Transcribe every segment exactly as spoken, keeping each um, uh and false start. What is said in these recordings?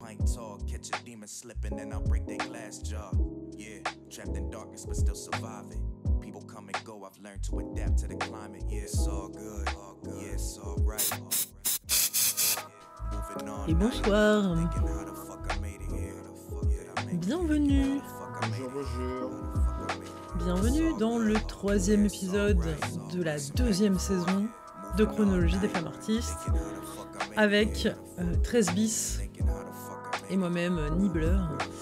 Lying tall, catch a demon slipping and I'll break their glass jaw. Yeah, trapped in darkness but still surviving. People come and go, I've learned to adapt to the climate. Yeah, it's all good, all good. Yeah, it's all right. Et bonsoir. Bienvenue. Bonjour, bonjour. Bienvenue dans le troisième épisode de la deuxième saison de Chronologie des femmes artistes avec euh, treize bis et moi-même Nibbler.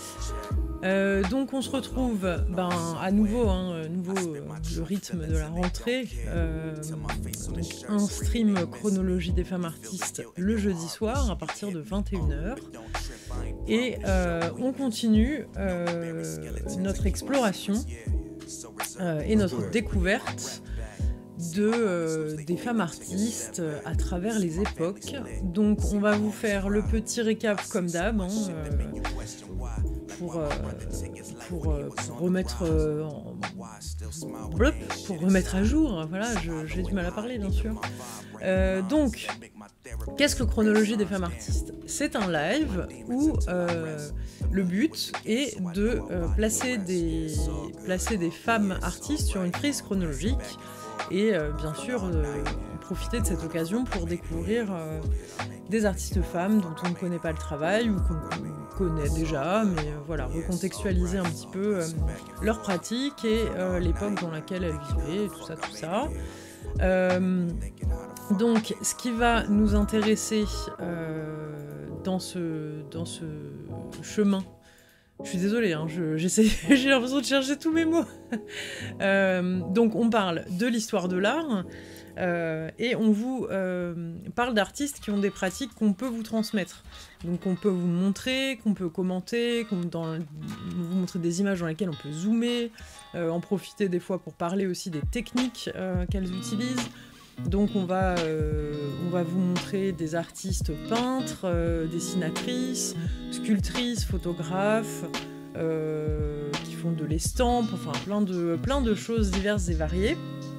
Euh, donc on se retrouve ben, à nouveau, hein, nouveau euh, le rythme de la rentrée, euh, donc un stream Chronologie des femmes artistes le jeudi soir à partir de vingt et une heures et euh, on continue euh, notre exploration euh, et notre découverte de, euh, des femmes artistes à travers les époques. Donc on va vous faire le petit récap comme d'hab, hein, euh, pour, euh, pour, euh, pour remettre euh, en... Blop, pour remettre à jour. Voilà, je, j'ai du mal à parler bien sûr. Euh, donc, qu'est-ce que Chronologie des femmes artistes ? C'est un live où euh, le but est de euh, placer, des, placer des femmes artistes sur une frise chronologique et euh, bien sûr euh, profiter de cette occasion pour découvrir euh, des artistes femmes dont on ne connaît pas le travail ou qu'on connaît déjà, mais euh, voilà, recontextualiser un petit peu euh, leur pratique et euh, l'époque dans laquelle elles vivaient, et tout ça, tout ça. Euh, donc, ce qui va nous intéresser euh, dans ce, dans ce chemin, je suis désolée, hein, je, j'essaie, j'ai l'impression de chercher tous mes mots. euh, donc, on parle de l'histoire de l'art euh, et on vous euh, parle d'artistes qui ont des pratiques qu'on peut vous transmettre. Donc, on peut vous montrer, qu'on peut commenter, qu'on dans, vous montrer des images dans lesquelles on peut zoomer, euh, en profiter des fois pour parler aussi des techniques euh, qu'elles utilisent. Donc on va, euh, on va vous montrer des artistes peintres, euh, dessinatrices, sculptrices, photographes, euh, qui font de l'estampe, enfin plein de, plein de choses diverses et variées.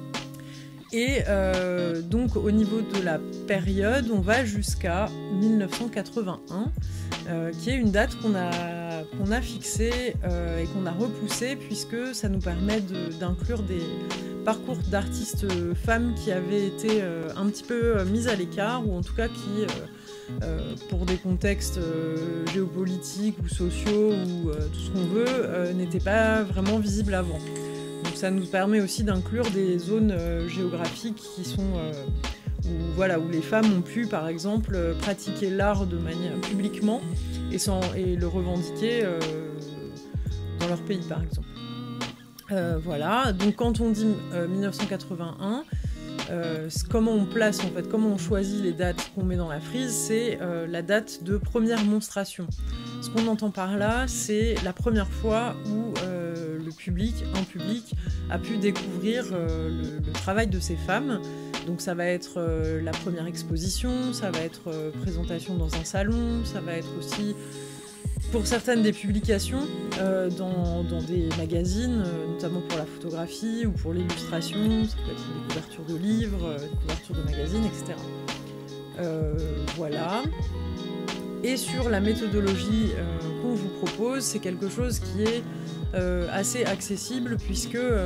Et euh, donc au niveau de la période, on va jusqu'à dix-neuf cent quatre-vingt-un, euh, qui est une date qu'on a, qu'on a fixée euh, et qu'on a repoussée, puisque ça nous permet de, d'inclure des parcours d'artistes femmes qui avaient été euh, un petit peu euh, mises à l'écart, ou en tout cas qui, euh, euh, pour des contextes euh, géopolitiques ou sociaux, ou euh, tout ce qu'on veut, euh, n'étaient pas vraiment visibles avant. Donc ça nous permet aussi d'inclure des zones euh, géographiques qui sont euh, où, voilà, où les femmes ont pu, par exemple, euh, pratiquer l'art de manière publiquement et, sans, et le revendiquer euh, dans leur pays, par exemple. Euh, voilà, donc quand on dit euh, dix-neuf cent quatre-vingt-un, euh, comment on place, en fait, comment on choisit les dates qu'on met dans la frise, c'est euh, la date de première monstration. Ce qu'on entend par là, c'est la première fois où euh, le public, un public, a pu découvrir euh, le, le travail de ces femmes. Donc ça va être euh, la première exposition, ça va être euh, présentation dans un salon, ça va être aussi, pour certaines des publications, euh, dans, dans des magazines, euh, notamment pour la photographie ou pour l'illustration, ça peut être des couvertures de livres, euh, des couvertures de magazines, et cetera. Euh, voilà. Et sur la méthodologie euh, qu'on vous propose, c'est quelque chose qui est euh, assez accessible, puisque euh,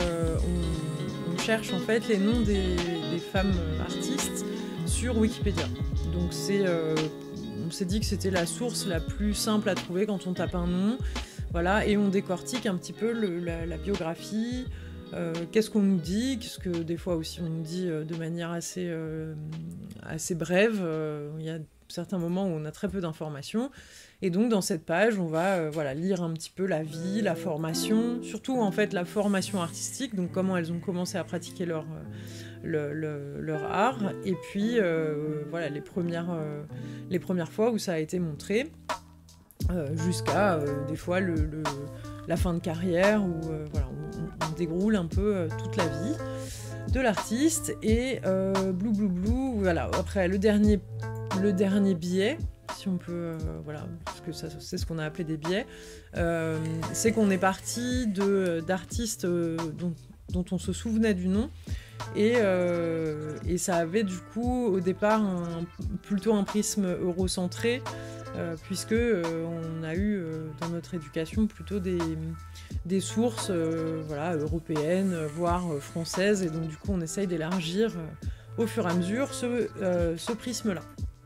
on, on cherche en fait les noms des, des femmes artistes sur Wikipédia. Donc c'est, euh, on s'est dit que c'était la source la plus simple à trouver quand on tape un nom, voilà, et on décortique un petit peu le, la, la biographie. Euh, qu'est-ce qu'on nous dit, qu'est-ce que des fois aussi on nous dit euh, de manière assez, euh, assez brève. Euh, il y a certains moments où on a très peu d'informations, et donc dans cette page on va euh, voilà, lire un petit peu la vie, la formation, surtout en fait la formation artistique, donc comment elles ont commencé à pratiquer leur, le, le, leur art, et puis euh, voilà, les premières, euh, les premières fois où ça a été montré, euh, jusqu'à euh, des fois le, le, la fin de carrière, où euh, voilà, on, on déroule un peu euh, toute la vie de l'artiste, et euh, blou blou blou, voilà, après le dernier Le dernier biais, si on peut, euh, voilà, parce que ça, c'est ce qu'on a appelé des biais, euh, c'est qu'on est parti de, d'artistes euh, dont, dont on se souvenait du nom, et, euh, et ça avait du coup au départ un, plutôt un prisme eurocentré, euh, puisque euh, on a eu euh, dans notre éducation plutôt des, des sources euh, voilà, européennes, voire euh, françaises, et donc du coup on essaye d'élargir euh, au fur et à mesure ce, euh, ce prisme-là.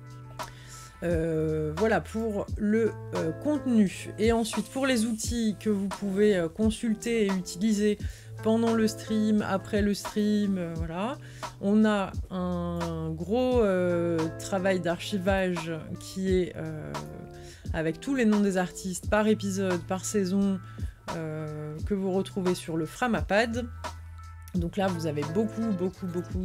Euh, voilà pour le euh, contenu. Et ensuite pour les outils que vous pouvez euh, consulter et utiliser pendant le stream, après le stream, euh, voilà. On a un gros euh, travail d'archivage qui est euh, avec tous les noms des artistes par épisode, par saison, euh, que vous retrouvez sur le Framapad. Donc là vous avez beaucoup beaucoup beaucoup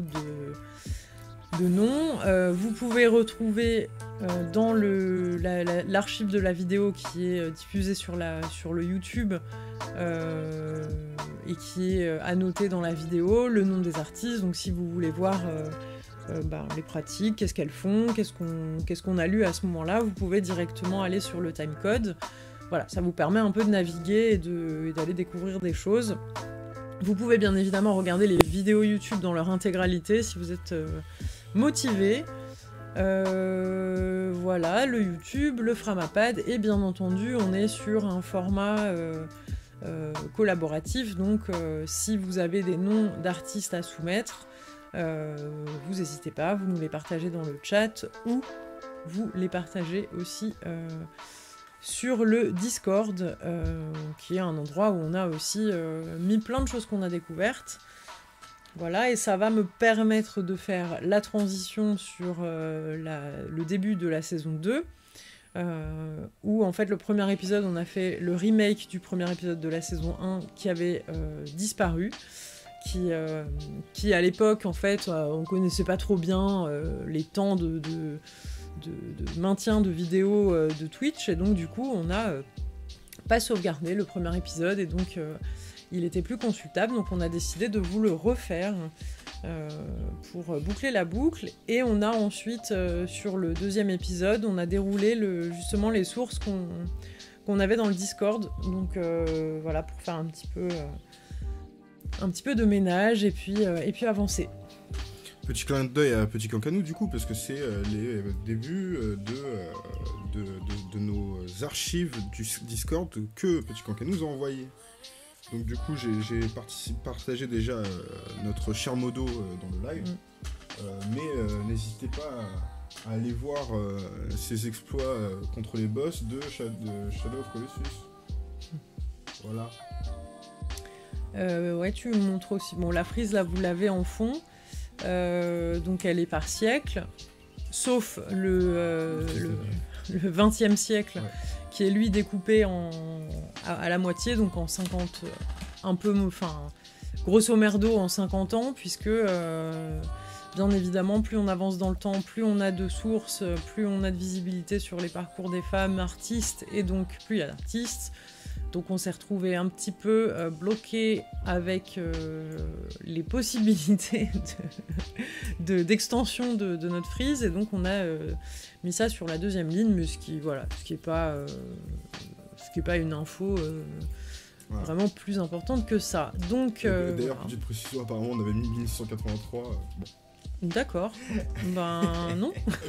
de, de noms. Euh, vous pouvez retrouver euh, dans le, la, la, l'archive de la vidéo qui est diffusée sur, la, sur le YouTube euh, et qui est annoté dans la vidéo, le nom des artistes. Donc si vous voulez voir euh, euh, ben, les pratiques, qu'est-ce qu'elles font, qu'est-ce qu'on, qu'est-ce qu'on a lu à ce moment-là, vous pouvez directement aller sur le timecode. Voilà, ça vous permet un peu de naviguer et, de, et d'aller découvrir des choses. Vous pouvez bien évidemment regarder les vidéos YouTube dans leur intégralité si vous êtes euh, motivé. Euh, voilà, le YouTube, le Framapad, et bien entendu, on est sur un format euh, euh, collaboratif, donc euh, si vous avez des noms d'artistes à soumettre, euh, vous n'hésitez pas, vous nous les partagez dans le chat, ou vous les partagez aussi euh, sur le Discord, euh, qui est un endroit où on a aussi euh, mis plein de choses qu'on a découvertes. Voilà, et ça va me permettre de faire la transition sur euh, la, le début de la saison deux, euh, où en fait le premier épisode, on a fait le remake du premier épisode de la saison un qui avait euh, disparu, qui, euh, qui à l'époque, en fait, euh, on connaissait pas trop bien euh, les temps de, de, de, de maintien de vidéos euh, de Twitch, et donc du coup, on a euh, pas sauvegardé le premier épisode, et donc... Euh, il était plus consultable, donc on a décidé de vous le refaire euh, pour boucler la boucle. Et on a ensuite, euh, sur le deuxième épisode, on a déroulé le, justement les sources qu'on, qu'on avait dans le Discord. Donc euh, voilà, pour faire un petit peu, euh, un petit peu de ménage et puis, euh, et puis avancer. Petit clin d'œil à Petit Cancanou du coup, parce que c'est euh, les euh, débuts euh, de, euh, de, de, de nos archives du Discord que Petit Cancanou nous a envoyé. Donc du coup, j'ai, j'ai participé, partagé déjà euh, notre cher modo euh, dans le live, mm. euh, mais euh, n'hésitez pas à, à aller voir euh, ses exploits euh, contre les boss de, Sh- de Shadow of Colossus. Mm. Voilà. Euh, ouais, tu me montres aussi. Bon, la frise, là, vous l'avez en fond. Euh, donc elle est par siècle, sauf le, euh, le, le vingtième siècle. Ouais. Qui est lui découpé en, à, à la moitié, donc en cinquante, un peu, enfin, grosso merdo en cinquante ans, puisque, euh, bien évidemment, plus on avance dans le temps, plus on a de sources, plus on a de visibilité sur les parcours des femmes artistes, et donc plus il y a d'artistes. Donc on s'est retrouvé un petit peu euh, bloqué avec euh, les possibilités de, de, d'extension de, de notre frise, et donc on a euh, mis ça sur la deuxième ligne, mais ce qui voilà, ce qui est pas, euh, ce qui est pas une info euh, voilà. Vraiment plus importante que ça. Donc euh, d'ailleurs, voilà. Petite précision, apparemment on avait mis mille neuf cent quatre-vingt-trois. Euh, bon. D'accord. Ben non.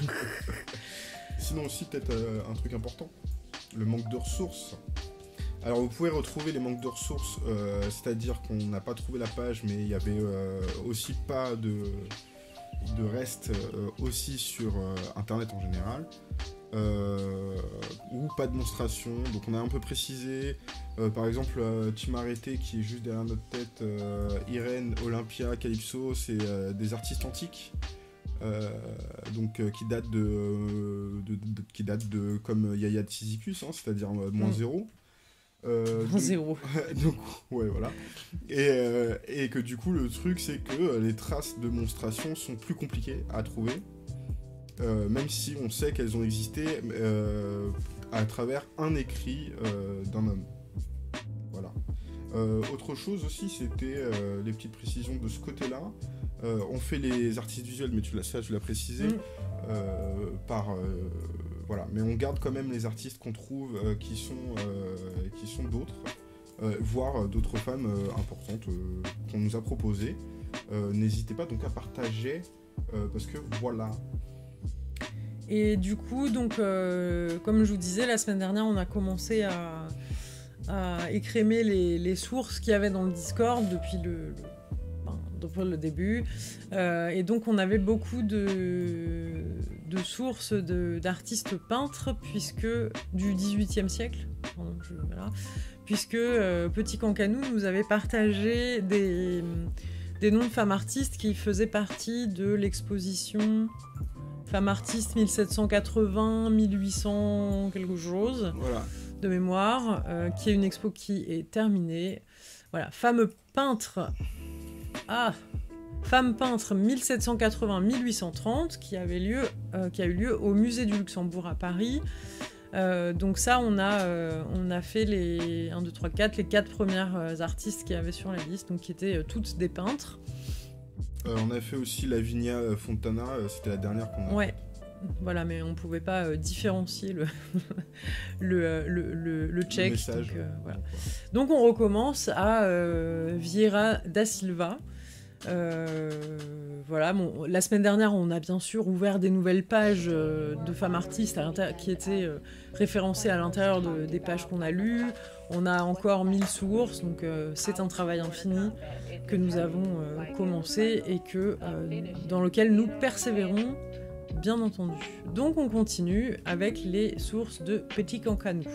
Sinon aussi peut-être euh, un truc important, le manque de ressources. Alors vous pouvez retrouver les manques de ressources, euh, c'est-à-dire qu'on n'a pas trouvé la page, mais il n'y avait euh, aussi pas de, de reste euh, aussi sur euh, internet en général, euh, ou pas de monstration. Donc on a un peu précisé, euh, par exemple euh, Team Arrêté qui est juste derrière notre tête, euh, Irène, Olympia, Calypso, c'est euh, des artistes antiques. Euh, donc euh, qui datent de, de, de, de qui datent de comme Yaya de Sisyphus, hein, c'est-à-dire euh, moins mmh. zéro. Euh, donc, zéro. Donc, ouais, voilà. Et, euh, et que du coup, le truc, c'est que les traces de monstration sont plus compliquées à trouver, euh, même si on sait qu'elles ont existé euh, à travers un écrit euh, d'un homme. Voilà. Euh, autre chose aussi, c'était euh, les petites précisions de ce côté-là. Euh, on fait les artistes visuels, mais tu l'as, ça, tu l'as précisé, mm. euh, par... Euh, Voilà, mais on garde quand même les artistes qu'on trouve euh, qui, sont, euh, qui sont d'autres, euh, voire d'autres femmes euh, importantes euh, qu'on nous a proposées. Euh, n'hésitez pas donc à partager, euh, parce que voilà. Et du coup, donc, euh, comme je vous disais, la semaine dernière, on a commencé à, à écrémer les, les sources qu'il y avait dans le Discord depuis le, le, ben, depuis le début. Euh, et donc, on avait beaucoup de, de sources de, d'artistes peintres, puisque du dix-huitième siècle, pardon, je, voilà, puisque euh, Petit Cancanou nous avait partagé des, des noms de femmes artistes qui faisaient partie de l'exposition... Femme artiste mille sept cent quatre-vingts mille huit cents quelque chose, Voilà. de mémoire, euh, qui est une expo qui est terminée. Voilà, femme peintre. Ah, femme peintre mille sept cent quatre-vingts mille huit cent trente, qui avait lieu, euh, qui a eu lieu au Musée du Luxembourg à Paris. Euh, donc ça, on a, euh, on a fait les un, deux, trois, quatre, les quatre premières euh, artistes qu'il y avait sur la liste, donc qui étaient euh, toutes des peintres. Euh, on a fait aussi Lavinia euh, Fontana, euh, c'était la dernière qu'on a. Ouais, voilà, mais on pouvait pas euh, différencier le, le, euh, le, le, le check. Le message. Donc, euh, voilà. Donc, donc on recommence à euh, Vieira da Silva. Euh, voilà, bon, la semaine dernière, on a bien sûr ouvert des nouvelles pages euh, de femmes artistes à qui étaient euh, référencées à l'intérieur de, des pages qu'on a lues. On a encore mille sources, donc euh, c'est un travail infini que nous avons euh, commencé et que, euh, dans lequel nous persévérons, bien entendu. Donc on continue avec les sources de Petit Cancanou.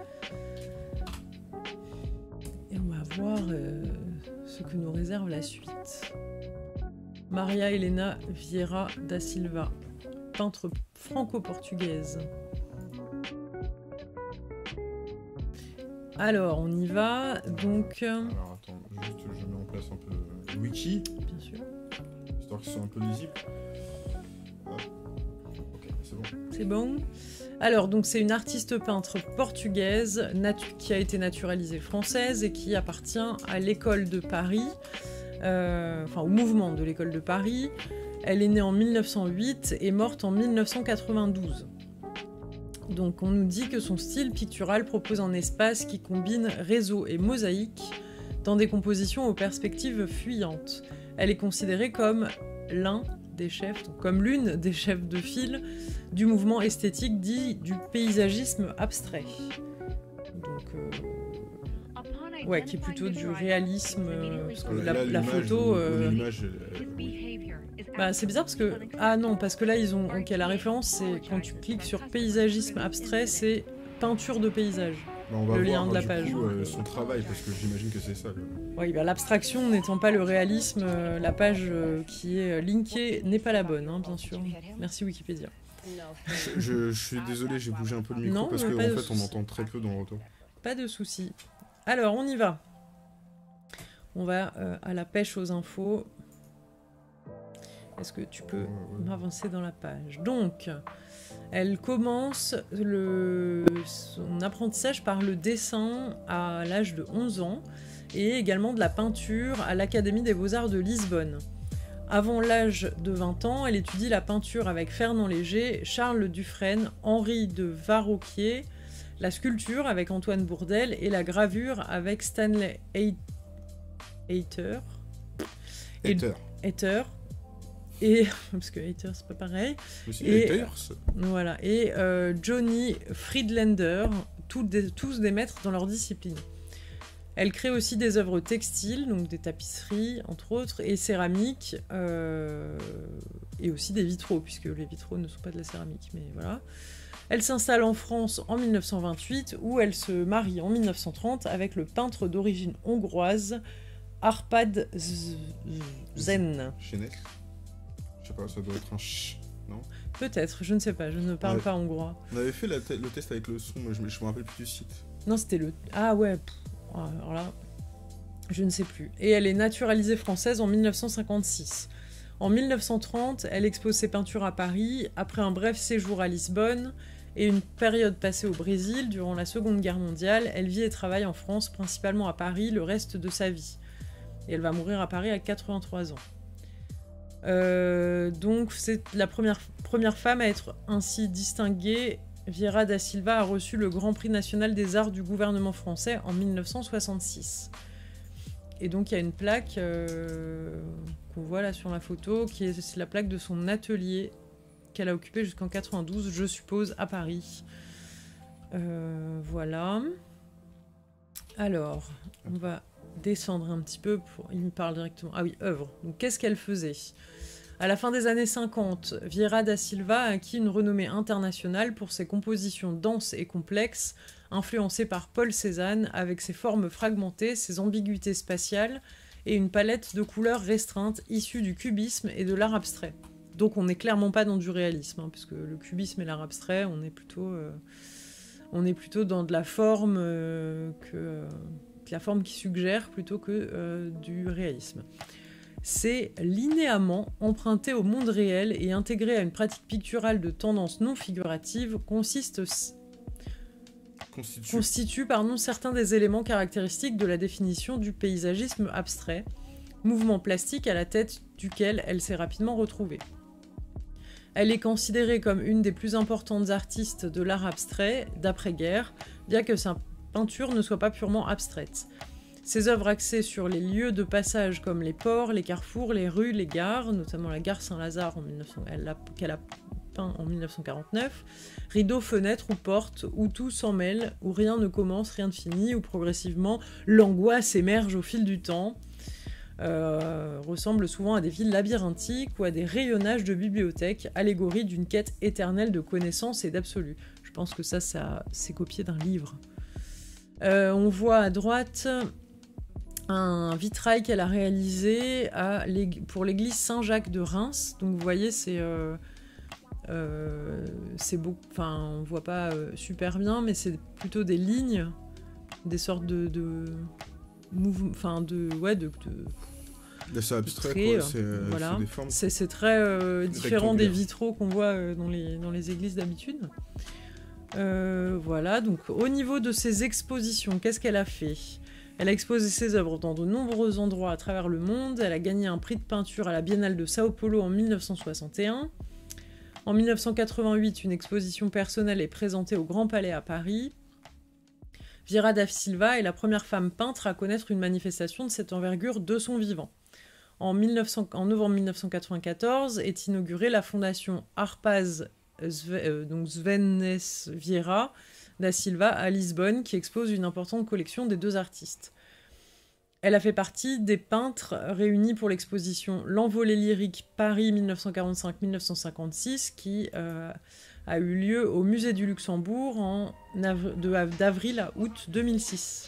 Et on va voir euh, ce que nous réserve la suite. Maria Helena Vieira da Silva, peintre franco-portugaise. Alors, on y va, donc... Alors attends, juste je mets en place un peu le wiki, Bien sûr. histoire que ce soit un peu lisible. Hop. Ok, c'est bon. C'est bon. Alors, donc c'est une artiste peintre portugaise natu- qui a été naturalisée française et qui appartient à l'école de Paris, euh, enfin au mouvement de l'école de Paris. Elle est née en mille neuf cent huit et morte en mille neuf cent quatre-vingt-douze. Donc on nous dit que son style pictural propose un espace qui combine réseau et mosaïque dans des compositions aux perspectives fuyantes. Elle est considérée comme l'un des chefs, donc comme l'une des chefs de file du mouvement esthétique dit du paysagisme abstrait. Donc, euh, ouais, qui est plutôt du réalisme, euh, parce que la, Là, la l'image, photo... euh, l'image, euh, oui. Bah, c'est bizarre parce que... Ah non, parce que là, ils ont... Ok, la référence, c'est quand tu cliques sur paysagisme abstrait, c'est peinture de paysage. Bah, on va Le voir lien de la du page. coup, euh, son travail, parce que j'imagine que c'est ça. Quoi. Oui, bah, l'abstraction n'étant pas le réalisme, euh, la page euh, qui est linkée n'est pas la bonne, hein, bien sûr. Merci Wikipédia. Je, je, je suis désolé, j'ai bougé un peu le micro, Non, parce mais qu'en pas de fait, on souci. entend très peu dans le retour. Pas de souci. Alors, on y va. On va euh, à la pêche aux infos. Est-ce que tu peux Ouais, ouais. m'avancer dans la page? Donc, elle commence le, son apprentissage par le dessin à l'âge de onze ans et également de la peinture à l'Académie des Beaux-Arts de Lisbonne. Avant l'âge de vingt ans, elle étudie la peinture avec Fernand Léger, Charles Dufresne, Henri de Varroquier, la sculpture avec Antoine Bourdelle et la gravure avec Stanley Hayter. Et- Hater. Hayter. Et, parce que Hayter, c'est pas pareil. Aussi, Et- haters. Voilà. Et euh, Johnny Friedlander, tous des, tous des maîtres dans leur discipline. Elle crée aussi des œuvres textiles, donc des tapisseries, entre autres, et céramiques, euh, et aussi des vitraux, puisque les vitraux ne sont pas de la céramique, mais voilà. Elle s'installe en France en mille neuf cent vingt-huit, où elle se marie en mille neuf cent trente avec le peintre d'origine hongroise Arpad Z- Zen. Chenet. Je sais pas, ça doit être un ch. Non. Peut-être, je ne sais pas, je ne parle Ouais. pas hongrois. On avait fait la te- le test avec le son, mais je me, je me rappelle plus du site. Non, c'était le... Ah ouais, pff, alors là, je ne sais plus. Et elle est naturalisée française en mille neuf cent cinquante-six. En mille neuf cent trente, elle expose ses peintures à Paris, après un bref séjour à Lisbonne et une période passée au Brésil durant la Seconde Guerre mondiale. Elle vit et travaille en France, principalement à Paris, le reste de sa vie. Et elle va mourir à Paris à quatre-vingt-trois ans. Euh, donc c'est la première, première femme à être ainsi distinguée. Vieira da Silva a reçu le Grand Prix national des arts du gouvernement français en mille neuf cent soixante-six. Et donc il y a une plaque euh, qu'on voit là sur la photo, qui est c'est la plaque de son atelier qu'elle a occupé jusqu'en quatre-vingt-douze, je suppose, à Paris. Euh, voilà. Alors, on va descendre un petit peu. Pour... Il me parle directement. Ah oui, œuvre. Donc, qu'est-ce qu'elle faisait ? À la fin des années cinquante, Vieira da Silva a acquis une renommée internationale pour ses compositions denses et complexes, influencées par Paul Cézanne, avec ses formes fragmentées, ses ambiguïtés spatiales et une palette de couleurs restreinte issue du cubisme et de l'art abstrait. Donc on n'est clairement pas dans du réalisme, hein, puisque le cubisme et l'art abstrait, on est plutôt, euh, on est plutôt dans de la forme, euh, que, euh, que la forme qui suggère plutôt que euh, du réalisme. C'est linéamment emprunté au monde réel et intégré à une pratique picturale de tendance non figurative consiste, Constitue. constitue pardon, certains des éléments caractéristiques de la définition du paysagisme abstrait, mouvement plastique à la tête duquel elle s'est rapidement retrouvée. Elle est considérée comme une des plus importantes artistes de l'art abstrait d'après-guerre, bien que sa peinture ne soit pas purement abstraite. Ses œuvres axées sur les lieux de passage comme les ports, les carrefours, les rues, les gares, notamment la gare Saint-Lazare en mille neuf cents, elle a, qu'elle a peint en mille neuf cent quarante-neuf, rideaux, fenêtres ou portes, où tout s'en mêle, où rien ne commence, rien ne finit, où progressivement l'angoisse émerge au fil du temps, euh, ressemble souvent à des villes labyrinthiques ou à des rayonnages de bibliothèques, allégorie d'une quête éternelle de connaissance et d'absolu. Je pense que ça, ça c'est copié d'un livre. Euh, on voit à droite un vitrail qu'elle a réalisé à pour l'église Saint-Jacques de Reims. Donc vous voyez, c'est euh, euh, c'est beau. Enfin, on voit pas euh, super bien, mais c'est plutôt des lignes, des sortes de, de mouvements, enfin de ouais de. de c'est abstrait, de traits, quoi. C'est, euh, voilà. c'est des formes. C'est, c'est très euh, différent des vitraux qu'on voit euh, dans les dans les églises d'habitude. Euh, voilà. Donc au niveau de ses expositions, qu'est-ce qu'elle a fait ? Elle a exposé ses œuvres dans de nombreux endroits à travers le monde. Elle a gagné un prix de peinture à la Biennale de Sao Paulo en mille neuf cent soixante et un. En mille neuf cent quatre-vingt-huit, une exposition personnelle est présentée au Grand Palais à Paris. Vieira da Silva est la première femme peintre à connaître une manifestation de cette envergure de son vivant. En, mille neuf cents, en novembre mille neuf cent quatre-vingt-quatorze est inaugurée la fondation Harpaz Sve, euh, donc Svenes Vieira da Silva à Lisbonne, qui expose une importante collection des deux artistes. Elle a fait partie des peintres réunis pour l'exposition L'Envolée lyrique Paris mille neuf cent quarante-cinq mille neuf cent cinquante-six, qui euh, a eu lieu au Musée du Luxembourg en av- de, d'avril à août deux mille six.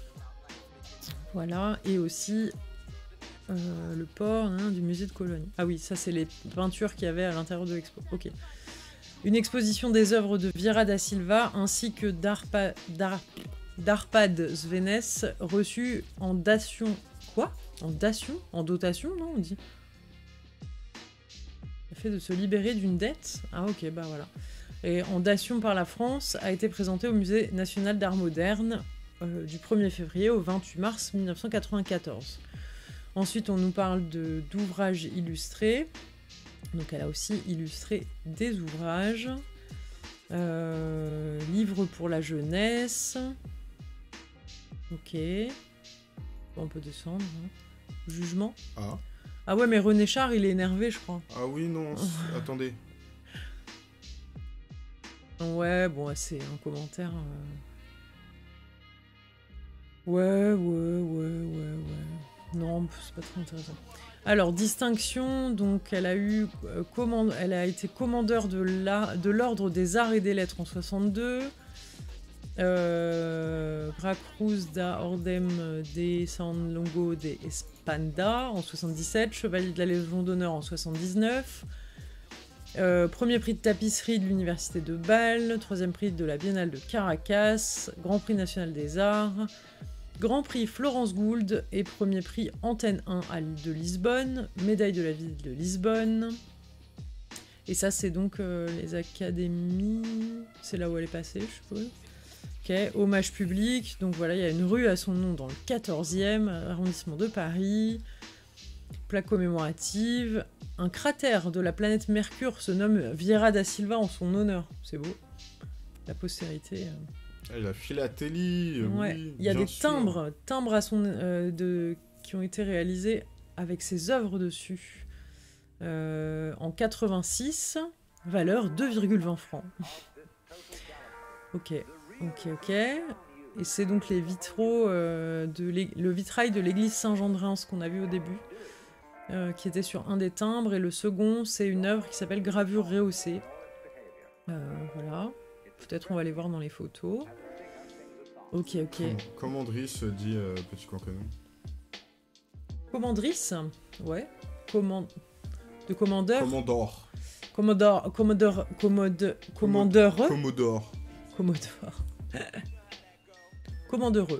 Voilà, et aussi euh, le port hein, du musée de Cologne. Ah oui, ça c'est les peintures qu'il y avait à l'intérieur de l'expo. Ok. Une exposition des œuvres de Vieira da Silva ainsi que d'Arpa, d'Ar, d'Arpad Svenes reçues en dation. Quoi ? En dation ? En dotation, non, on dit. Le fait de se libérer d'une dette. Ah ok, bah voilà. Et en dation par la France a été présentée au Musée national d'art moderne euh, du premier février au vingt-huit mars mille neuf cent quatre-vingt-quatorze. Ensuite, on nous parle de, d'ouvrages illustrés. Donc elle a aussi illustré des ouvrages, euh, livres pour la jeunesse, ok, bon, on peut descendre, hein. Jugement. Ah. Ah ouais, mais René Char, il est énervé, je crois. Ah oui, non, attendez. Ouais, bon, c'est un commentaire... Euh... Ouais, ouais, ouais, ouais, ouais. Non, c'est pas très intéressant. Alors, distinction, donc elle a eu, euh, commande, elle a été commandeur de, la, de l'Ordre des Arts et des Lettres en soixante-deux, euh, Cruz da Ordem de San Longo de Espanda en soixante-dix-sept, Chevalier de la Légion d'honneur en soixante-dix-neuf, euh, premier prix de tapisserie de l'Université de Bâle, troisième prix de la Biennale de Caracas, Grand Prix national des arts, Grand Prix Florence Gould et premier prix Antenne un de Lisbonne, médaille de la ville de Lisbonne. Et ça, c'est donc euh, les académies. C'est là où elle est passée, je suppose. Ok, hommage public. Donc voilà, il y a une rue à son nom dans le quatorzième arrondissement de Paris. Plaque commémorative. Un cratère de la planète Mercure se nomme Vieira da Silva en son honneur. C'est beau. La postérité. Euh... Et la philatélie, ouais. Oui, il y a des sûr. timbres, timbres à son, euh, de, qui ont été réalisés avec ses œuvres dessus. Euh, en quatre-vingt-six, valeur deux virgule vingt francs. Ok, ok, ok. Et c'est donc les vitraux, euh, de le vitrail de l'église Saint-Jean-de-Reims qu'on a vu au début, euh, qui était sur un des timbres. Et le second, c'est une œuvre qui s'appelle Gravure rehaussée. Euh, voilà. Peut-être on va les voir dans les photos. Ok, ok. Commandrice dit euh, petit cancanon. Commandrice, ouais. Command... De commandeur. Commandeur. Commodore. Commodore. Commode... Commandeur. Commodore. Commodore. Commandeureux.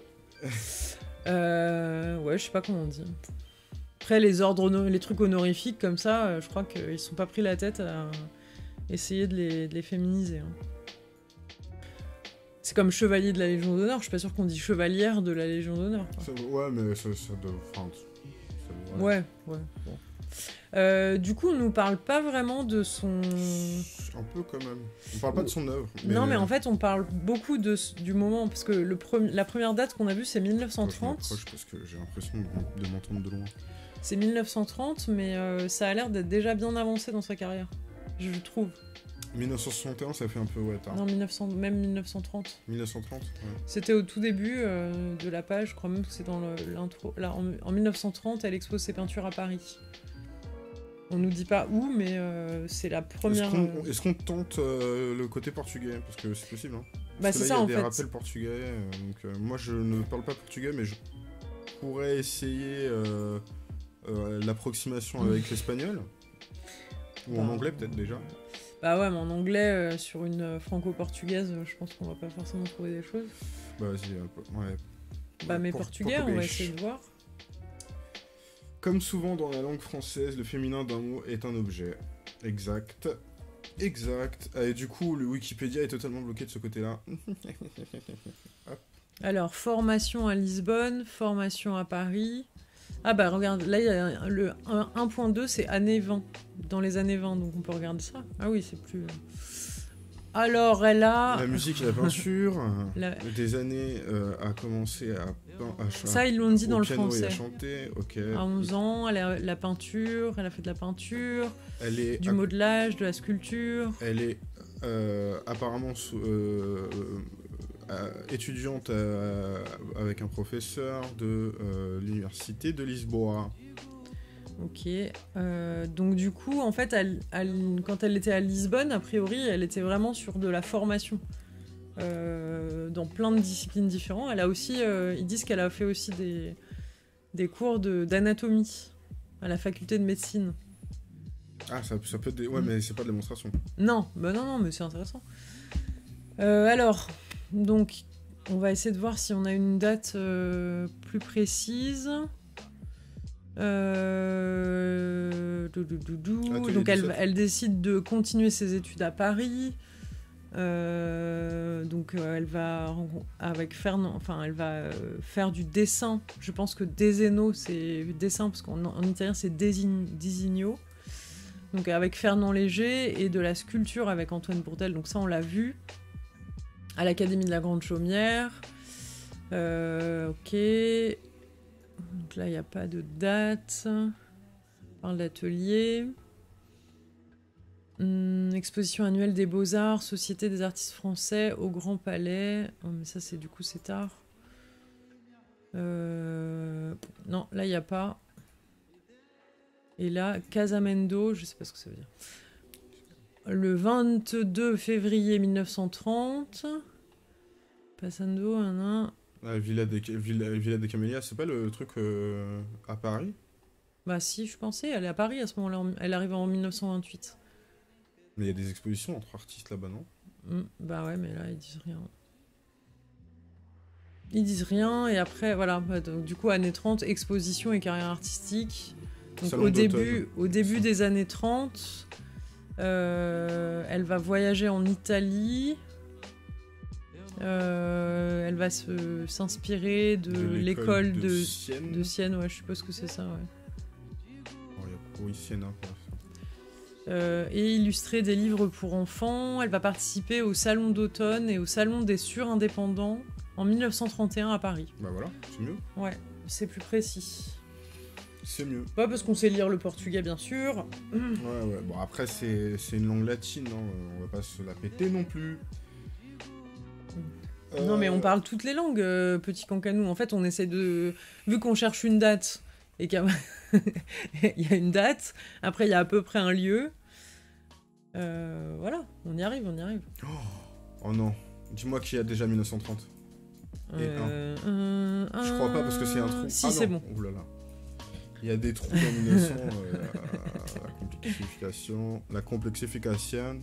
euh, ouais, je sais pas comment on dit. Après, les ordres, honor- les trucs honorifiques comme ça, euh, je crois qu'ils ne sont pas pris la tête à essayer de les, de les féminiser. Hein. C'est comme chevalier de la Légion d'honneur. Je suis pas sûre qu'on dit chevalière de la Légion d'honneur. Ça, ouais, mais ça, ça doit. Enfin, ça, ouais, ouais. ouais bon. Euh, du coup, on nous parle pas vraiment de son. Un peu quand même. On parle pas de son œuvre. Mais... Non, mais en fait, on parle beaucoup de, du moment, parce que le pre... la première date qu'on a vue, c'est mille neuf cent trente. Je m'approche parce que j'ai l'impression de, de m'entendre de loin. C'est mille neuf cent trente, mais euh, ça a l'air d'être déjà bien avancé dans sa carrière, je trouve. mille neuf cent soixante et un, ça fait un peu ouais tard. Non, mille neuf cents, même mille neuf cent trente. mille neuf cent trente, ouais. C'était au tout début euh, de la page, je crois même que c'est dans le, l'intro. Là, en, en mille neuf cent trente, elle expose ses peintures à Paris. On nous dit pas où, mais euh, c'est la première. Est-ce qu'on, est-ce qu'on tente euh, le côté portugais? Parce que c'est possible, hein. Bah, Parce c'est que ça là, en il y a fait. des rappels portugais. Euh, donc, euh, moi, je ne parle pas portugais, mais je pourrais essayer euh, euh, l'approximation mmh. avec l'espagnol. Ou bah, en anglais, peut-être déjà. Bah ouais, mais en anglais, euh, sur une euh, franco-portugaise, euh, je pense qu'on va pas forcément trouver des choses. Bah vas-y, euh, ouais. Bah ouais, mais pour, portugais, on va essayer de voir. Comme souvent dans la langue française, le féminin d'un mot est un objet. Exact. Exact. Et du coup, le Wikipédia est totalement bloqué de ce côté-là. Alors, formation à Lisbonne, formation à Paris. Ah bah regarde, là il y a le un point deux, c'est années vingt, dans les années vingt, donc on peut regarder ça. Ah oui, c'est plus... Alors elle a... La musique et la peinture, la... des années euh, a commencé à, à chanter. Ça ils l'ont dit dans le français. Et à chanter, ok. À onze ans, elle a la peinture, elle a fait de la peinture, elle est du à... modelage, de la sculpture. Elle est euh, apparemment euh, euh, étudiante euh, avec un professeur de euh, l'université de Lisboa. Ok, euh, donc du coup, en fait, elle, elle, quand elle était à Lisbonne, a priori, elle était vraiment sur de la formation euh, dans plein de disciplines différentes. Elle a aussi, euh, ils disent qu'elle a fait aussi des, des cours de, d'anatomie à la faculté de médecine. Ah, ça, ça peut être des... Ouais, mmh. mais c'est pas de la démonstration. Non, bah non, non, mais c'est intéressant. Euh, alors, donc, on va essayer de voir si on a une date euh, plus précise. Euh... Dou, dou, dou, dou. Ah, donc elle, elle décide de continuer ses études à Paris. Euh... Donc euh, elle va avec Fernand, enfin elle va euh, faire du dessin. Je pense que Deseno c'est dessin parce qu'en en italien c'est Disigno. Donc avec Fernand Léger et de la sculpture avec Antoine Bourdelle. Donc ça on l'a vu à l'Académie de la Grande Chaumière. Euh, ok. Donc là, il n'y a pas de date. On parle d'atelier. Hum, exposition annuelle des Beaux-Arts, Société des artistes français au Grand Palais. Oh, mais ça, c'est du coup, c'est tard. Euh... Non, là, il n'y a pas. Et là, Casamendo, je ne sais pas ce que ça veut dire. Le vingt-deux février mille neuf cent trente. Passando, un an. La Villa des, Villa, Villa des Camélias, c'est pas le truc euh, à Paris? Bah si, je pensais, elle est à Paris à ce moment-là, elle arrive en mille neuf cent vingt-huit. Mais il y a des expositions entre artistes là-bas, non? mmh, Bah ouais, mais là, ils disent rien. Ils disent rien, et après, voilà, bah, donc, du coup, années trente, exposition et carrière artistique. Donc au début, au début des années trente, euh, elle va voyager en Italie... Euh, elle va se, s'inspirer de, de l'école, l'école de, de, Sienne. de Sienne, ouais, je suppose que c'est ça, ouais. Oh, y a... Oui, Sienne, hein, euh, et illustrer des livres pour enfants. Elle va participer au Salon d'automne et au Salon des surindépendants en mille neuf cent trente et un à Paris. Bah voilà, c'est mieux. Ouais, c'est plus précis. c'est mieux. Pas parce qu'on sait lire le portugais, bien sûr. Ouais, ouais. Bon, après, c'est, c'est une langue latine, hein. On va pas se la péter non plus. Euh... Non, mais on parle toutes les langues, euh, petit cancanou. En fait, on essaie de... Vu qu'on cherche une date, et qu'il y a une date, après, il y a à peu près un lieu. Euh, voilà, on y arrive, on y arrive. Oh, oh non, dis-moi qu'il y a déjà mille neuf cent trente. Et euh, un. Un, Je crois pas parce que c'est un trou. Si, ah, c'est non. bon. Ouh là là. Il y a des trous dans mille neuf cents. euh, la complexification. La complexification.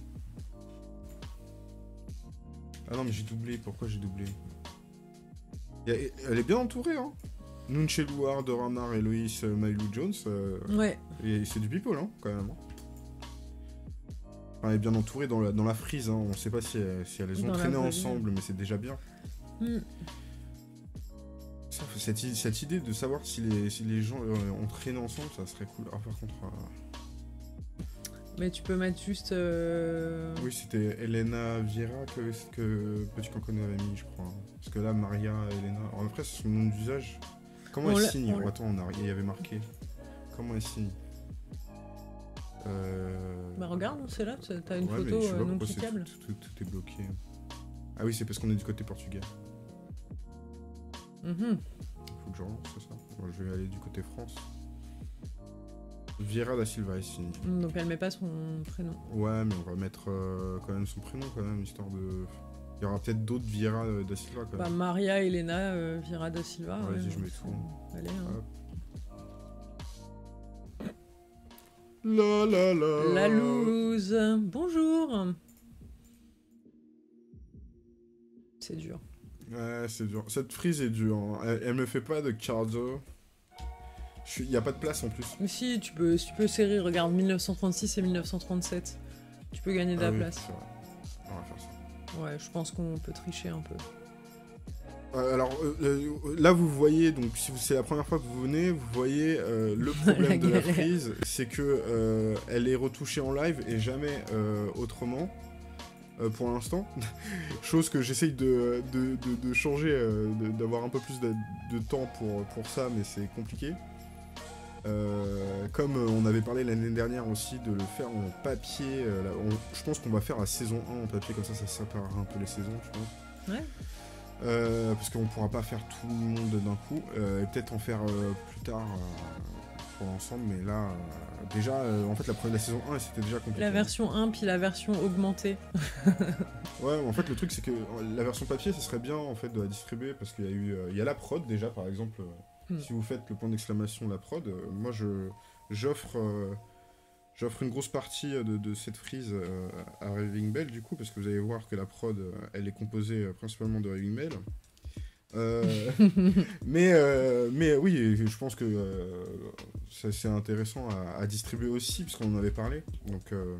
Ah non, mais j'ai doublé. Pourquoi j'ai doublé? a... Elle est bien entourée, hein. Nunchelu, Ardoramar, Eloïs, Maïlou Jones. Euh... Ouais. Et c'est du people, hein, quand même. Enfin, elle est bien entourée dans la, dans la frise, hein. On sait pas si, si elles ont dans traîné ensemble, mais c'est déjà bien. Mm. Ça, cette, cette idée de savoir si les, si les gens euh, ont traîné ensemble, ça serait cool. Ah, par contre... Euh... Mais tu peux mettre juste... Euh... Oui, c'était Elena Vieira que, que Petit Cancanou avait mis, je crois. Parce que là, Maria, Elena... Alors après, c'est son nom d'usage. Comment on elle signe on... Attends, on a... il y avait marqué. Comment elle signe Euh... Bah regarde, c'est là, t'as une ouais, photo euh, non cliquable. Tout, tout, tout est bloqué. Ah oui, c'est parce qu'on est du côté portugais. Mm-hmm. Faut que je relance, c'est ça. Moi, je vais aller du côté France. Vieira da Silva est signée. Donc elle met pas son prénom. Ouais, mais on va mettre euh, quand même son prénom, quand même, histoire de... Il y aura peut-être d'autres Vieira da Silva, quand même. Bah Maria Elena euh, Vieira da Silva. Ouais, vas-y, ouais, je mets tout. Allez, hein. La la la. La loose. Bonjour. C'est dur. Ouais, c'est dur. Cette frise est dure. Hein. Elle, elle me fait pas de cardio. Il y a pas de place en plus. Mais si, tu peux, si tu peux serrer, regarde, mille neuf cent trente-six et mille neuf cent trente-sept. Tu peux gagner de ah la oui, place. C'est vrai. On va faire ça. Ouais, je pense qu'on peut tricher un peu. Euh, alors euh, euh, là vous voyez, donc si c'est la première fois que vous venez, vous voyez euh, le problème la de la frise, c'est que euh, elle est retouchée en live et jamais euh, autrement euh, pour l'instant. Chose que j'essaye de, de, de, de changer, euh, de, d'avoir un peu plus de, de temps pour, pour ça, mais c'est compliqué. Euh, comme on avait parlé l'année dernière aussi de le faire en papier, euh, là, on, je pense qu'on va faire la saison un en papier, comme ça ça séparera un peu les saisons, je pense. Ouais. Euh, parce qu'on pourra pas faire tout le monde d'un coup, euh, et peut-être en faire euh, plus tard euh, pour l'ensemble, mais là, euh, déjà, euh, en fait, la, la saison un, c'était déjà compliqué. La version un, puis la version augmentée. Ouais, en fait, le truc, c'est que la version papier, ce serait bien, en fait, de la distribuer, parce qu'il y a eu, euh, il y a la prod, déjà, par exemple, euh, mm. si vous faites le point d'exclamation la prod, euh, moi, je, j'offre... Euh, J'offre une grosse partie de, de cette frise euh, à Raving Bell, du coup, parce que vous allez voir que la prod, euh, elle est composée euh, principalement de Raving Bell. Euh, mais, euh, mais oui, je pense que euh, ça, c'est intéressant à, à distribuer aussi, parce qu'on en avait parlé. Donc, euh,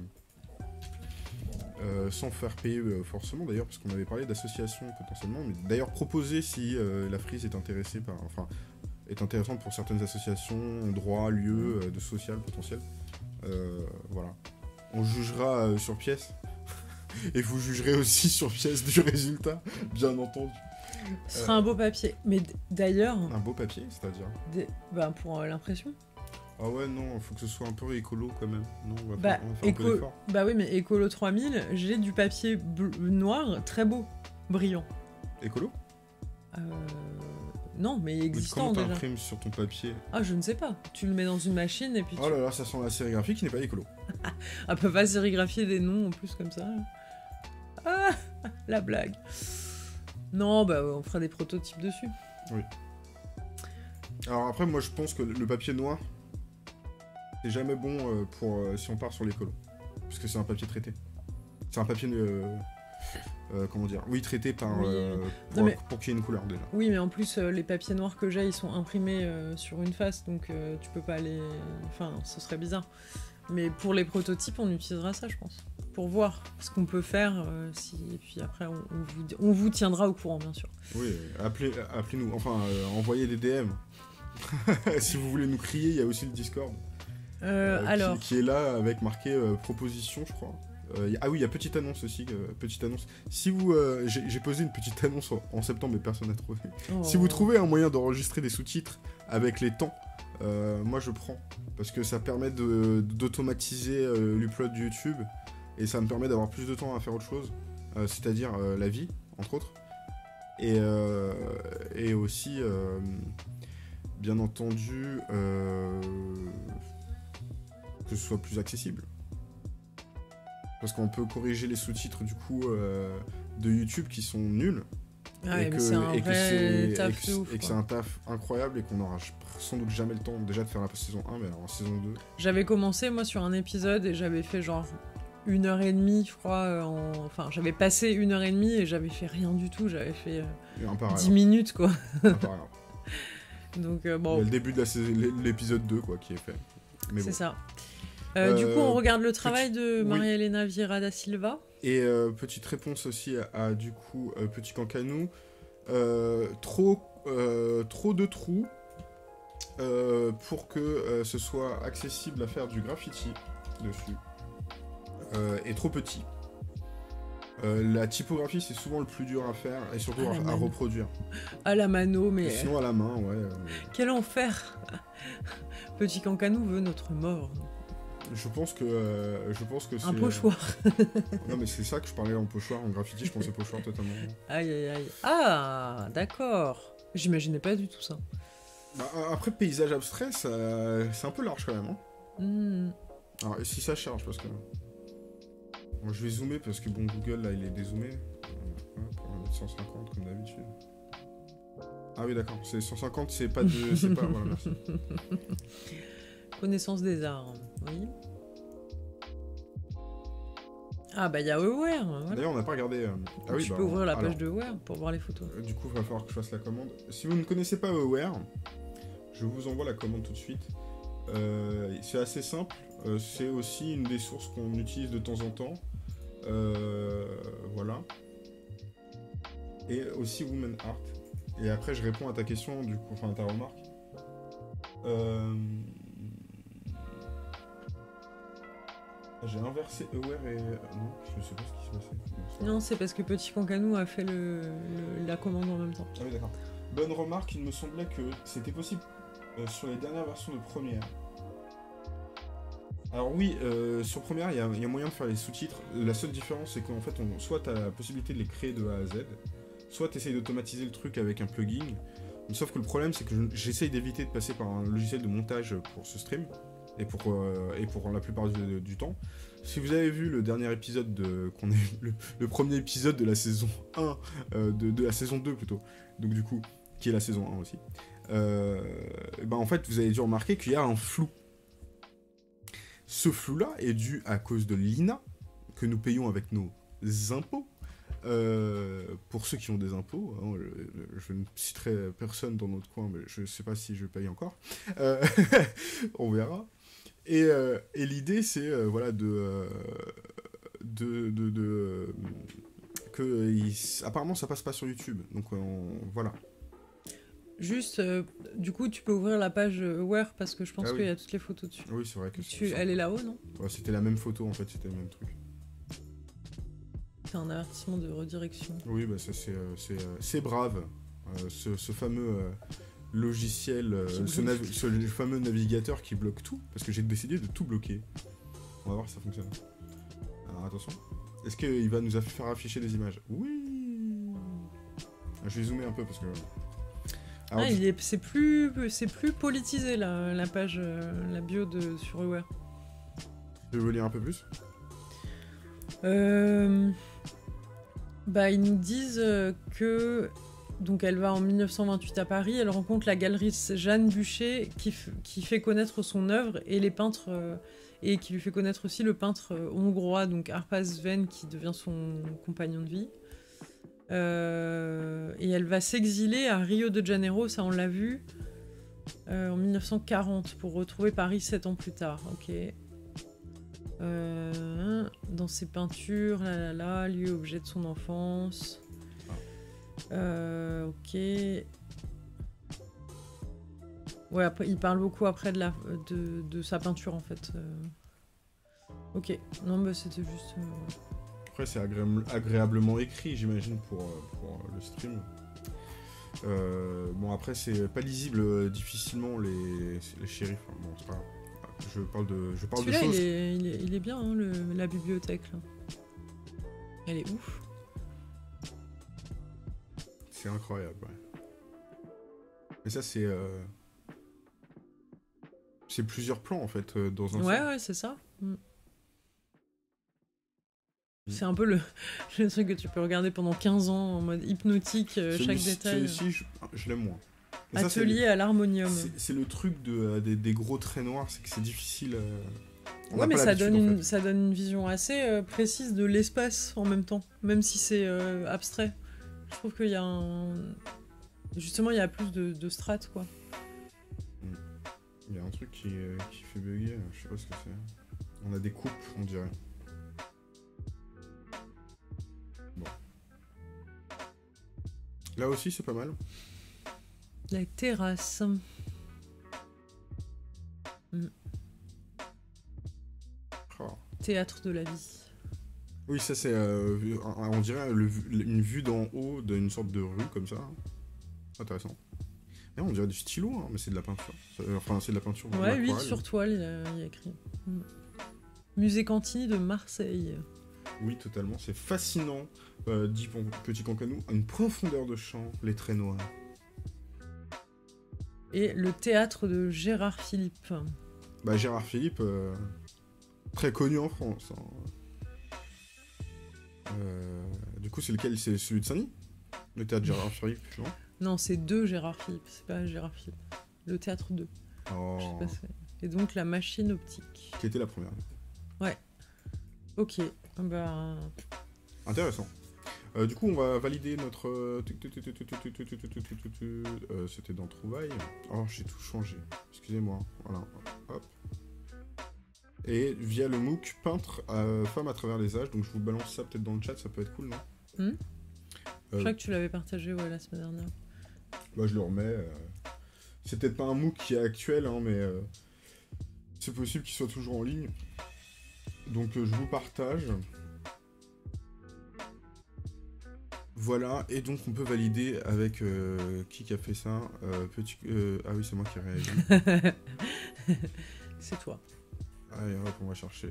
euh, sans faire payer euh, forcément, d'ailleurs, parce qu'on avait parlé d'associations potentiellement. Mais d'ailleurs, proposer si euh, la frise est intéressée par... Enfin, est intéressante pour certaines associations, droit, lieu, euh, de social potentiel. Euh, voilà. On jugera euh, sur pièce. Et vous jugerez aussi sur pièce du résultat, bien entendu. Ce sera euh, un beau papier. Mais d- d'ailleurs... Un beau papier, c'est-à-dire des... bah, pour euh, l'impression. Ah ouais, non, il faut que ce soit un peu écolo quand même. Non, on va bah, faire, on va faire éco... un peu d'effort. Bah oui, mais Écolo trois mille, j'ai du papier bleu... noir très beau, brillant. Écolo euh... Non, mais existant mais comment déjà. t'imprimes sur ton papier? Ah, je ne sais pas. Tu le mets dans une machine et puis. Oh tu... là là, ça sent la sérigraphie qui n'est pas écolo. On peut pas sérigraphier des noms en plus comme ça. Ah, la blague. Non, bah on fera des prototypes dessus. Oui. Alors après, moi je pense que le papier noir, c'est jamais bon euh, pour euh, si on part sur l'écolo, parce que c'est un papier traité. C'est un papier. Euh... Euh, comment dire, oui, traité par oui. euh, pour, non, mais... pour qu'il y ait une couleur déjà. Oui, mais en plus euh, les papiers noirs que j'ai, ils sont imprimés euh, sur une face, donc euh, tu peux pas les. Enfin, ce serait bizarre. Mais pour les prototypes, on utilisera ça, je pense, pour voir ce qu'on peut faire. Euh, si... Et puis après, on, on, vous... on vous tiendra au courant, bien sûr. Oui, appelez, appelez-nous. Enfin, euh, envoyez des D M. Si vous voulez nous crier, il y a aussi le Discord. Euh, euh, alors. Qui, qui est là avec marqué euh, proposition, je crois. Euh, y a, ah oui, il y a petite annonce aussi, euh, petite annonce. Si vous, euh, j'ai, j'ai posé une petite annonce en, en septembre, mais personne n'a trouvé. Oh. Si vous trouvez un moyen d'enregistrer des sous-titres avec les temps euh, moi je prends. Parce que ça permet de, d'automatiser euh, l'upload de YouTube et ça me permet d'avoir plus de temps à faire autre chose, euh, c'est-à-dire euh, la vie, entre autres. Et, euh, et aussi, euh, bien entendu, euh, que ce soit plus accessible. Parce qu'on peut corriger les sous-titres du coup euh, de YouTube qui sont nuls. Ah et ouais, que, c'est un et que vrai c'est, taf et que, de ouf, et que quoi. c'est un taf incroyable et qu'on n'aura sans doute jamais le temps déjà de faire la saison un, mais alors en saison deux. J'avais commencé moi sur un épisode et j'avais fait genre une heure et demie, je crois. En... Enfin, j'avais passé une heure et demie et j'avais fait rien du tout. J'avais fait euh, Un par dix minutes, quoi. un par un. Donc euh, Il y bon, a le début de la saison, l'épisode deux quoi, qui est fait. Mais c'est bon. ça. Euh, Euh, du coup, on regarde le travail petit- de oui. Maria-Elena Vieira da Silva. Et euh, petite réponse aussi à, à, du coup euh, Petit Cancanou. Euh, trop, euh, trop de trous euh, pour que euh, ce soit accessible à faire du graffiti dessus. Euh, et trop petit. Euh, la typographie c'est souvent le plus dur à faire et surtout Ah, la à, à mano. reproduire. À la mano, mais Et sinon à la main, ouais. euh, quel enfer. Petit Cancanou veut notre mort. je pense que euh, je pense que c'est. Un pochoir. Non mais c'est ça que je parlais en pochoir, en graffiti, je pensais pochoir totalement. Aïe, aïe, aïe. Ah, d'accord. J'imaginais pas du tout ça. Bah, après paysage abstrait, ça, c'est un peu large quand même. Hein. Hmm. Alors si ça charge parce que. Bon, je vais zoomer parce que bon Google là il est dézoomé. Euh, pour mettre cent cinquante comme d'habitude. Ah oui d'accord, c'est cent cinquante, c'est pas de. C'est pas. Voilà, merci. Connaissance des arts, oui. Ah bah il y a Aware, voilà. D'ailleurs on n'a pas regardé. euh, Ah oui, Tu bah, peux ouvrir la alors, page de Aware pour voir les photos. euh, Du coup il va falloir que je fasse la commande. Si vous ne connaissez pas Aware, je vous envoie la commande tout de suite. Euh, c'est assez simple, euh, c'est aussi une des sources qu'on utilise de temps en temps. Euh, voilà. Et aussi Women Art. Et après je réponds à ta question, du coup, enfin à ta remarque. Euh... J'ai inversé Aware et... Non, je sais pas ce qui se passait. Bon, Non, c'est parce que Petit Cancanou a fait le, le- la commande en même temps. Ah oui, d'accord. Bonne remarque, il me semblait que c'était possible euh, sur les dernières versions de Premiere. Alors oui, euh, sur Premiere, il y, a- il y a moyen de faire les sous-titres. La seule différence, c'est qu'en fait, on, soit tu as la possibilité de les créer de A à Z, soit tu essayes d'automatiser le truc avec un plugin. Sauf que le problème, c'est que je- j'essaye d'éviter de passer par un logiciel de montage pour ce stream, et pour, euh, et pour la plupart du, du temps. Si vous avez vu le dernier épisode, de, qu'on est, le, le premier épisode de la saison un, euh, de, de la saison deux plutôt, donc du coup, qui est la saison un aussi, euh, ben en fait, vous avez dû remarquer qu'il y a un flou. Ce flou-là est dû à cause de l'I N A, que nous payons avec nos impôts. Euh, pour ceux qui ont des impôts, hein, je, je ne citerai personne dans notre coin, mais je ne sais pas si je paye encore. Euh, on verra. Et, euh, et l'idée, c'est euh, voilà, de, euh, de, de, de euh, que il, apparemment ça passe pas sur YouTube. Donc on, voilà. Juste, euh, du coup, tu peux ouvrir la page Aware parce que je pense Ah oui. qu'il y a toutes les photos dessus. Oui, c'est vrai que Tu, c'est- elle est là-haut, non? ouais, c'était la même photo en fait, c'était le même truc. C'est un avertissement de redirection. Oui, bah ça c'est euh, c'est euh, c'est Brave, euh, ce, ce fameux euh, logiciel, euh, Qui ce, bloque. nav- ce fameux navigateur qui bloque tout, parce que j'ai décidé de tout bloquer. On va voir si ça fonctionne. Alors attention, est-ce qu'il va nous aff- faire afficher des images? Oui. Je vais zoomer un peu parce que. Alors, Ah, du- il est, c'est plus, c'est plus politisé la, la page, euh, la bio de sur Aware. Je vais vous lire un peu plus. Euh, bah, ils nous disent euh, que donc elle va en mille neuf cent vingt-huit à Paris, elle rencontre la galeriste Jeanne Bûcher qui, f- qui fait connaître son œuvre et les peintres euh, et qui lui fait connaître aussi le peintre euh, hongrois donc Arpad Sven qui devient son compagnon de vie. Euh, et elle va s'exiler à Rio de Janeiro, ça on l'a vu, euh, en mille neuf cent quarante pour retrouver Paris sept ans plus tard. Ok. Euh, dans ses peintures, là là là, lieu objet de son enfance. Euh, ok. Ouais, après, il parle beaucoup après de, la, de, de sa peinture en fait. Euh, ok, non, mais c'était juste. Euh... Après, c'est agréable- agréablement écrit, j'imagine, pour, euh, pour euh, le stream. Euh, bon, après, c'est pas lisible euh, difficilement les, les shérifs. Enfin, bon, c'est pas grave. Je parle de, je parle de Celui-là, choses. il est, il, est, il est bien, hein, le, la bibliothèque. Là. Elle est ouf. C'est incroyable, ouais. Mais ça, c'est... Euh... C'est plusieurs plans, en fait, euh, dans un Ouais, seul. ouais, c'est ça. Mm. C'est un peu le, le truc que tu peux regarder pendant quinze ans en mode hypnotique, euh, chaque Celui-ci- détail. Celui-ci, je, je l'aime moins. Mais ça, c'est Atelier le- à l'harmonium. c'est- C'est le truc de, euh, des, des gros traits noirs, c'est que c'est difficile. euh, on Ouais, n'a mais pas ça l'habitude, donne, en une, fait. ça donne une vision assez euh, précise de l'espace en même temps, même si c'est euh, abstrait. Je trouve qu'il y a un... Justement, il y a plus de, de strates, quoi. Il y a un truc qui, euh, qui fait bugger, je sais pas ce que c'est. On a des coupes, on dirait. Bon. Là aussi, c'est pas mal. La terrasse. Mm. Oh. Théâtre de la vie. Oui, ça c'est, euh, un- on dirait le vu- une vue d'en haut d'une sorte de rue comme ça. Intéressant. Et on dirait du stylo, hein, mais c'est de la peinture. Ça- Enfin, c'est de la peinture. de Ouais, huit l'aquarelle. sur toile, il y a, il y a écrit. Mm. Musée Cantini de Marseille. Oui, totalement. C'est fascinant, euh, dit Pon- Petit Cancanou. Une profondeur de champ, les traits noirs. Et le théâtre de Gérard Philippe. Bah, Gérard Philippe, euh, très connu en France. hein. Euh, du coup, c'est lequel? C'est celui de Saint-Denis? Le théâtre Gérard Philippe, non? Non, c'est deux Gérard Philippe, c'est pas Gérard Philippe. Le théâtre deux. Oh. Je sais pas c'est- Et donc la machine optique. Qui était la première? Ok. Bah. Intéressant. Euh, du coup, on va valider notre... euh, tu- tu- tu- tu- tu- tu- tu- tu- tu- tu- tu- tu- tu- euh, C'était dans Trouvailles. Oh, j'ai tout changé. Excusez-moi. Voilà. Hop. Et via le MOOC, peintre euh, femme à travers les âges. Donc je vous balance ça peut-être dans le chat, ça peut être cool, non? Hmm Je Euh, crois que tu l'avais partagé ouais, la semaine dernière. Bah, je le remets. euh, C'est peut-être pas un MOOC qui est actuel, hein, mais euh, c'est possible qu'il soit toujours en ligne. Donc euh, je vous partage. Voilà, et donc on peut valider avec euh, qui qui a fait ça. euh, petit, euh, Ah oui, c'est moi qui ai réagi. C'est toi. Allez, hop, on va chercher.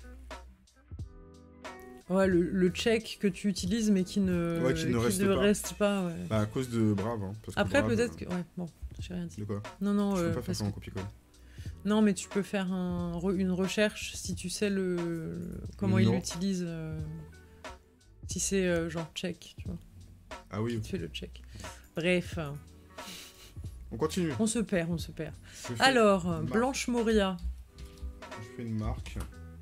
Ouais, le, le check que tu utilises mais qui ne, Ouais, qui ne reste pas. reste pas, ouais. Bah, à cause de Brave. Hein, parce que Après, Brave, peut-être euh, que. Ouais, bon, j'ai rien dit. De quoi? Non, non, Je euh, peux pas faire parce ça en que- copier-coller. non, mais tu peux faire un, re- une recherche si tu sais le, le- comment il Non. l'utilise. euh, si c'est euh, genre check, tu vois. Ah oui, Tu fais le check. Bref, euh, on continue. on se perd, on se perd. Je fais- Alors, euh, marque. Blanche Moria. Je fais une marque.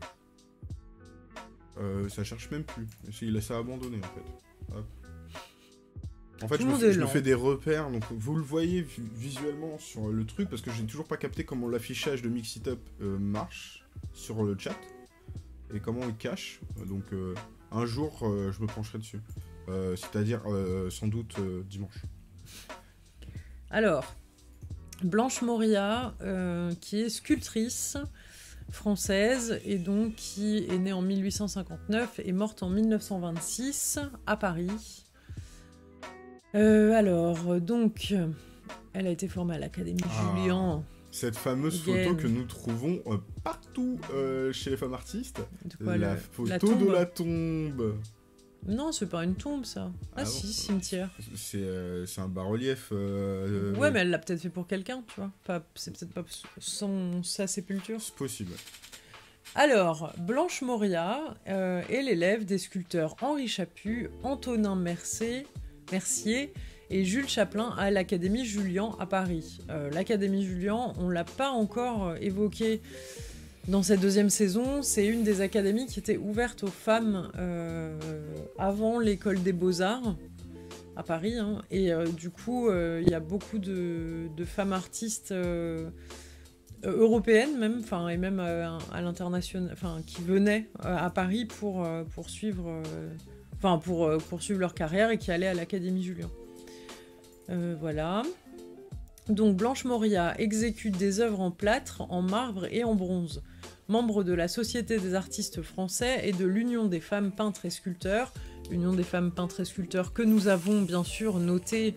Euh, ça cherche même plus. Il ça a abandonné en fait. Hop. En fait, Tout je le me, monde fais, est je me lent. fais des repères, donc vous le voyez vi- visuellement sur le truc, parce que j'ai toujours pas capté comment l'affichage de Mix It Up euh, marche sur le chat, et comment il cache. Donc euh, un jour, euh, je me pencherai dessus. Euh, C'est-à-dire euh, sans doute euh, dimanche. Alors, Blanche Moria, euh, qui est sculptrice française et donc qui est née en mille huit cent cinquante-neuf et morte en mille neuf cent vingt-six à Paris. Euh, alors, donc, elle a été formée à l'Académie Ah. Julian. Cette fameuse Again. photo que nous trouvons euh, partout euh, chez les femmes artistes. De quoi, la le- photo la de tombe la tombe. Non, c'est pas une tombe, ça. Ah, Ah si, bon cimetière. C'est euh, c'est un bas-relief. euh, Ouais, mais elle l'a peut-être fait pour quelqu'un, tu vois. Pas, c'est peut-être pas son, sa sépulture. C'est possible. Alors, Blanche Moria euh, est l'élève des sculpteurs Henri Chaput, Antonin Mercier, Mercier et Jules Chaplin à l'Académie Julian à Paris. Euh, L'Académie Julian, on l'a pas encore euh, évoqué dans cette deuxième saison. C'est une des académies qui était ouverte aux femmes euh, avant l'école des Beaux-Arts à Paris. hein. Et euh, du coup, euh, il y a beaucoup de, de femmes artistes... euh, Euh, européennes même, enfin et même euh, à l'international, enfin qui venaient euh, à Paris pour euh, poursuivre, enfin pour euh, poursuivre leur carrière et qui allaient à l'Académie Julian. Euh, voilà. Donc Blanche Moria exécute des œuvres en plâtre, en marbre et en bronze. Membre de la Société des artistes français et de l'Union des femmes peintres et sculpteurs, Union des femmes peintres et sculpteurs que nous avons bien sûr noté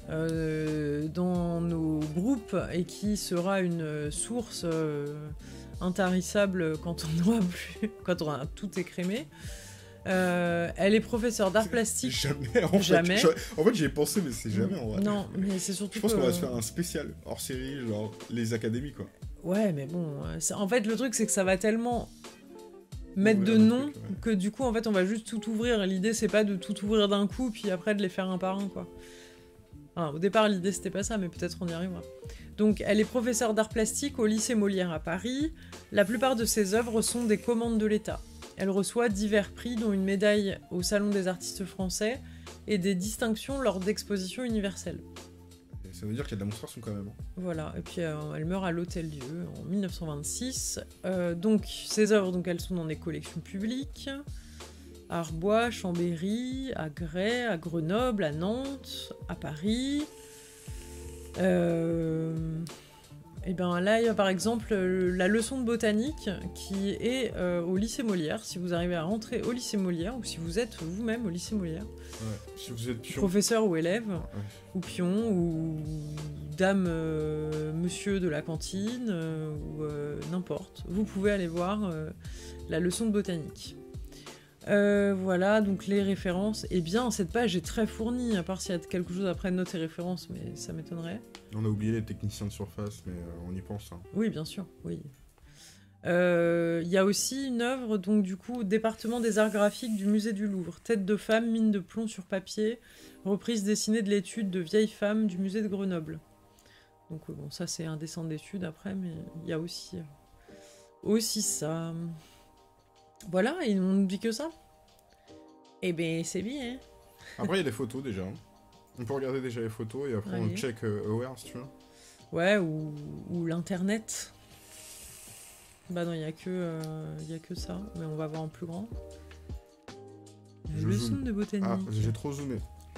euh, dans nos groupes et qui sera une source euh, intarissable quand on aura plus, quand on aura tout écrémé. Euh, elle est professeure d'art plastique. Jamais, en jamais. fait. Je- En fait, j'y ai pensé, mais c'est jamais en vrai. Non, mais c'est surtout Je pense que... qu'on va se faire un spécial hors série, genre les académies, quoi. Ouais, mais bon, euh, c'est- en fait, le truc, c'est que ça va tellement mettre Ouvrir de le noms truc, ouais. que du coup, en fait, on va juste tout ouvrir. L'idée, c'est pas de tout ouvrir d'un coup, puis après de les faire un par un, quoi. Enfin, au départ, l'idée, c'était pas ça, mais peut-être on y arrivera. Donc, elle est professeure d'art plastique au lycée Molière à Paris. La plupart de ses œuvres sont des commandes de l'État. Elle reçoit divers prix, dont une médaille au Salon des artistes français et des distinctions lors d'expositions universelles. Et ça veut dire qu'il y a de la monstration quand même. hein. Voilà, et puis euh, elle meurt à l'Hôtel-Dieu en mille neuf cent vingt-six. Euh, donc, ses œuvres, donc, elles sont dans des collections publiques. À Arbois, Chambéry, à Gray, à Grenoble, à Nantes, à Paris. Euh... Et bien là, il y a par exemple euh, la leçon de botanique qui est euh, au lycée Molière. Si vous arrivez à rentrer au lycée Molière, ou si vous êtes vous-même au lycée Molière, Ouais. Si vous êtes pion. professeur ou élève, Ouais. ou pion, ou dame, euh, monsieur de la cantine, euh, ou euh, n'importe, vous pouvez aller voir euh, la leçon de botanique. Euh, voilà, donc les références. Eh bien, cette page est très fournie, à part s'il y a quelque chose après notes et références, mais ça m'étonnerait. On a oublié les techniciens de surface, mais euh, on y pense. hein. Oui, bien sûr, oui. Euh, Il y a aussi une œuvre, donc du coup, au département des arts graphiques du musée du Louvre. Tête de femme, mine de plomb sur papier, reprise dessinée de l'étude de vieille femme du musée de Grenoble. Donc euh, bon, ça c'est un dessin d'étude après, mais il y a aussi, euh, aussi ça. Voilà, et on ne dit que ça. Eh ben, c'est bien. Après, il y a les photos déjà. hein. On peut regarder déjà les photos et après on Allez. check euh, Aware si tu veux. Ouais, ou, ou l'internet. Bah non, il y a que, euh, il y a que ça, mais on va voir en plus grand. La Je leçon zoome. de botanique. Ah, j'ai trop zoomé.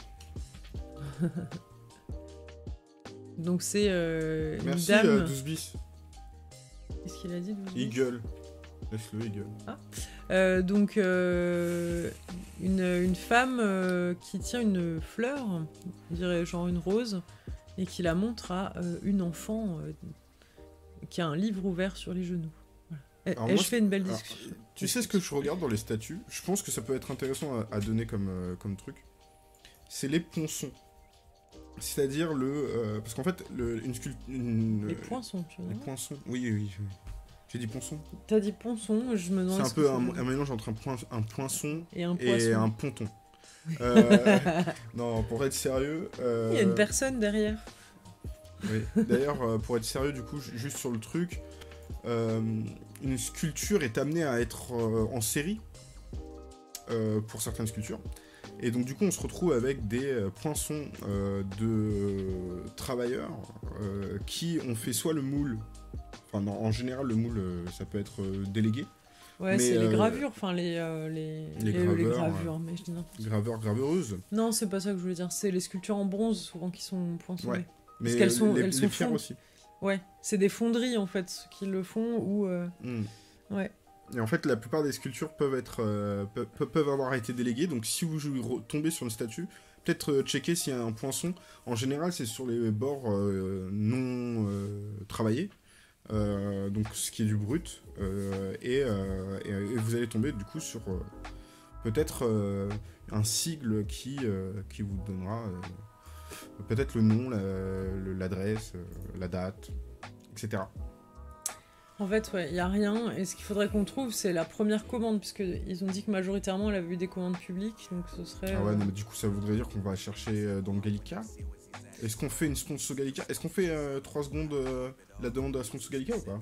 Donc c'est euh, une Merci dame. euh, douze bis. Qu'est-ce qu'il a dit douze Il gueule. Laisse-le, il gueule. Euh, Donc euh, une, une femme euh, qui tient une fleur, on dirait genre une rose, et qui la montre à euh, une enfant euh, qui a un livre ouvert sur les genoux. Voilà. Et, Alors et moi, je fais une belle alors, discussion. Tu sais ce que je regarde dans les statues? Je pense que ça peut être intéressant à, à donner comme, euh, comme truc. C'est les ponçons. C'est-à-dire le... euh, parce qu'en fait, le, une sculpture... Les poinçons, tu vois. Les poinçons. Oui, oui, oui. J'ai dit ponçon. T'as dit ponçon, je me demande. C'est un ce que peu ça un, veut dire. un mélange entre un, point, un poinçon Et un et poisson. un ponton. Euh, non, pour être sérieux... euh, Il y a une personne derrière. oui. D'ailleurs, euh, pour être sérieux, du coup, ju- juste sur le truc, euh, une sculpture est amenée à être euh, en série euh, pour certaines sculptures. Et donc, du coup, on se retrouve avec des euh, poinçons euh, de travailleurs euh, qui ont fait soit le moule, enfin, non, en général, le moule, euh, ça peut être euh, délégué, Ouais, Mais, c'est les euh, gravures, enfin les, euh, les, les les- les graveurs, gravures, mais je dis n'importe quoi. graveur, graveuse. Non, c'est pas ça que je voulais dire, c'est les sculptures en bronze souvent qui sont poinçonnées. Ouais. Mais qu'elles sont- les, elles les sont pierres fonds. aussi. Ouais, c'est des fonderies en fait qui le font ou. euh, Hmm. Ouais. Et en fait, la plupart des sculptures peuvent être euh, pe- pe- peuvent avoir été déléguées. Donc, si vous re- tombez sur une statue, peut-être euh, checker s'il y a un poinçon. En général, c'est sur les bords euh, non euh, travaillés, euh, donc ce qui est du brut, euh, et, euh, et, et vous allez tomber du coup sur euh, peut-être euh, un sigle qui euh, qui vous donnera euh, peut-être le nom, la- le- l'adresse, euh, la date, et cetera. En fait, ouais, il y a rien. Et ce qu'il faudrait qu'on trouve, c'est la première commande, puisque ils ont dit que majoritairement, elle avait eu des commandes publiques, donc ce serait. Ah ouais, euh, non, mais du coup, ça voudrait dire qu'on va chercher euh, dans le Gallica. Est-ce qu'on fait une sponsor Gallica? Est-ce qu'on fait trois secondes euh, la demande de la sponsor Gallica ou pas?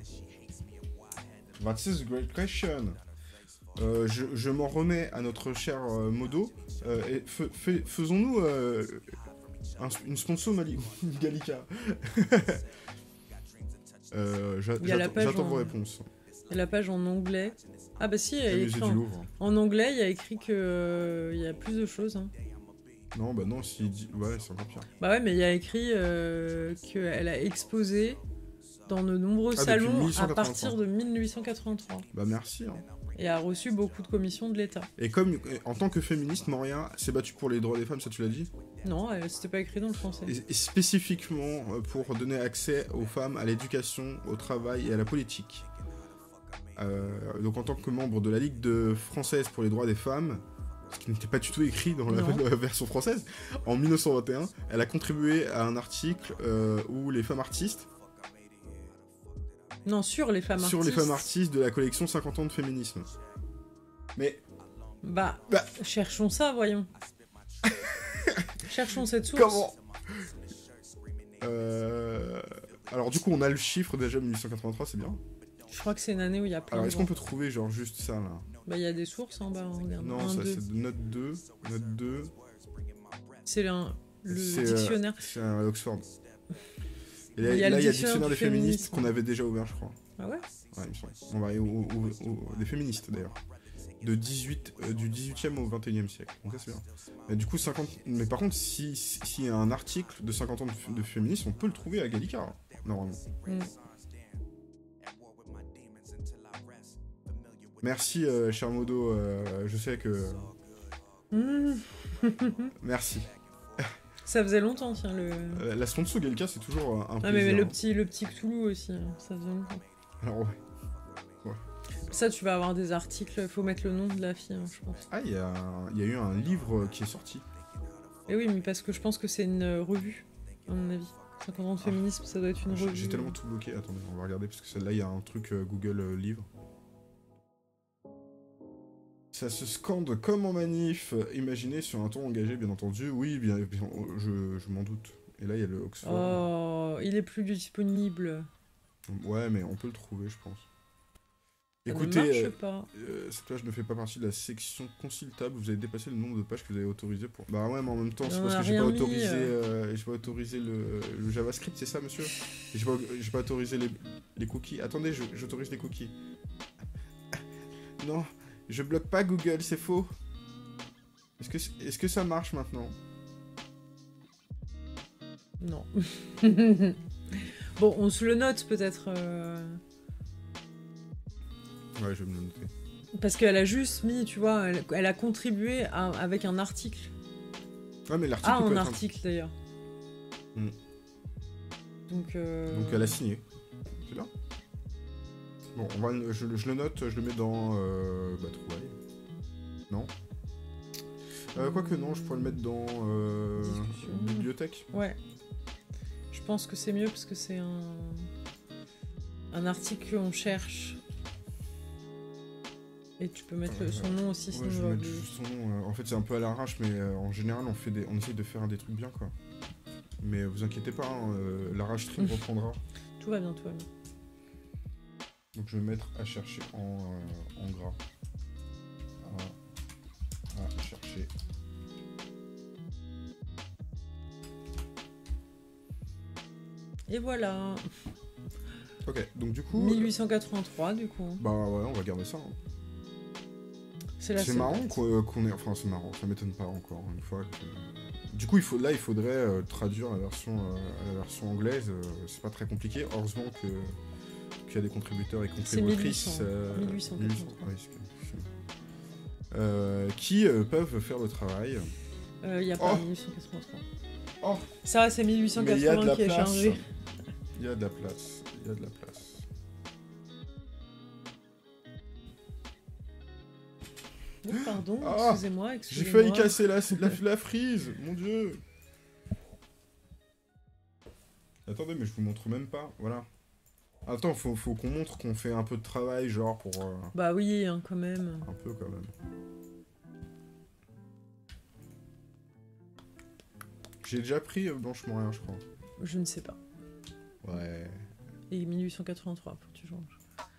That is a great question. Euh, je je m'en remets à notre cher euh, Modo. Euh, et fe- fe- faisons-nous euh, un- une sponsor Mali Gallica. euh, j'a- Il y a la J'attends page j'attends en- vos réponses. Il y a la page en anglais. Ah bah si, il y a Le écrit musée en... du Louvre. en anglais, il y a écrit que euh, il y a plus de choses. hein. Non, bah non, s'il dit... Ouais, c'est encore pire. Bah ouais, mais il y a écrit euh, qu'elle a exposé dans de nombreux Ah, depuis salons mille huit à cent quatre-vingt-trois. partir de mille huit cent quatre-vingt-trois. Bah merci. Hein. Et a reçu beaucoup de commissions de l'État. Et comme, en tant que féministe, Moria s'est battue pour les droits des femmes, ça tu l'as dit? Non, euh, c'était pas écrit dans le français. Et, et spécifiquement pour donner accès aux femmes à l'éducation, au travail et à la politique. Euh, donc en tant que membre de la Ligue de française pour les droits des femmes, ce qui n'était pas du tout écrit dans la, la version française, en mille neuf cent vingt et un, elle a contribué à un article euh, où les femmes artistes... Non, sur les femmes sur artistes. Sur les femmes artistes de la collection cinquante ans de féminisme. Mais... Bah, bah... cherchons ça, voyons. Cherchons cette source. Comment euh... Alors du coup, on a le chiffre déjà, mille huit cent quatre-vingt-trois, c'est bien. Je crois que c'est une année où il y a plein Alors, de est-ce qu'on peut trouver genre juste ça, là? Bah, il y a des sources en bas, regarde. Non, un, ça, deux. c'est note deux. Note deux. C'est le, le c'est, dictionnaire. Euh, c'est un Oxford. Et là, il y a là, le il y a le dictionnaire dictionnaire des du féministes féminisme. qu'on avait déjà ouvert, je crois. Ah ouais? Ouais, il me semble. On va aller au, au, au, au- des féministes, d'ailleurs. De dix-huit, euh, du dix-huitième au vingt et unième siècle. Donc ça, c'est bien. Mais du coup, cinquante... Mais par contre, si, si, s'il y a un article de cinquante ans de, f- de féminisme, on peut le trouver à Gallica, hein, normalement. Mm. Merci, euh, cher Modo. euh, je sais que... Mm. Merci. Ça faisait longtemps, tiens, le... Euh, la sponsor Gallica, c'est toujours euh, un Ah, plaisir. mais, mais le hein. petit, le petit Cthulhu aussi, hein, ça faisait longtemps. Alors, ouais. Ça, tu vas avoir des articles, faut mettre le nom de la fille, hein, je pense. Ah, il y a, il y a eu un livre qui est sorti. Et oui, mais parce que je pense que c'est une euh, revue, à mon avis. cinquante ans de Ah. féminisme, ça doit être une J'ai revue. j'ai tellement tout bloqué. Attendez, on va regarder parce que celle-là, il y a un truc euh, Google euh, Livre. Ça se scande comme en manif. euh, Imaginez sur un ton engagé, bien entendu. Oui, bien, bien, je, je m'en doute. Et là, il y a le Oxford. Oh, il est plus disponible. Ouais, mais on peut le trouver, je pense. Ça Écoutez, ne marche euh, pas. euh, cette page ne fait pas partie de la section consultable. Vous avez dépassé le nombre de pages que vous avez autorisé pour. Bah ouais, mais en même temps, c'est On parce a que j'ai pas rien mis, autorisé, euh. euh, j'ai pas autorisé le, le JavaScript, c'est ça, monsieur? Et J'ai pas, j'ai pas autorisé les, les cookies. Attendez, je- j'autorise les cookies. Non, je bloque pas Google, c'est faux. Est-ce que, c'est- est-ce que ça marche maintenant? Non. Bon, on se le note peut-être. euh, Ouais, je vais me le noter. Parce qu'elle a juste mis, tu vois, elle, elle a contribué à- avec un article. Ouais, mais l'article. Ah, il peut un être article d'ailleurs. Hmm. Donc. euh, Donc elle a signé. C'est bien. Bon, on va, le- je, le- je le note, je le mets dans euh, bah, trouvailles. Non. Euh, Quoique non, je pourrais le mettre dans euh, Discussion. bibliothèque. Ouais. Je pense que c'est mieux parce que c'est un. Un article qu'on cherche. Et tu peux mettre le- son nom aussi, sinon Ouais, je on vais va mettre oublier. juste son nom. euh, En fait, c'est un peu à l'arrache, mais euh, en général, on, fait des, on essaye de faire des trucs bien, quoi. Mais euh, vous inquiétez pas, hein, euh, l'arrache stream reprendra. Tout va bien, tout va bien. Donc je vais mettre à chercher en, euh, en gras. À, à chercher. Et voilà. Ok, donc du coup... mille huit cent quatre-vingt-trois, du coup. Bah ouais, on va garder ça. hein. C'est la C'est seule marrant date. qu'on qu'on ait... Enfin, c'est marrant, ça m'étonne pas encore une fois que... Du coup, il faut... là, il faudrait euh, traduire la version, euh, la version anglaise. euh, c'est pas très compliqué. Heureusement que qu'il y a des contributeurs et C'est contributrices... mille huit cents, euh, mille huit cent quatre-vingt-trois. oui, c'est- c'est- euh, qui euh, peuvent faire le travail. Il n'y a pas Oh. mille huit cent quatre-vingt-trois. Oh, Ça, c'est mille huit cent mais il y a de quatre-vingts la qui est place. chargé. Il y a de la place. Il y a de la place. Oh, pardon, Ah, excusez-moi, J'ai excusez-moi. failli casser la, la, la frise, mon dieu. Attendez, mais je vous montre même pas, voilà. Attends, faut, faut qu'on montre qu'on fait un peu de travail, genre pour... euh, Bah oui, hein, quand même. un peu quand même. J'ai déjà pris euh, Blanche Morin, je crois. Je ne sais pas. Ouais. Et mille huit cent quatre-vingt-trois, faut que tu changes.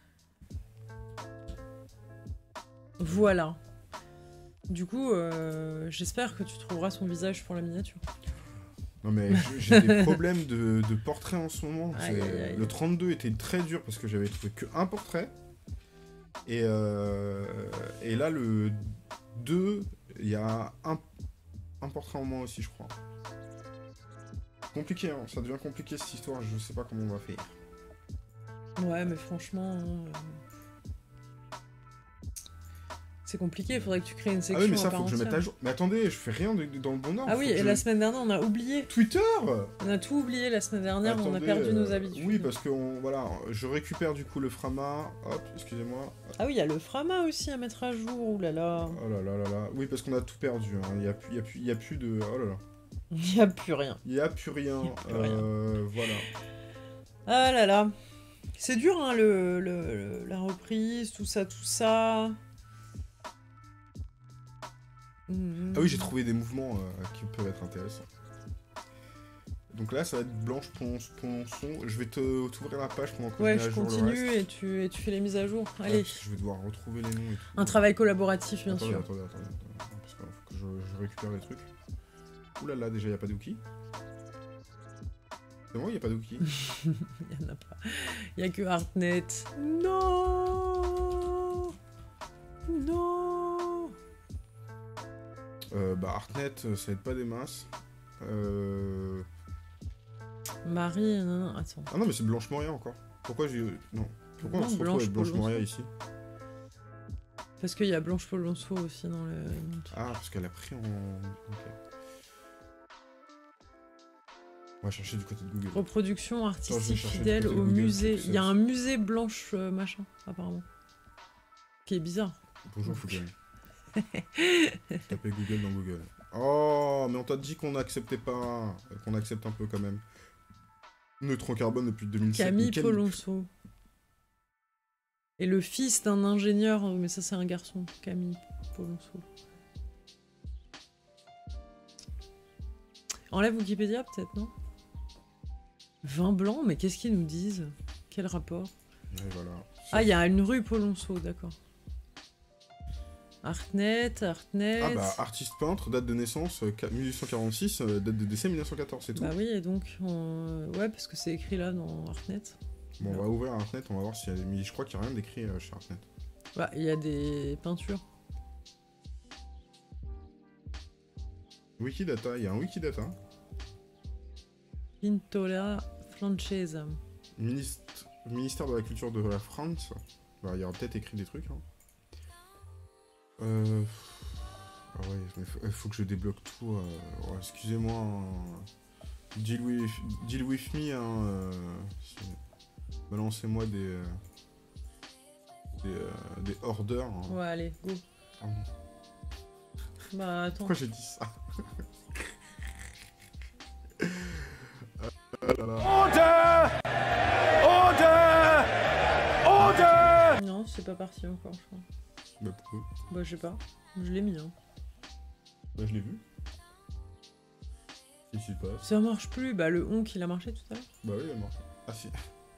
Voilà. Du coup, euh, j'espère que tu trouveras son visage pour la miniature. Non mais j- j'ai des problèmes de, de portrait en ce moment. Aïe, C'est- aïe, aïe. Le trente-deux était très dur parce que j'avais trouvé que un portrait. Et, euh, et là, le deux, il y a un, un portrait en moins aussi, je crois. Compliqué, hein, ça devient compliqué cette histoire, je sais pas comment on va faire. Ouais, mais franchement... hein, euh, c'est compliqué, il faudrait que tu crées une section. Ah oui, mais ça, à part faut que je mette entière. à jour. Mais attendez, je fais rien de- de- dans le bon ordre. Ah oui, faut que et je- la semaine dernière, on a oublié. Twitter On a tout oublié la semaine dernière, on a Attendez, perdu nos euh, habitudes. Oui, parce que on- voilà, je récupère du coup le Frama. Hop, excusez-moi. Ah oui, il y a le Frama aussi à mettre à jour, oulala. Oh là là là là. Oui, parce qu'on a tout perdu. hein. Il n'y a, plus- il y a, plus- il y a plus de. Oh là là. Il n'y a plus rien. Il n'y a plus rien. Il y a plus rien. Euh, Voilà. Ah là là. C'est dur, hein, le, le- le- la reprise, tout ça, tout ça. Mhm. Ah oui, j'ai trouvé des mouvements euh, qui peuvent être intéressants. Donc là, ça va être Blanche Ponce- Ponçon. Je vais te t'ouvrir la page pendant que Ouais, je mets je à jour le continue reste. et tu, et tu fais les mises à jour. Ouais, Allez. parce que je vais devoir retrouver les noms et tout. Un travail collaboratif, bien attendez, sûr. Attendez, attendez, attendez. Parce qu'il faut que je, je récupère les trucs. Ouh là là, déjà, il n'y a pas d'Ouki. C'est bon, il n'y a pas d'Ouki. Il n'y en a pas. Il n'y a que Artnet. Non. Non. Euh, bah, Artnet, ça aide pas des masses. Euh... Marie, non, non, attends. Ah non, mais c'est Blanche Moria encore. Pourquoi j'ai. Non. Pourquoi Non, on se retrouve Blanche avec Blanche Polonceau. Moria ici? Parce qu'il y a Blanche Polonceau aussi dans le. Ah, parce qu'elle a pris en. Ok. On va chercher du côté de Google. Reproduction Attends, je vais artistique chercher du fidèle côté de au Google, musée. c'est Il y a ça. un musée blanche euh, machin, apparemment. Qui est bizarre. Bonjour Google. Tapez Google dans Google. Oh, mais on t'a dit qu'on n'acceptait pas. Qu'on accepte un peu quand même. Neutron carbone depuis deux mille sept. Camille Mais quel- Polonceau. Et le fils d'un ingénieur, mais ça c'est un garçon, Camille Polonceau. Enlève Wikipédia peut-être, non? Vin blanc, mais qu'est-ce qu'ils nous disent? Quel rapport? Ouais, voilà. Ah, il y a une rue Polonceau, d'accord. Artnet, Artnet... Ah bah, artiste peintre, date de naissance euh, mille huit cent quarante-six, euh, date de décès mille neuf cent quatorze, c'est tout. Bah oui, et donc, on- ouais, parce que c'est écrit là dans Artnet. Bon, on va ouvrir Artnet, on va voir s'il y a des... Mais je crois qu'il n'y a rien d'écrit euh, chez Artnet. Bah, il y a des peintures. Wikidata, il y a un Wikidata. Pintola Francesa. Ministre... Ministère de la Culture de la France. Bah, il y aura peut-être écrit des trucs. Hein. Euh... Ah ouais, il faut, faut que je débloque tout. Euh... ouais, excusez-moi. Hein. Deal, with... Deal with me. Hein, euh... c'est- Balancez-moi des... euh, Des, euh, des orders. Hein. Ouais, allez, go. Pardon. Bah, attends. Pourquoi j'ai dit ça? Ah là là. Non, c'est pas parti encore, je crois. Bah pourquoi? Bah, je sais pas. Je l'ai mis, hein. Bah je l'ai vu. Qu'est-ce qui se passe? Ça marche plus. Bah, le on qu'il a marché tout à l'heure. Bah oui, il est mort. Ah si.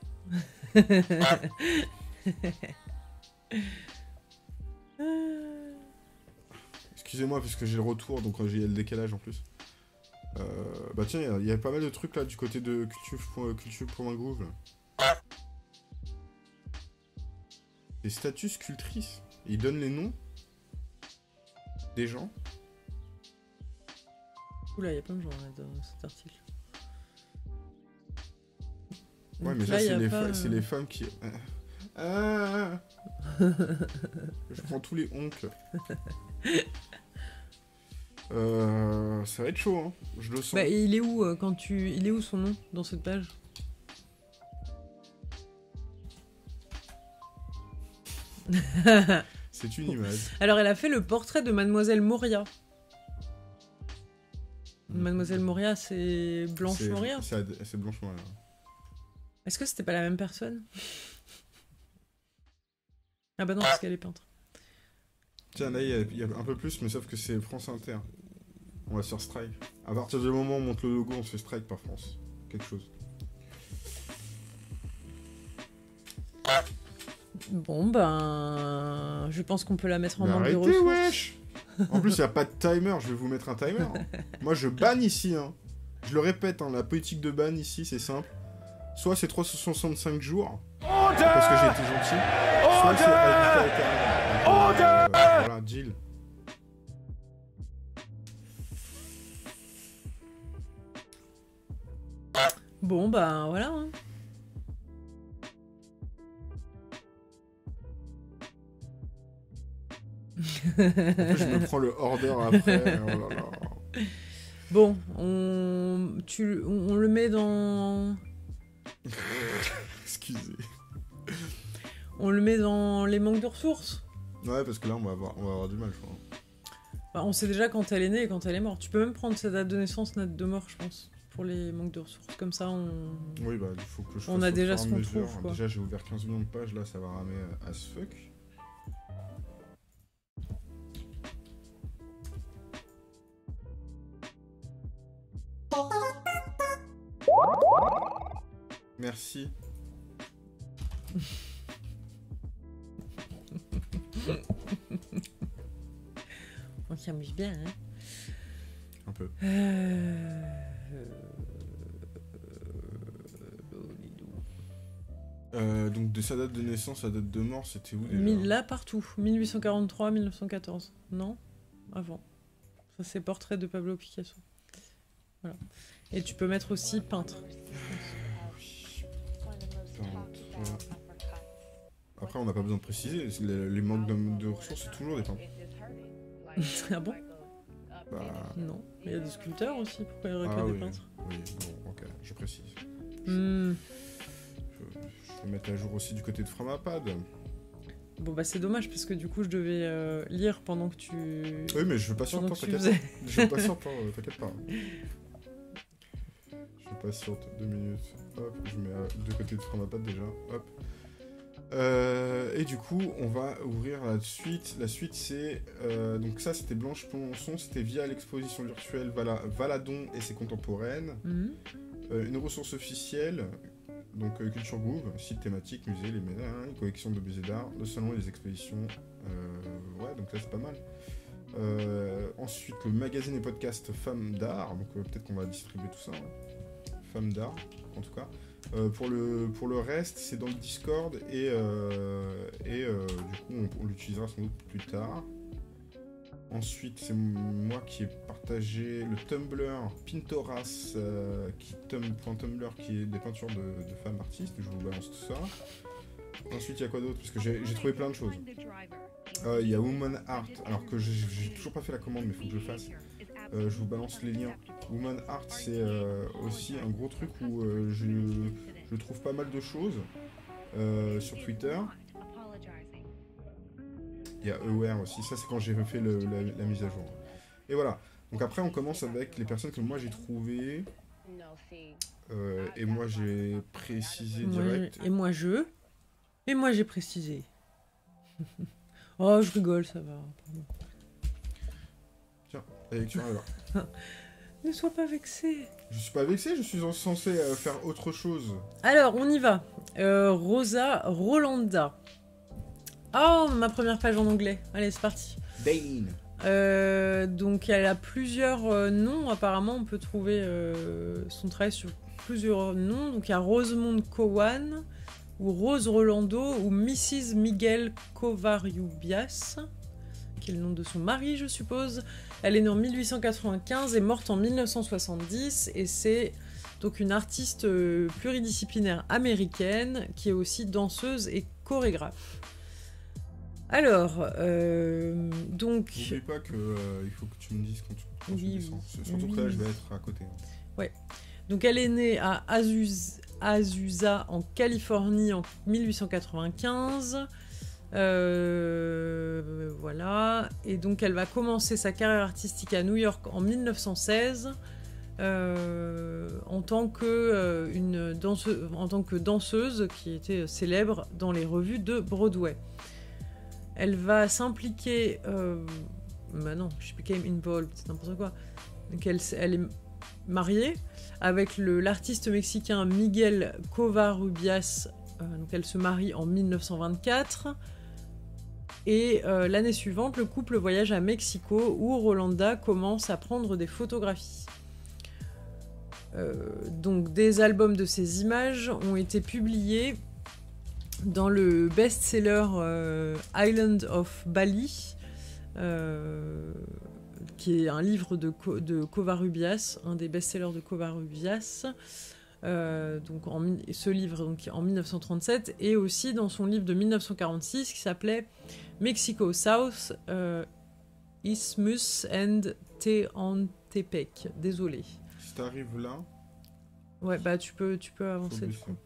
Excusez-moi, parce que j'ai le retour, donc euh, j'ai le décalage en plus. Euh, bah tiens, il y, y a pas mal de trucs là du côté de culture, culture pour un groove. Là. Des statues sculptrices. Et ils donnent les noms des gens. Oula, il y a plein de gens là dans cet article. Ouais, Donc mais là, ça, y c'est a les, pas, fa- c'est euh, les femmes qui. Ah. Je prends tous les onks. Euh, ça va être chaud, hein. Je le sens. Bah, et il est où euh, quand tu. Il est où son nom dans cette page? C'est une image. Alors, elle a fait le portrait de Mademoiselle Moria. Mhm. Mademoiselle Moria, c'est Blanche C'est- Moria. C'est Ad- c'est Blanche Moria. Est-ce que c'était pas la même personne? Ah bah non, parce qu'elle est peintre. Tiens, là, il y, a- il y a un peu plus, mais sauf que c'est France Inter. On va se faire strike. À partir du moment où on monte le logo, on se fait strike par France. Quelque chose. Bon ben... Je pense qu'on peut la mettre en Mais manque de arrêtez, ressources. wesh. En plus, il n'y a pas de timer. Je vais vous mettre un timer. hein. Moi, je banne ici. Hein. Je le répète, hein, la politique de ban ici, c'est simple. Soit c'est trois cent soixante-cinq jours, parce que j'ai été gentil. Soit c'est à vitam aeternam. Donc, euh, Voilà, deal. Bon ben voilà. Hein. fait, je me prends le order après. Oh là là. Bon, on, tu, on, on le met dans... Excusez. On le met dans les manques de ressources. Ouais, parce que là, on va avoir, on va avoir du mal, je crois. Bah, on sait déjà quand elle est née et quand elle est morte. Tu peux même prendre sa date de naissance, date de mort, je pense, pour les manques de ressources. Comme ça, on... Oui, bah, il faut que je On fasse a au déjà fur et ce à qu'on mesure. trouve, quoi. Déjà, j'ai ouvert quinze millions de pages, là, ça va ramer euh, as fuck. Merci. On s'amuse bien, hein. Un peu. Euh... Euh, donc de sa date de naissance à date de mort, c'était où déjà? Mille- Là, partout. mille huit cent quarante-trois, mille neuf cent quatorze. Non? Avant. Ça, c'est portrait de Pablo Picasso. Voilà. Et tu peux mettre aussi peintre. Peintre. Après, on n'a pas besoin de préciser. Les, les manques de, de ressources, c'est toujours des peintres. Ah bon? Bah, Non. Il y a des sculpteurs aussi. Pourquoi il y aurait ah que oui, des peintres? oui, bon, ok, je précise. Hmm. Je, je vais mettre à jour aussi du côté de Framapad. Bon, bah, c'est dommage parce que du coup, je devais euh, lire pendant que tu. Oui, mais je veux pas sur pendant temps, que tu t'inquiète faisais. pas. Je veux pas sur temps, euh, t'inquiète pas. Je patiente deux minutes. Hop, je mets euh, de côté de Framapad déjà. Hop. Euh, et du coup, on va ouvrir la suite. La suite, c'est... Euh, donc ça, c'était Blanche Ponson. C'était via l'exposition virtuelle Vala, Valadon et ses contemporaines. Mhm. Euh, une ressource officielle, donc euh, Culture Gouv, site thématique, musée, les médias, hein, collection de musées d'art, le salon et les expositions. Euh, ouais, donc là, c'est pas mal. Euh, ensuite, le magazine et podcast Femmes d'art. Donc euh, peut-être qu'on va distribuer tout ça. Hein. Femmes d'art, en tout cas. Euh, pour, le, pour le reste, c'est dans le Discord et, euh, et euh, du coup, on, on l'utilisera sans doute plus tard. Ensuite, c'est moi qui ai partagé le Tumblr Pintoras, euh, qui, tum, .tumblr, qui est des peintures de, de femmes artistes. Je vous balance tout ça. Ensuite, il y a quoi d'autre? Parce que j'ai trouvé plein de choses. Euh, Il y a Woman Art, alors que j'ai toujours pas fait la commande, mais il faut que je le fasse. Euh, je vous balance les liens. Woman Art, c'est euh, aussi un gros truc où euh, je, je trouve pas mal de choses euh, sur Twitter. Il y a Aware aussi, ça c'est quand j'ai refait le, la, la mise à jour. Et voilà. Donc après on commence avec les personnes que moi j'ai trouvées. Euh, et moi j'ai précisé Moi, direct. et moi, je. Et moi, j'ai précisé. Oh, je rigole, ça va. Tiens, la lecture est là. Ne sois pas vexé. Je suis pas vexé, je suis censé euh, faire autre chose. Alors, on y va. Euh, Rosa Rolanda. Oh, ma première page en anglais. Allez, c'est parti. Dane. Euh, donc, elle a plusieurs euh, noms. Apparemment, on peut trouver euh, son travail sur plusieurs noms. Donc, il y a Rosemond Cowan, ou Rose Rolando, ou missus Miguel Covarrubias, qui est le nom de son mari, je suppose. Elle est née en mille huit cent quatre-vingt-quinze et morte en mille neuf cent soixante-dix, et c'est donc une artiste euh, pluridisciplinaire américaine qui est aussi danseuse et chorégraphe. Alors, euh, donc... N'oublie pas qu'il euh, faut que tu me dises quand tu, quand Oui, tu descends. Surtout oui. que là, je vais être à côté. Ouais. Donc elle est née à Azuz- Azusa en Californie en mille huit cent quatre-vingt-quinze. Euh, voilà. Et donc elle va commencer sa carrière artistique à New York en mille neuf cent seize euh, en, tant que, euh, une danseuse, en tant que danseuse qui était célèbre dans les revues de Broadway. Elle va s'impliquer... Euh, bah non, she became involved, c'est n'importe quoi. Donc elle, elle est mariée avec le, l'artiste mexicain Miguel Covarrubias. Euh, donc elle se marie en mille neuf cent vingt-quatre. Et euh, l'année suivante, le couple voyage à Mexico où Rolanda commence à prendre des photographies. Euh, donc des albums de ces images ont été publiés dans le best-seller euh, Island of Bali, euh, qui est un livre de, Co- de Covarrubias, un des best-sellers de Covarrubias. Euh, donc en, ce livre donc, en mille neuf cent trente-sept, et aussi dans son livre de mille neuf cent quarante-six qui s'appelait Mexico South, euh, Isthmus and Tehuantepec. Désolé. Si t'arrives là, Ouais, bah tu peux, tu peux avancer du baisser. coup.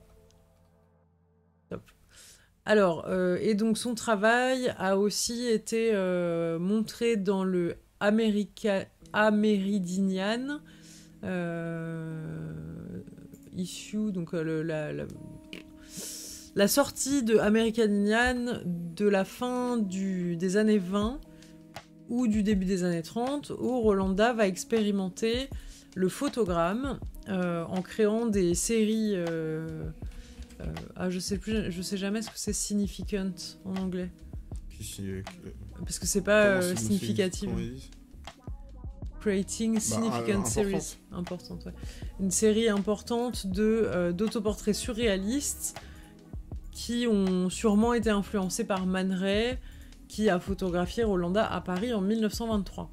Top. Alors, euh, et donc son travail a aussi été euh, montré dans le America, Ameridinian euh, issue, donc euh, le, la, la, la sortie de Americanian de la fin du, des années vingt ou du début des années trente, où Rolanda va expérimenter le photogramme euh, en créant des séries... Euh, euh, ah, je sais plus, je sais jamais ce que c'est significant en anglais. qui, qui, euh, Parce que c'est pas comment euh, c'est- significatif. comment ils disent Creating significant euh, series. importante. Importante, ouais. Une série importante de, euh, d'autoportraits surréalistes qui ont sûrement été influencés par Man Ray, qui a photographié Rolanda à Paris en mille neuf cent vingt-trois.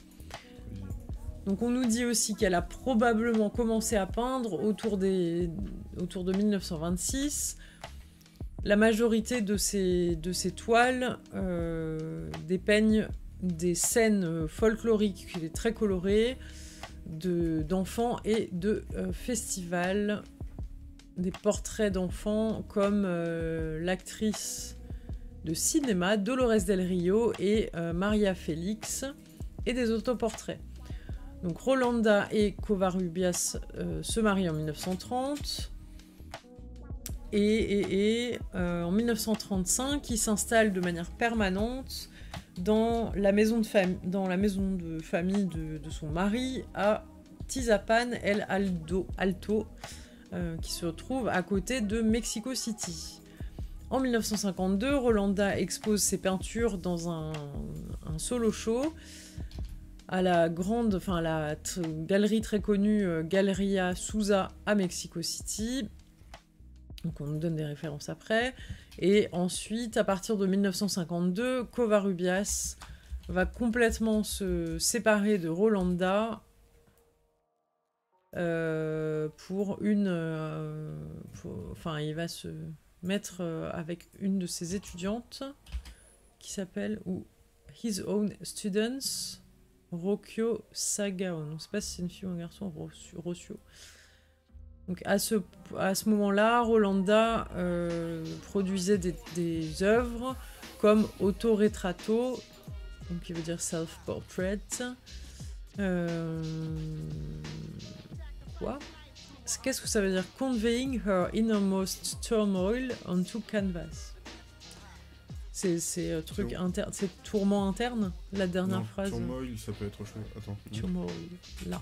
Donc on nous dit aussi qu'elle a probablement commencé à peindre autour, des, autour de mille neuf cent vingt-six. La majorité de ces, de ces toiles euh, dépeignent des scènes folkloriques très colorées, de, d'enfants et de euh, festivals, des portraits d'enfants comme euh, l'actrice de cinéma Dolores del Rio et euh, Maria Félix, et des autoportraits. Donc Rolanda et Covarrubias euh, se marient en mille neuf cent trente et, et, et euh, en mille neuf cent trente-cinq, ils s'installent de manière permanente dans la maison de, fam- dans la maison de famille de, de son mari à Tizapan El Aldo, Alto, euh, qui se trouve à côté de Mexico City. En mille neuf cent cinquante-deux, Rolanda expose ses peintures dans un, un solo show à la grande, enfin la t- galerie très connue euh, Galeria Souza à Mexico City. Donc on nous donne des références après. Et ensuite, à partir de mille neuf cent cinquante-deux, Covarrubias va complètement se séparer de Rolanda euh, pour une... euh, pour- enfin, il va se mettre euh, avec une de ses étudiantes qui s'appelle, ou His Own Students, Rokyo Sagao. On ne sait pas si c'est une fille ou un garçon, Rossio. Donc à ce, à ce moment-là, Rolanda euh, produisait des, des œuvres comme Autoretrato, donc qui veut dire self-portrait. Euh, quoi Qu'est-ce que ça veut dire? Conveying her innermost turmoil onto canvas. C'est, c'est euh, truc interne, c'est tourment interne, la dernière non, phrase. turmoil, ça peut être autre chose. Attends. Turmoil, là.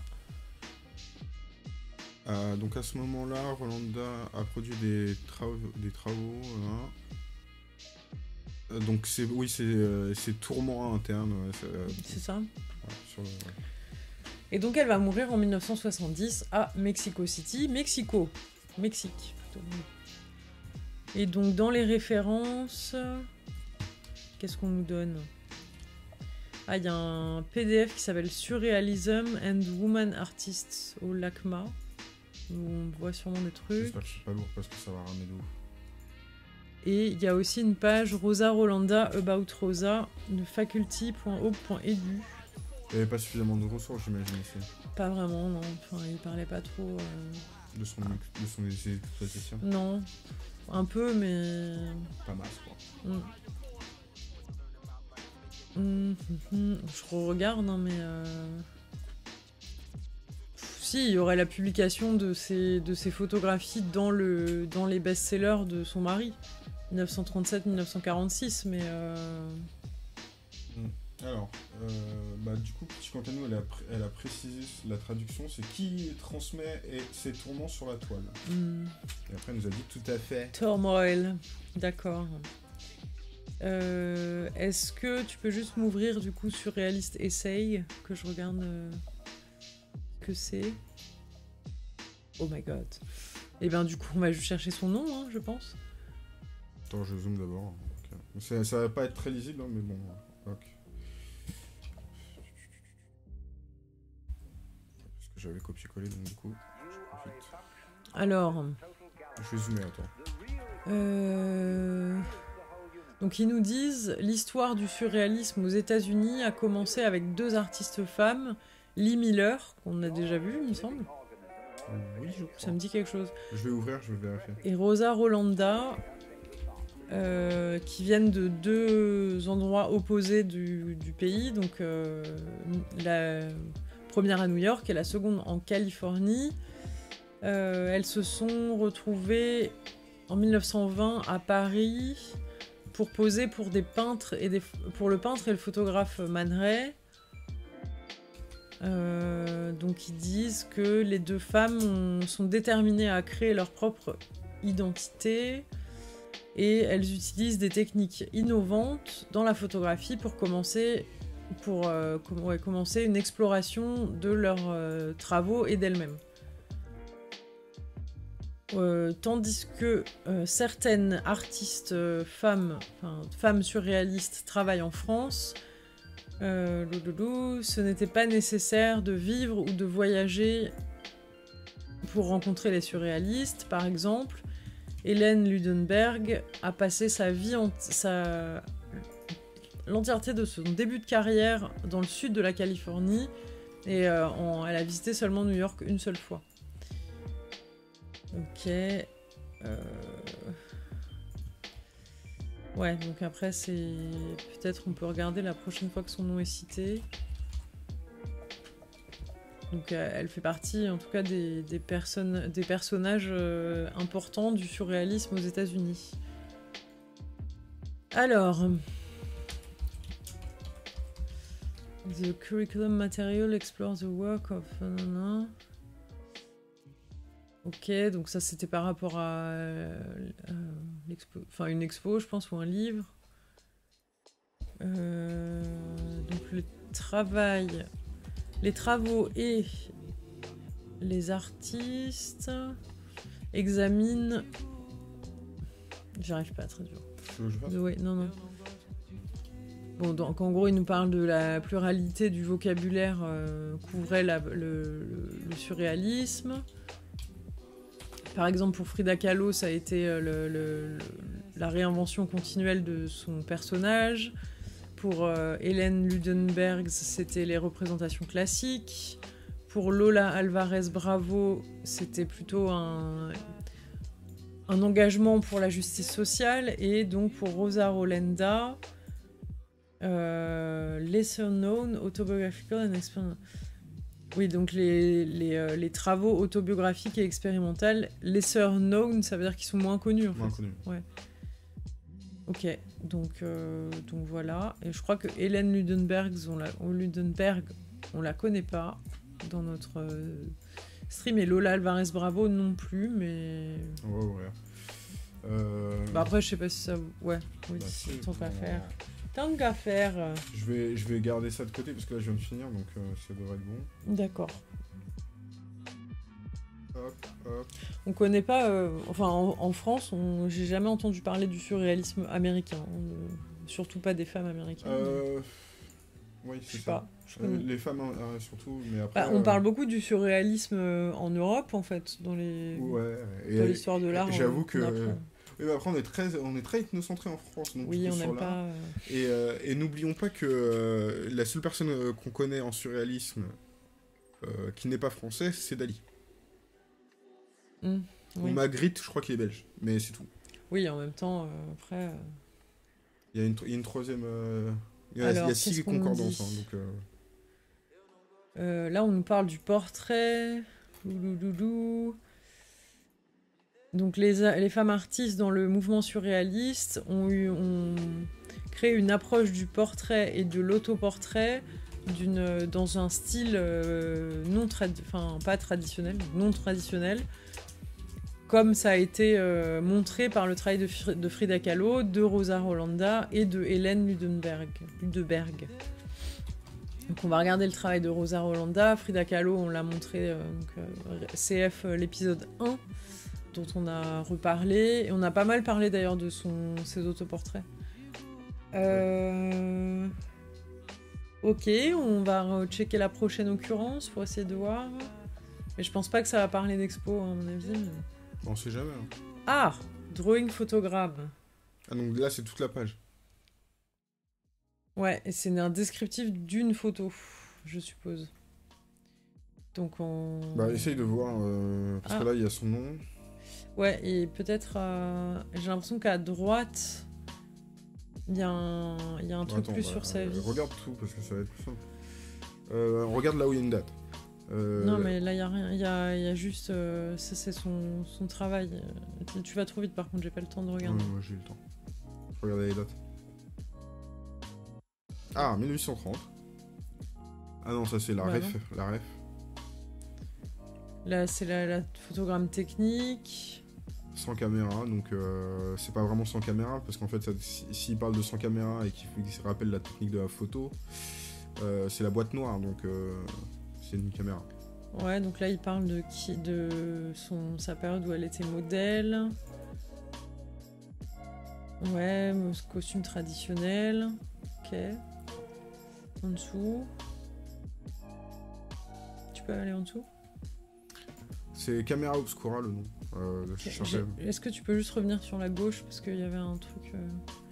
Euh, donc à ce moment-là, Rolanda a produit des, travaux, des travaux. Hein. Euh, donc c'est, oui, c'est, euh, c'est tourment interne. Ouais, c'est, euh, C'est ça. ouais, sur le, ouais. Et donc elle va mourir en mille neuf cent soixante-dix à Mexico City, Mexico, Mexique plutôt. Et donc dans les références, qu'est-ce qu'on nous donne? Ah, il y a un P D F qui s'appelle Surrealism and Woman Artists au LACMA, où on voit sûrement des trucs. J'espère que c'est pas lourd parce que ça va ramener de ouf. Et il y a aussi une page Rosa Rolanda About Rosa de faculty point aube point e d u. Il n'y avait pas suffisamment de ressources, j'imagine, ici. Pas vraiment, non. Enfin, il parlait pas trop. Euh... De son, de son exploitation. Non. Un peu, mais. Pas masse, quoi. Mm. Mmh, mmh, je regarde, hein, mais euh... si, il y aurait la publication de ces, de ces photographies dans, le, dans les best-sellers de son mari, dix-neuf cent trente-sept dix-neuf cent quarante-six, mais... Euh... Alors, euh, bah, du coup, Petit Cantanou, elle a, pr- elle a précisé la traduction, c'est qui transmet et ses tourments sur la toile. Mmh. Et après, elle nous a dit tout à fait. Turmoil, d'accord. Euh, est-ce que tu peux juste m'ouvrir du coup sur Realist Essay, que je regarde euh, que c'est? Oh my god. Et bien du coup on va juste chercher son nom, hein, je pense. Attends, je zoome d'abord. Okay. Ça, ça va pas être très lisible, hein, mais bon. Ok. Parce que j'avais copié-collé, donc du coup, je profite. Alors... Je vais zoomer, attends. Euh... Donc ils nous disent l'histoire du surréalisme aux États-Unis a commencé avec deux artistes femmes, Lee Miller, qu'on a déjà vu, il me semble. Oui, je crois. Ça me dit quelque chose. Je vais ouvrir, je vais vérifier. Et Rosa Rolanda, euh, qui viennent de deux endroits opposés du, du pays. Donc euh, la première à New York et la seconde en Californie. Euh, elles se sont retrouvées en mille neuf cent vingt à Paris pour poser pour des peintres et des, pour le peintre et le photographe Man Ray. Euh, donc ils disent que les deux femmes ont, sont déterminées à créer leur propre identité et elles utilisent des techniques innovantes dans la photographie pour commencer, pour, euh, com- ouais, commencer une exploration de leurs euh, travaux et d'elles-mêmes. Euh, tandis que euh, certaines artistes euh, femmes, enfin, femmes surréalistes travaillent en France, euh, louloulou, ce n'était pas nécessaire de vivre ou de voyager pour rencontrer les surréalistes. Par exemple, Hélène Ludenberg a passé sa vie, en, sa, l'entièreté de son début de carrière dans le sud de la Californie et euh, en, elle a visité seulement New York une seule fois. Ok. Euh... Ouais, donc après, c'est. Peut-être on peut regarder la prochaine fois que son nom est cité. Donc, euh, elle fait partie, en tout cas, des, des, personnes, des personnages euh, importants du surréalisme aux États-Unis. Alors. The curriculum material explores the work of. Nanana. Ok, donc ça c'était par rapport à euh, l'expo, enfin une expo, je pense, ou un livre. Euh, donc le travail, les travaux et les artistes examinent. J'arrive pas à traduire. Oui, non, non. Bon, donc en gros, il nous parle de la pluralité du vocabulaire euh, qu'ouvrait la, le, le, le surréalisme. Par exemple, pour Frida Kahlo, ça a été le, le, le, la réinvention continuelle de son personnage. Pour euh, Hélène Ludenberg, c'était les représentations classiques. Pour Lola Alvarez Bravo, c'était plutôt un, un engagement pour la justice sociale. Et donc pour Rosa Rolanda, euh, Lesser Known, Autobiographical and Experimental. Oui, donc les, les, euh, les travaux autobiographiques et expérimentaux, lesser known, ça veut dire qu'ils sont moins connus en fait. Moins connus. Ouais. Ok, donc, euh, donc voilà. Et je crois que Hélène Ludenberg, on la, on Ludenberg, on la connaît pas dans notre euh, stream, et Lola Alvarez Bravo non plus, mais. Ouais, ouais. Euh... Bah après, je sais pas si ça. Ouais, oui, bah, c'est si, tant qu'à bon, faire. Tant qu'à faire. Je vais, je vais garder ça de côté parce que là je viens de finir, donc euh, ça devrait être bon. D'accord. Hop, hop. On connaît pas. Euh, enfin, en, en France, on, j'ai jamais entendu parler du surréalisme américain. On, surtout pas des femmes américaines. Euh... Oui, Je c'est sais ça. pas. Je Euh, connais. les femmes euh, surtout, mais après. Bah, on euh, parle beaucoup du surréalisme euh, en Europe, en fait, dans les. Ouais. Et, Dans l'histoire de l'art. J'avoue on- que. on apprend. Oui, mais après on est très, on est très ethnocentré en France, donc Oui, du coup, on sur n'aime l'art. pas. euh, Et, euh, et n'oublions pas que euh, la seule personne euh, qu'on connaît en surréalisme euh, qui n'est pas français, c'est Dali. hmm, Ou oui. Magritte, je crois qu'il est belge, mais c'est tout. Oui, en même temps, euh, après. euh, Il y a une, il y a une troisième. euh, Il y a, Alors, il y a qu'est-ce six qu'on nous concordances, dit hein, donc. euh, euh, là, on nous parle du portrait. Loulouloulou. Donc, les, les femmes artistes dans le mouvement surréaliste ont, eu, ont créé une approche du portrait et de l'autoportrait d'une, dans un style euh, non trad- enfin, pas traditionnel, non traditionnel, comme ça a été euh, montré par le travail de, Fr- de Frida Kahlo, de Rosa Rolanda et de Hélène Ludenberg. Ludenberg. Donc on va regarder le travail de Rosa Rolanda. Frida Kahlo, on l'a montré, euh, donc, euh, C F euh, l'épisode un, dont on a reparlé. Et on a pas mal parlé d'ailleurs de son, ses autoportraits. Euh... Ok, on va checker la prochaine occurrence pour essayer de voir. Mais je pense pas que ça va parler d'expo, à mon avis. mais- On sait jamais. hein. Ah, drawing photogramme. Ah, donc là, c'est toute la page. Ouais, et c'est un descriptif d'une photo, je suppose. Donc on... Bah, essaye de voir, euh, parce Ah. que là, il y a son nom. Ouais, et peut-être... euh, j'ai l'impression qu'à droite, il y a un, il y a un truc Attends, plus bah, sur sa euh, vie. regarde tout, parce que ça va être plus simple. Euh, regarde là où il y a une date. Euh, Non, mais là, il y a rien. Il y a, il y a juste... euh, ça, c'est son, son travail. Tu, tu vas trop vite, par contre, j'ai pas le temps de regarder. Ouais, moi j'ai eu le temps. Je regardais les dates. Ah, mille huit cent trente. Ah non, ça c'est la Bah ref. La ref. Là, c'est la, la photogramme technique. Sans caméra, donc euh, c'est pas vraiment sans caméra, parce qu'en fait, ça- si- s'il parle de sans caméra et qu'il faut qu'il se rappelle la technique de la photo, euh, c'est la boîte noire, donc euh, c'est une caméra. Ouais, donc là, il parle de, qui, de son, sa période où elle était modèle. Ouais, costume traditionnel. Ok. En dessous. Tu peux aller en dessous? C'est Caméra Obscura le nom. Euh, je Ok, cherchais- j'ai- Est-ce que tu peux juste revenir sur la gauche? Parce qu'il y avait un truc... Euh...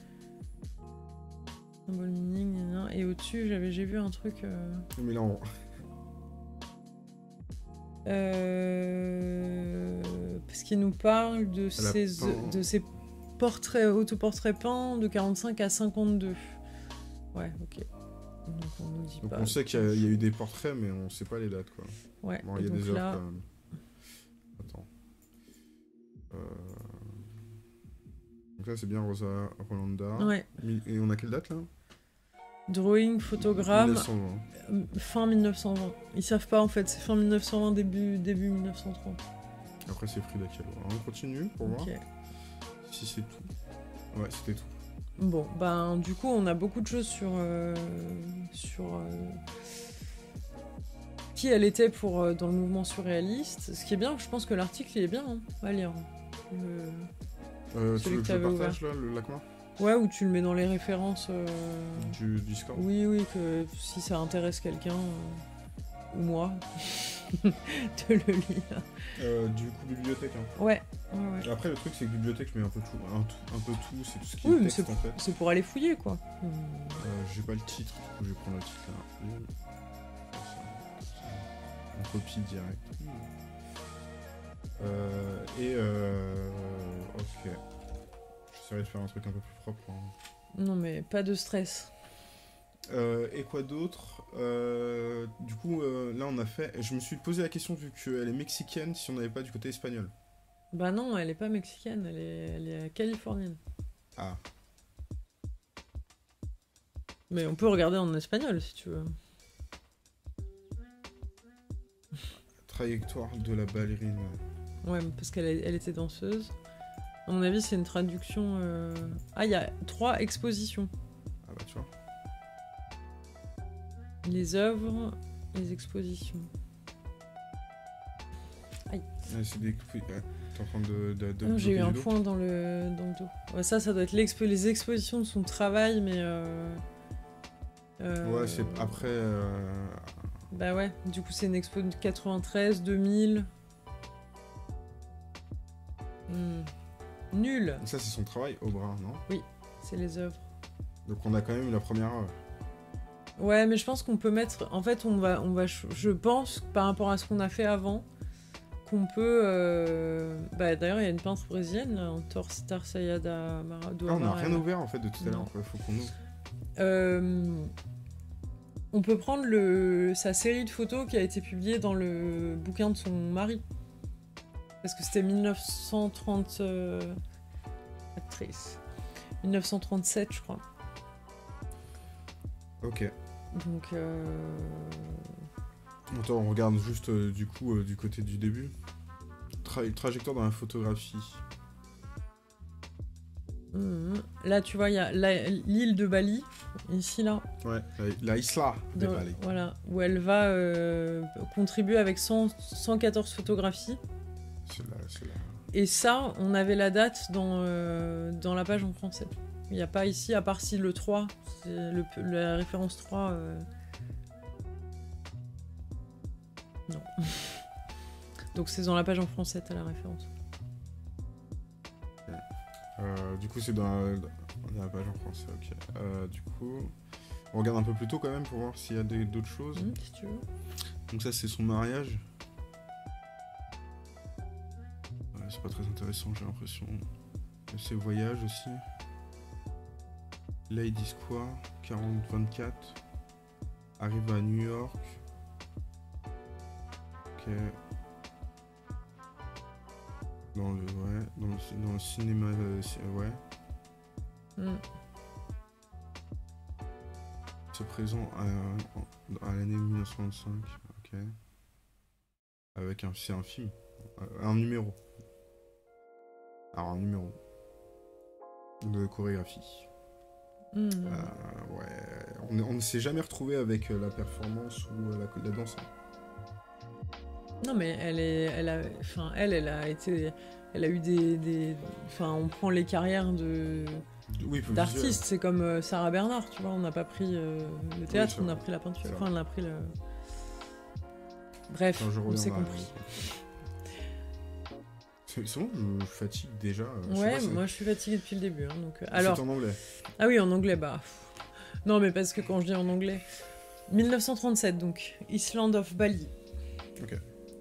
Symbole meaning, gna gna. Et au-dessus, j'avais, j'ai vu un truc... Euh... Mais là, on... Euh... Parce qu'il nous parle de Elle a ses, peint- de ses portraits, autoportraits peints de quarante-cinq à cinquante-deux. Ouais, ok. Donc on nous dit Donc pas. on sait qu'il y, a- il y a eu des portraits, mais on sait pas les dates, quoi. Ouais, Bon, et il y a donc des œuvres là, quand même. Attends. Euh... Donc là, c'est bien Rosa Rolanda. ouais. Mi- Et on a quelle date là? Drawing, photogramme, mille neuf cent vingt. euh, fin mille neuf cent vingt. Ils savent pas en fait, c'est fin mille neuf cent vingt, début, début mille neuf cent trente. Après, c'est Frida Kahlo. Alors, on continue pour voir Ok. si c'est tout. Ouais, c'était tout. Bon, ben du coup, on a beaucoup de choses sur. Euh, sur euh, qui elle était pour, euh, dans le mouvement surréaliste. Ce qui est bien, je pense que l'article il est bien hein, à lire. Le- Euh, tu Celui veux que que je le t'avais partage là, le lacma Ouais, ou tu le mets dans les références. euh, du Discord? Oui, oui, que si ça intéresse quelqu'un, euh, ou moi, de le lire. Euh, du coup, bibliothèque. Hein. Ouais, ouais, ouais. Après, le truc, c'est que bibliothèque, je mets un peu tout. Un, tout- un peu tout, c'est tout ce qui Oui, est mais texte c'est en fait. c'est pour aller fouiller, quoi. Hmm. Euh, J'ai pas le titre, du coup, je vais prendre le titre là. On copie direct. Euh, et euh, ok. J'essaierai de faire un truc un peu plus propre. Hein. Non, mais pas de stress. Euh, et quoi d'autre Euh, Du coup, euh, là on a fait. Je me suis posé la question, vu qu'elle est mexicaine, si on n'avait pas du côté espagnol. Bah non, elle est pas mexicaine, elle est, elle est californienne. Ah, Mais on peut regarder en espagnol si tu veux. trajectoire de la ballerine. Ouais, parce qu'elle est- elle était danseuse. À mon avis, c'est une traduction. euh, Ah, il y a trois expositions. Ah bah tu vois. Les œuvres, les expositions. Ouais, c'est des. Ouais, t'es en train de. de, de Non, j'ai eu bloquer un du dos. point dans le, dans le dos. Ouais, ça, ça doit être l'expo- les expositions de son travail, mais... Euh... euh, Ouais, c'est après. euh, Bah ouais, du coup, c'est une expo de quatre-vingt-treize, deux mille... Hmm. Nul. Ça, c'est son travail au bras, non? C'est les œuvres. Donc on a quand même eu la première œuvre. Ouais, mais je pense qu'on peut mettre... En fait, on va, on va... je pense, par rapport à ce qu'on a fait avant, qu'on peut... euh, Bah, d'ailleurs, il y a une peintre brésilienne, là, en Tor Sayada Maradona. Ah, on n'a rien ouvert en fait de tout à l'heure. Non. Il faut qu'on ouvre. Euh, on peut prendre le, sa série de photos qui a été publiée dans le bouquin de son mari. Parce que c'était mille neuf cent trente... Euh, actrice. mille neuf cent trente-sept, je crois. Ok. Donc... Euh... Attends, on regarde juste euh, du coup euh, du côté du début. Tra- trajectoire dans la photographie. hum, Là, tu vois, il y a la- l'île de Bali, ici, là. Ouais, la, la Isla de Dans- Bali. Voilà, où elle va euh, contribuer avec cent, cent quatorze photographies. C'est la, c'est la... Et ça, on avait la date dans, euh, dans la page en français. Il n'y a pas ici, à part si le trois, c'est le, la référence trois... euh, Non. Donc c'est dans la page en français, t'as la référence. Euh, du coup, c'est dans la, dans la page en français, ok. Euh, du coup, On regarde un peu plus tôt quand même pour voir s'il y a des- d'autres choses. Mmh, si tu veux. Donc ça c'est son mariage. Ouais, c'est pas très intéressant j'ai l'impression. Et ses voyages aussi. Lady Square, quarante vingt-quatre. Arrive à New York. Ok. Dans le, ouais, dans le, dans le cinéma, euh, ci- ouais. Mmh. Se présent à, à l'année mille neuf cent vingt-cinq. Ok. Avec un, c'est un film. Un numéro. Alors un numéro. De chorégraphie. Mmh. Euh, ouais. On, on ne s'est jamais retrouvé avec euh, la performance ou euh, la, la danse. Non, mais elle est, elle a, enfin, elle, elle a été, elle a eu des, des, enfin, on prend les carrières de Oui, faut d'artistes. visuel. C'est comme euh, Sarah Bernard, tu vois. On n'a pas pris euh, le théâtre, c'est on a vrai. pris la peinture. C'est Enfin, vrai. on a pris le. Bref, Enfin, je on s'est reviendrai, compris. euh, C'est c'est bon, je fatigue déjà. euh, je sais Ouais, pas, c'est- moi je suis fatiguée depuis le début. Hein, donc, euh, c'est alors, en anglais. ah oui, en anglais, bah. pff. Non, mais parce que quand je dis en anglais, mille neuf cent trente-sept, donc Island of Bali. Ok.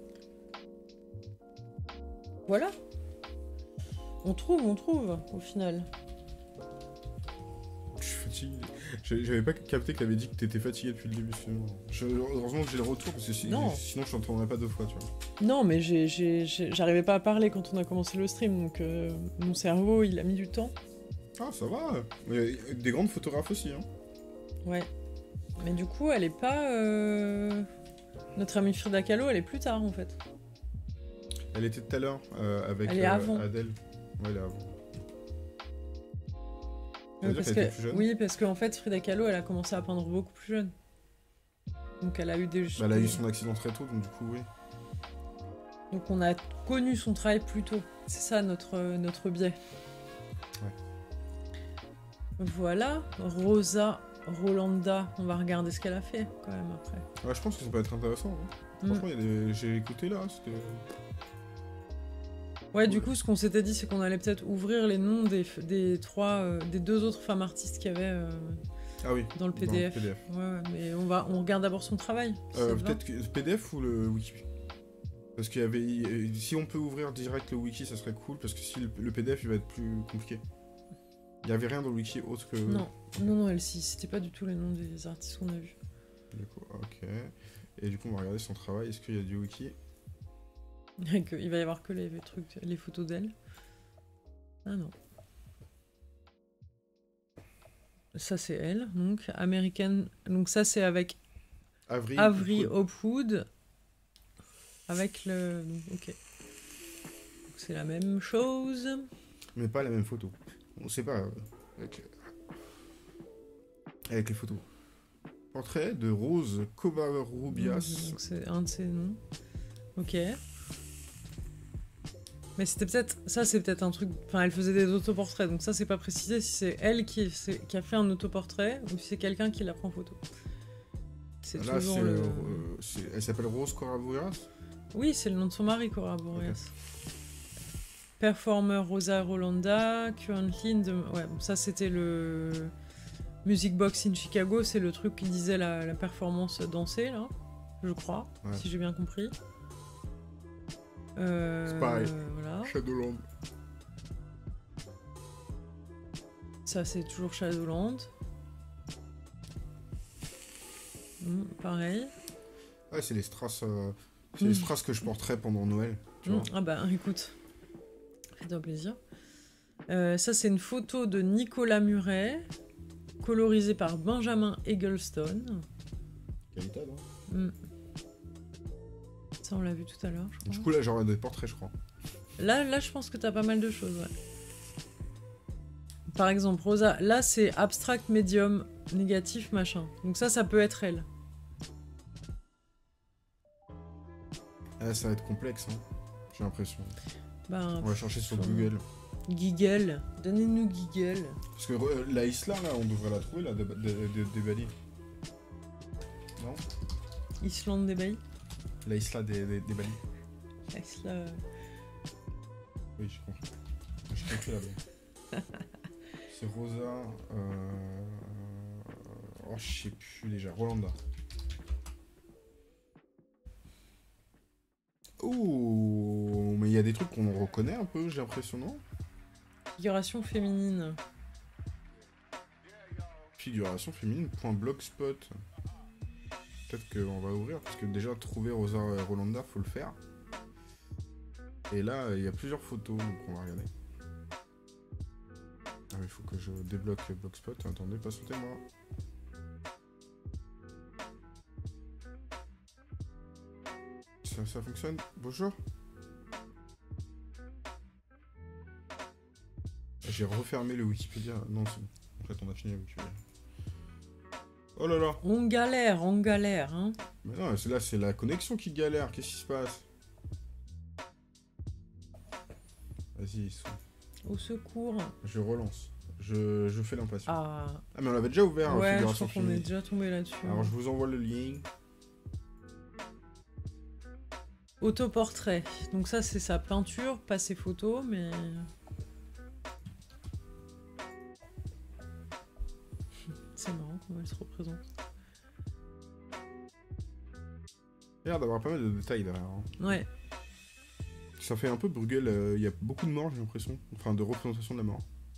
Voilà. On trouve, on trouve, au final. Je suis fatigué. J'ai- J'avais pas capté que t'avais dit que t'étais fatigué depuis le début. Finalement. Je- heureusement que j'ai le retour parce que si- Non. sinon je t'entendrais pas deux fois, tu vois. Non, mais j'ai, j'ai- j'ai- j'arrivais pas à parler quand on a commencé le stream, donc euh, mon cerveau, il a mis du temps. Ah, ça va. Mais des grandes photographes aussi, hein. Ouais. Mais du coup, elle est pas... euh, Notre amie Frida Kahlo, elle est plus tard, en fait. Elle était tout à l'heure euh, avec Elle est euh, avant. Adèle. Ouais, elle est avant. Ça Euh, veut dire parce qu'elle que... était plus jeune. Oui, parce qu'en fait, Frida Kahlo, elle a commencé à peindre beaucoup plus jeune. Donc elle a eu des... Bah, elle a eu son accident très tôt, donc du coup, oui. Donc on a connu son travail plus tôt. C'est ça notre, notre biais. Voilà, Rosa Rolanda, on va regarder ce qu'elle a fait quand même après. Ouais, je pense que ça peut être intéressant. Hein. Mm. Franchement, il y a des... j'ai écouté là, c'était. Ouais, du coup, ce qu'on s'était dit, c'est qu'on allait peut-être ouvrir les noms des, f- des trois, euh, des deux autres femmes artistes qu'il y avait euh, Ah oui. dans le P D F. P D F. Ouais, ouais, mais on va, on regarde d'abord son travail. si ça Euh, te va. Peut-être que le P D F ou le wiki. Parce qu'il y avait. euh, Si on peut ouvrir direct le wiki, ça serait cool, parce que si le, le P D F il va être plus compliqué. Il y avait rien dans le wiki autre que. Non, non, non, elle, si, c'était pas du tout les noms des artistes qu'on a vus. Du coup, ok. Et du coup, on va regarder son travail. Est-ce qu'il y a du wiki? Que- Il va y avoir que les, les trucs, les photos d'elle. Ah non. Ça c'est elle, donc American. Donc ça c'est avec Avril. Avery Hopwood. Hopwood. Avec le. donc, ok. Donc, c'est la même chose. Mais pas la même photo. On sait pas. euh, avec... avec les photos. Portrait de Rose Covarrubias. Donc c'est un de ses noms. Ok. Mais c'était peut-être. Ça c'est peut-être un truc. Enfin, elle faisait des autoportraits, donc ça c'est pas précisé si c'est elle qui, c'est- qui a fait un autoportrait ou si c'est quelqu'un qui la prend en photo. C'est Là, toujours c'est, le. euh, c'est- elle s'appelle Rose Covarrubias. Oui, c'est le nom de son mari, Cora Boreas. Performer Rosa Rolanda, currently in the... Ouais, bon, ça c'était le Music Box in Chicago, c'est le truc qui disait la, la performance dansée, là, je crois, Ouais. si j'ai bien compris. Euh, C'est pareil. Voilà. Shadowland. Ça c'est toujours Shadowland. Hmm, pareil. Ouais, c'est les strass. euh, C'est Mm. les strass que je porterais pendant Noël. Tu Hmm, vois. ah bah écoute, fais-toi plaisir. Euh, ça c'est une photo de Nicolas Muret, colorisée par Benjamin Eggleston. Qualité, non Hmm. Ça on l'a vu tout à l'heure, je crois. Du coup, là, j'aurais des portraits, je crois. Là, là je pense que t'as pas mal de choses, ouais. Par exemple, Rosa, là c'est abstract, médium, négatif, machin. Donc ça, ça peut être elle. Ah, ça va être complexe, hein. J'ai l'impression. Ben, On va chercher sur pff, Google. Giggle. Donnez-nous Giggle. Parce que euh, la Isla, là, on devrait la trouver, là, de, de, de- des Bali. Non? Islande des Bailles. La Isla des, des, des Bali. Isla... Oui, j'ai compris. J'ai compris là-bas. C'est Rosa. Euh... Oh, je sais plus déjà. Rolanda. Oh, mais il y a des trucs qu'on reconnaît un peu, j'ai l'impression, non? Figuration féminine. Figuration féminine, point blogspot. Peut-être qu'on va ouvrir, parce que déjà, trouver Rosa Rolanda, faut le faire. Et là, il y a plusieurs photos, donc on va regarder. Ah, il faut que je débloque le blogspot. Attendez, patientez-moi. Ça, ça fonctionne? Bonjour. J'ai refermé le Wikipédia. Non, c'est bon. En fait, on a fini le Wikipédia. Oh là là. On galère, on galère, hein. Mais non, c'est là, c'est la connexion qui galère. Qu'est-ce qui se passe? Vas-y, sont... Au secours. Je relance. Je, je fais l'impatient. Ah. Ah, mais on l'avait déjà ouvert. Ouais, je Figuration crois qu'on est féminine. déjà tombé là-dessus. Alors, je vous envoie le lien. Autoportrait. Donc ça, c'est sa peinture, pas ses photos, mais... C'est marrant comment elle se représente. Il a l'air d'avoir pas mal de détails derrière. Hein. Ouais. Ça fait un peu Bruegel. Il euh, y a beaucoup de morts, j'ai l'impression. Enfin, de représentation de la mort.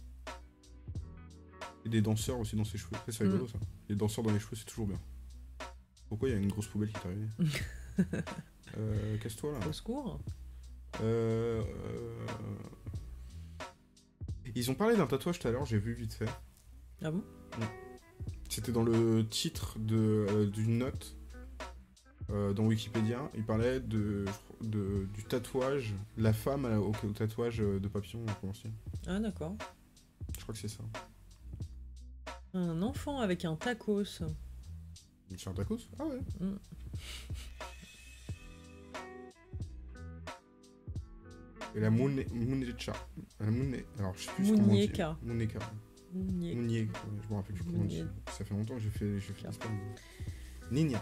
Et des danseurs aussi dans ses cheveux. C'est rigolo, mm. ça. Les danseurs dans les cheveux, c'est toujours bien. Pourquoi il y a une grosse poubelle qui est arrivée? euh, Casse-toi, là. Au secours. Euh, euh... Ils ont parlé d'un tatouage tout à l'heure, j'ai vu vite fait. Ah bon? mm. C'était dans le titre de, euh, d'une note euh, dans Wikipédia. Il parlait de, de, du tatouage, la femme au, au tatouage de papillon commencé. Ah d'accord. Je crois que c'est ça. Un enfant avec un tacos. C'est un tacos? Ah ouais. Mm. Et la Mune... Munecha. La Mune... Alors je sais plus Muñeca. comment on dit. Muñeca. Muñeca. Muñeca. Ouais, je me rappelle plus comment on dit. Ça fait longtemps que j'ai fait, j'ai fait l'espagnol. Nina.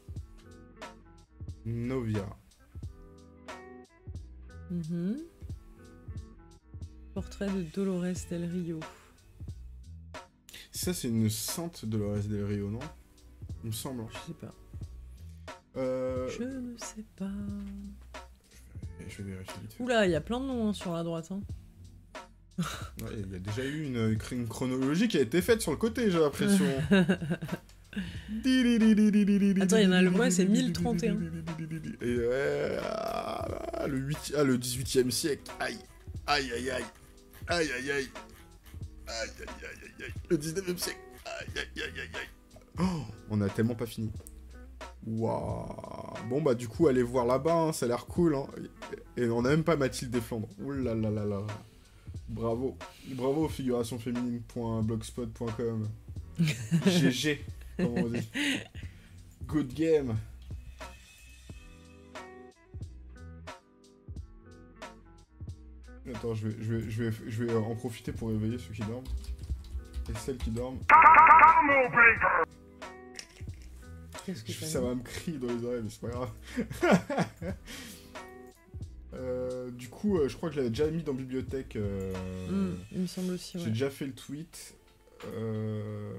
Novia. Mm-hmm. Portrait de Dolores del Rio. Ça, c'est une sainte Dolores del Rio, non? Il me semble. Je sais pas. Euh... Je ne sais pas. Je vais vérifier vite. Oula, il y a plein de noms hein, sur la droite. Hein. Ouais, il y a déjà eu une, une chronologie qui a été faite sur le côté, j'ai l'impression. Attends, il y en a le quoi, c'est mille trente et un. Et ouais, ah, le, huit, ah, le dix-huitième siècle. Aïe, aïe, aïe, aïe. Aïe, aïe, aïe. Aïe, aïe, aïe, aïe, aïe. Le dix-neuvième siècle. Aïe, aïe, aïe, aïe, aïe. Oh, on a tellement pas fini. Waouh. Bon, bah, du coup, allez voir là-bas, hein, ça a l'air cool. Hein. Et on a même pas Mathilde Desflandres. Ouh là là là là. Bravo. Bravo, figuration féminine point blogspot point com. G G, comme on dit. Good game. Attends, je vais, je, vais, je, vais, je vais en profiter pour réveiller ceux qui dorment. Et celles qui dorment. Qu'est-ce que Ça va me crier dans les oreilles, mais c'est pas grave. euh, du coup, euh, je crois que je l'avais déjà mis dans bibliothèque. Euh, mmh, il me semble aussi, ouais. J'ai déjà fait le tweet. Euh...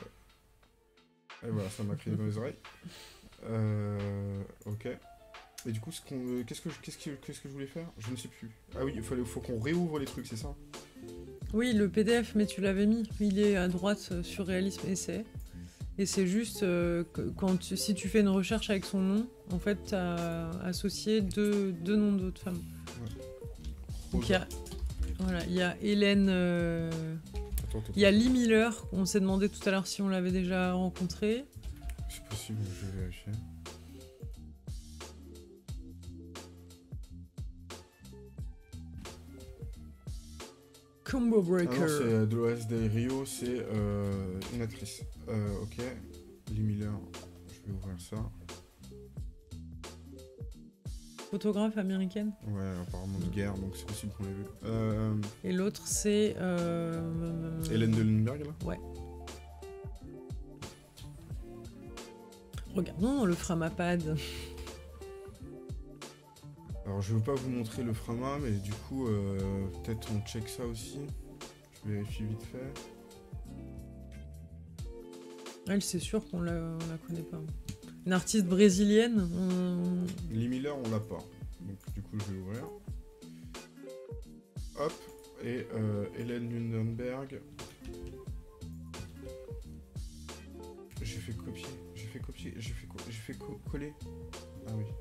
Et voilà, ça m'a crié dans les oreilles. Euh... Ok. Et du coup, ce qu'on, qu'est-ce que, je, qu'est-ce que, qu'est-ce que je voulais faire? Je ne sais plus. Ah oui, il faut, faut qu'on réouvre les trucs, c'est ça? Oui, le P D F, mais tu l'avais mis. Il est à droite sur Réalisme Essai. Et c'est juste euh, que quand tu, si tu fais une recherche avec son nom, en fait, tu as associé deux, deux noms d'autres femmes. Ouais. Donc il y a, voilà, il y a Hélène. Euh, attends, attends, il y a Lee Miller. On s'est demandé tout à l'heure si on l'avait déjà rencontré. C'est possible, je vais vérifier. Combo Breaker. Ah non, c'est Dolores del Rio, c'est euh, une actrice. Euh, ok. Lee Miller, je vais ouvrir ça. Photographe américaine. Ouais, apparemment de guerre, donc c'est possible qu'on l'ait vu. Euh... Et l'autre, c'est... Euh... Hélène de Lundberg, là? Ouais. Regardons le Framapad. Alors, je veux pas vous montrer le Frama, mais du coup, euh, peut-être on check ça aussi. Je vérifie vite fait. Elle, c'est sûr qu'on la, on la connaît pas. Une artiste brésilienne on... Lee Miller, on l'a pas. Donc du coup, je vais ouvrir. Hop. Et euh, Hélène Lundenberg. J'ai fait copier. J'ai fait copier. J'ai fait, co- j'ai fait co- coller. Ah oui.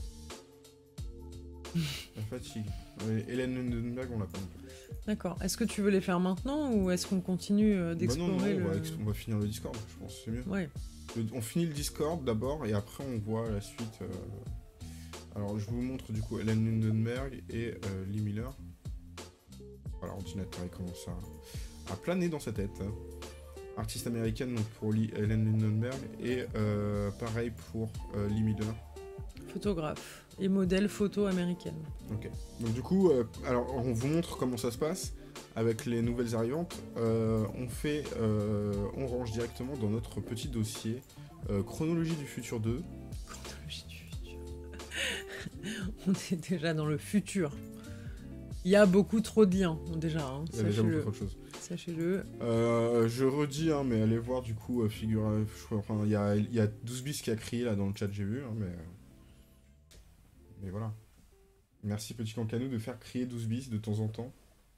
La fatigue. Ouais, Hélène Lundenberg, on l'a pas non plus. D'accord. Est-ce que tu veux les faire maintenant ou est-ce qu'on continue euh, d'explorer bah non, non, le... on, va ex- on va finir le Discord, je pense, c'est mieux. Ouais. Le- on finit le Discord d'abord et après on voit la suite. euh. Alors je vous montre du coup Hélène Lundenberg et euh, Lee Miller. Voilà, l'ordinateur il commence à, à planer dans sa tête. Artiste américaine donc pour Lee, Hélène Lundenberg et euh, pareil pour euh, Lee Miller. Photographe et modèle photo américaine. Ok. Donc du coup, euh, alors on vous montre comment ça se passe avec les nouvelles arrivantes. Euh, on fait, euh, on range directement dans notre petit dossier euh, Chronologie du futur deux. Chronologie du futur. On est déjà dans le futur. Il y a beaucoup trop de liens déjà. Hein, Il y a déjà beaucoup sachez-le. trop de choses. Sachez-le. Euh, je redis, hein, mais allez voir du coup, euh, figure, euh, je crois, enfin, il y a, il y a douze bis qui a crié là dans le chat, j'ai vu, hein, mais, euh, mais voilà. Merci Petit Cancanou de faire crier douze bis de temps en temps.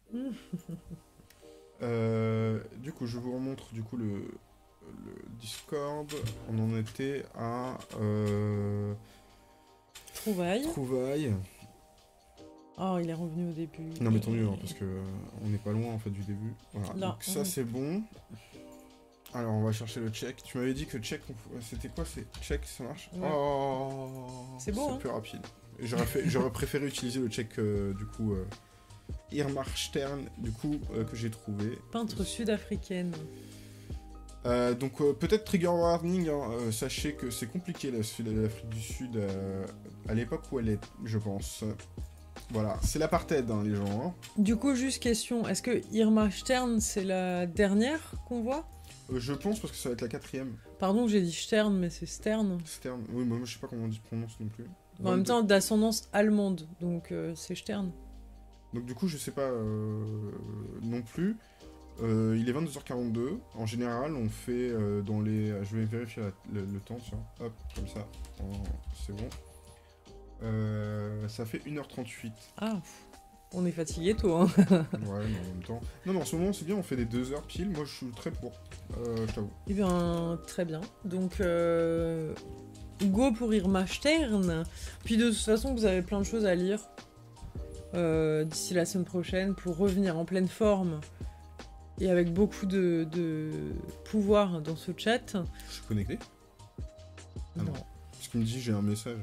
euh, du coup, je vous remontre du coup le, le Discord. On en était à euh, Trouvailles. Trouvailles. Oh, il est revenu au début. Non mais tant mieux, hein, parce que euh, on n'est pas loin en fait du début. Voilà. Là, Donc ça on- c'est bon. Alors on va chercher le check. Tu m'avais dit que check, on- c'était quoi? C'est check, ça marche? Ouais. Oh, C'est beau, hein. plus rapide. Et J'aurais fait- j'aurais préféré utiliser le check euh, du coup euh, Irmar Stern du coup euh, que j'ai trouvé. Peintre sud-africaine. Euh, donc euh, peut-être trigger warning. Hein, euh, sachez que c'est compliqué la Sud- l'Afrique du Sud euh, à l'époque où elle est, je pense. Voilà, c'est l'apartheid, hein, les gens. Hein. Du coup, juste question, est-ce que Irma Stern, c'est la dernière qu'on voit? Euh, je pense parce que ça va être la quatrième. Pardon, j'ai dit Stern, mais c'est Stern. Stern. Oui, moi je sais pas comment on dit prononce non plus. En même temps, d'ascendance allemande, donc euh, c'est Stern. Donc du coup, je sais pas euh, non plus. Euh, il est vingt-deux heures quarante-deux. En général, on fait euh, dans les... Je vais vérifier la- le, le temps, tiens. Hop, comme ça. Oh, c'est bon. Euh, ça fait une heure trente-huit. Ah, pff, on est fatigué tôt, hein. Ouais, mais en même temps... Non, non, en ce moment, c'est bien, on fait des deux heures pile. Moi, je suis très pour. Euh, je t'avoue. Eh bien, très bien. Donc, euh, go pour Irma Stern. Puis de toute façon, vous avez plein de choses à lire euh, d'ici la semaine prochaine pour revenir en pleine forme et avec beaucoup de, de pouvoir dans ce chat. Je suis connecté? Ah non. Non. Parce qu'il me dit, j'ai un message.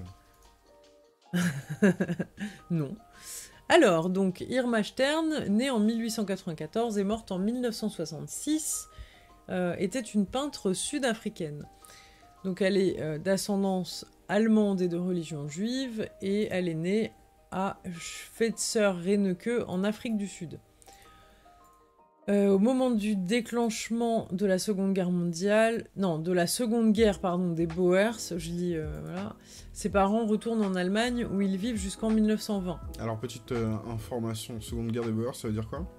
Non. Alors, donc, Irma Stern, née en mille huit cent quatre-vingt-quatorze et morte en mille neuf cent soixante-six, euh, était une peintre sud-africaine. Donc, elle est euh, d'ascendance allemande et de religion juive, et elle est née à Schweitzer-Reneke, en Afrique du Sud. Euh, au moment du déclenchement de la Seconde Guerre mondiale, non, de la Seconde Guerre, pardon, des Boers, je lis, euh, voilà, ses parents retournent en Allemagne où ils vivent jusqu'en mille neuf cent vingt. Alors, petite euh, information. Seconde guerre des Boers, ça veut dire quoi?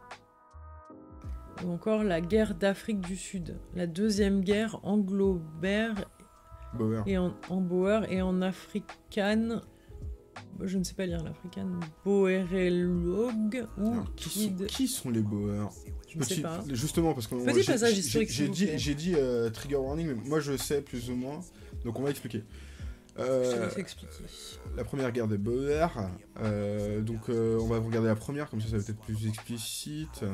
Ou encore la guerre d'Afrique du Sud, la deuxième guerre anglo-boer Boer. et en, en Boer et en afrikaans, je ne sais pas lire l'afrikaan, Boerelog ou Alors, qui, sont, Tweed. qui sont les Boers? Je ne sais pas. Justement, parce que Petit j'ai- passage j'ai- historique, j'ai s'il vous dit, plaît. j'ai dit euh, trigger warning, mais moi je sais plus ou moins, donc on va expliquer. Je Euh, te laisse expliquer. la première guerre des Boers, euh, donc euh, on va regarder la première, comme ça ça va être plus explicite.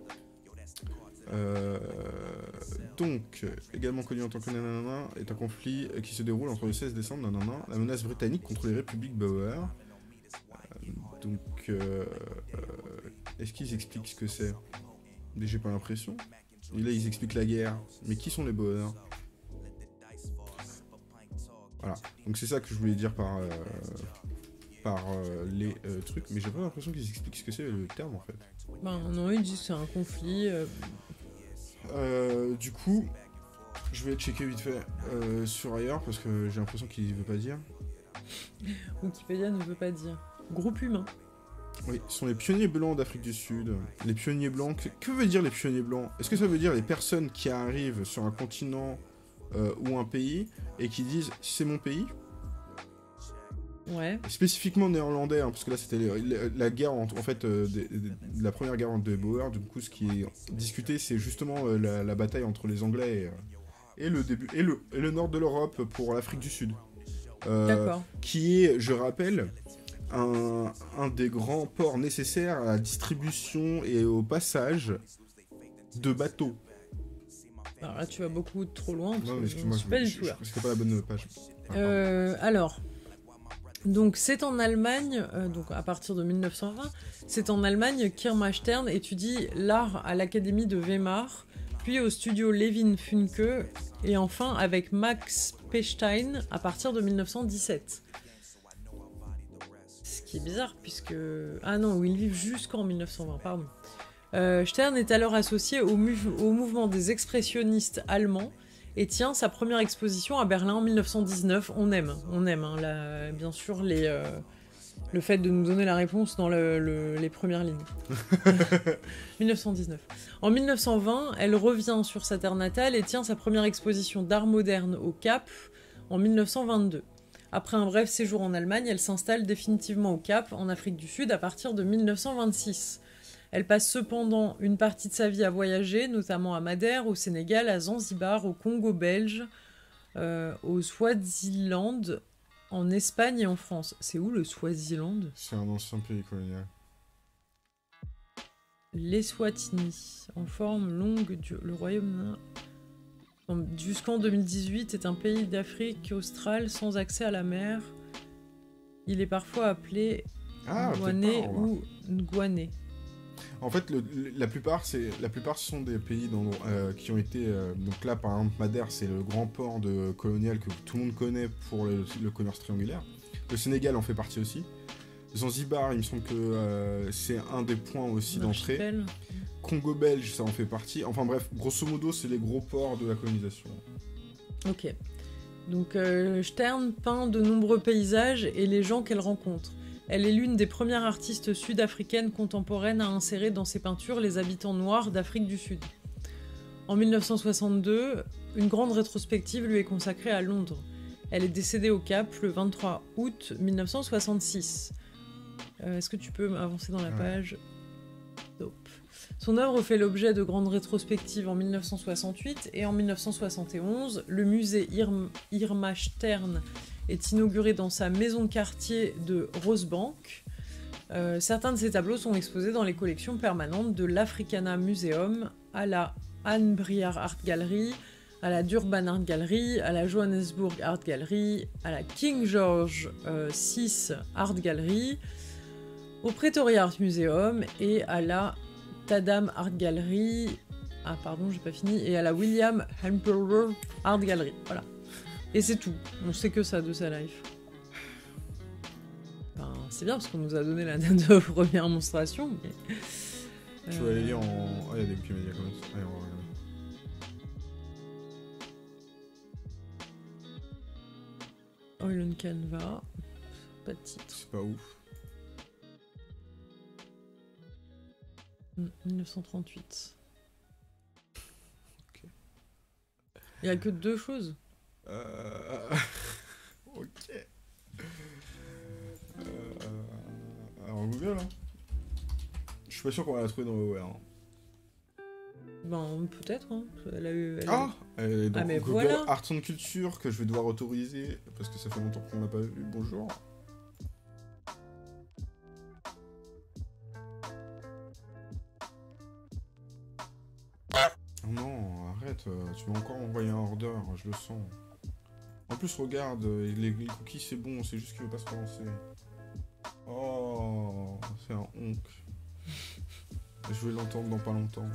Euh, donc, également connu en tant que nanana, est un conflit qui se déroule entre le seize décembre, nanana, la menace britannique contre les républiques Boer. Euh, donc, euh, euh, est-ce qu'ils expliquent ce que c'est? J'ai pas l'impression. Et là, ils expliquent la guerre. Mais qui sont les Boers? Voilà. Donc c'est ça que je voulais dire par, euh, par euh, les euh, trucs. Mais j'ai pas l'impression qu'ils expliquent ce que c'est le terme en fait. Ben non, ils disent que c'est un conflit. euh, Euh, du coup, je vais checker vite fait euh, sur ailleurs parce que j'ai l'impression qu'il veut pas dire. Wikipédia ne veut pas dire. Groupe humain. Oui, ce sont les pionniers blancs d'Afrique du Sud. Les pionniers blancs, que, que veut dire les pionniers blancs? Est-ce que ça veut dire les personnes qui arrivent sur un continent euh, ou un pays et qui disent « c'est mon pays » Ouais. Spécifiquement néerlandais, hein, parce que là c'était la, la guerre entre, en fait, euh, des, des, la première guerre entre les Boers. Du coup, ce qui est discuté, c'est justement euh, la, la bataille entre les Anglais et, euh, et le début et le, et le nord de l'Europe pour l'Afrique du Sud, euh, D'accord. qui est, je rappelle, un, un des grands ports nécessaires à la distribution et au passage de bateaux. Alors là, tu vas beaucoup trop loin. Parce Non, que mais je excuse-moi, suis je, pas je, du tout je, là. c'était pas la bonne page. Ah, Euh, alors, donc c'est en Allemagne, euh, donc à partir de mille neuf cent vingt, c'est en Allemagne qu'Irma Stern étudie l'art à l'Académie de Weimar, puis au studio Levin Funke, et enfin avec Max Pechstein à partir de mille neuf cent dix-sept. Ce qui est bizarre, puisque... Ah non, où ils vivent jusqu'en mille neuf cent vingt, pardon. Euh, Stern est alors associé au, mu- au mouvement des expressionnistes allemands, et tient sa première exposition à Berlin en mille neuf cent dix-neuf. On aime, on aime, hein, la, bien sûr, les, euh, le fait de nous donner la réponse dans le, le, les premières lignes. mille neuf cent dix-neuf. En mille neuf cent vingt, elle revient sur sa terre natale et tient sa première exposition d'art moderne au Cap en mille neuf cent vingt-deux. Après un bref séjour en Allemagne, elle s'installe définitivement au Cap, en Afrique du Sud, à partir de mille neuf cent vingt-six. Elle passe cependant une partie de sa vie à voyager, notamment à Madère, au Sénégal, à Zanzibar, au Congo belge, euh, au Swaziland, en Espagne et en France. C'est où le Swaziland? C'est un ancien pays colonial. L'Eswatini, en forme longue, du, le royaume jusqu'en deux mille dix-huit est un pays d'Afrique australe sans accès à la mer. Il est parfois appelé Ah, Ngouané peut-être pas, ou Ngouané. En fait, le, le- la plupart, c'est la plupart ce sont des pays dans- euh, qui ont été euh, donc là, par exemple, Madère, c'est le grand port de colonial que tout le monde connaît pour le, le commerce triangulaire. Le Sénégal en fait partie aussi. Zanzibar, il me semble que euh, c'est un des points aussi d'entrée. L'archipel. Congo belge, ça en fait partie. Enfin bref, grosso modo, c'est les gros ports de la colonisation. Ok. Donc euh, Stern peint de nombreux paysages et les gens qu'elle rencontre. Elle est l'une des premières artistes sud-africaines contemporaines à insérer dans ses peintures les habitants noirs d'Afrique du Sud. En mille neuf cent soixante-deux, une grande rétrospective lui est consacrée à Londres. Elle est décédée au Cap le vingt-trois août mille neuf cent soixante-six. Euh, est-ce que tu peux avancer dans la Ouais. page? Nope. Son œuvre fait l'objet de grandes rétrospectives en mille neuf cent soixante-huit et en mille neuf cent soixante et onze. Le musée Irm- Irma Stern est inauguré dans sa maison quartier de Rosebank. Euh, certains de ses tableaux sont exposés dans les collections permanentes de l'Africana Museum, à la Anne Briard Art Gallery, à la Durban Art Gallery, à la Johannesburg Art Gallery, à la King George euh, six Art Gallery, au Pretoria Art Museum et à la Tadam Art Gallery. Ah pardon, j'ai pas fini. Et à la William Hemperor Art Gallery. Voilà. Et c'est tout. On sait que ça de sa life. Ben, c'est bien parce qu'on nous a donné la date de première monstration. Mais... Tu vas aller lire en. Ah, il y a des Wikipédia quand même. Allez, on va regarder. Oil on Canva. Pas de titre. C'est pas ouf. Hmm, mille neuf cent trente-huit. Ok. Il n'y a que deux choses. Euh... ok. Euh... Alors Google, hein. Je suis pas sûr qu'on va la trouver dans le web. Hein. Ben, peut-être. Hein. Elle a eu. elle a Ah, elle est dans Ah, mais Google voilà. Arts and Culture que je vais devoir autoriser parce que ça fait longtemps qu'on l'a pas vu. Bonjour. Oh non, arrête, euh, tu m'as encore envoyé un order, je le sens. En plus, regarde, euh, les, les cookies c'est bon, c'est juste qu'il veut pas se relancer. Oh, c'est un honk. Je vais l'entendre dans pas longtemps.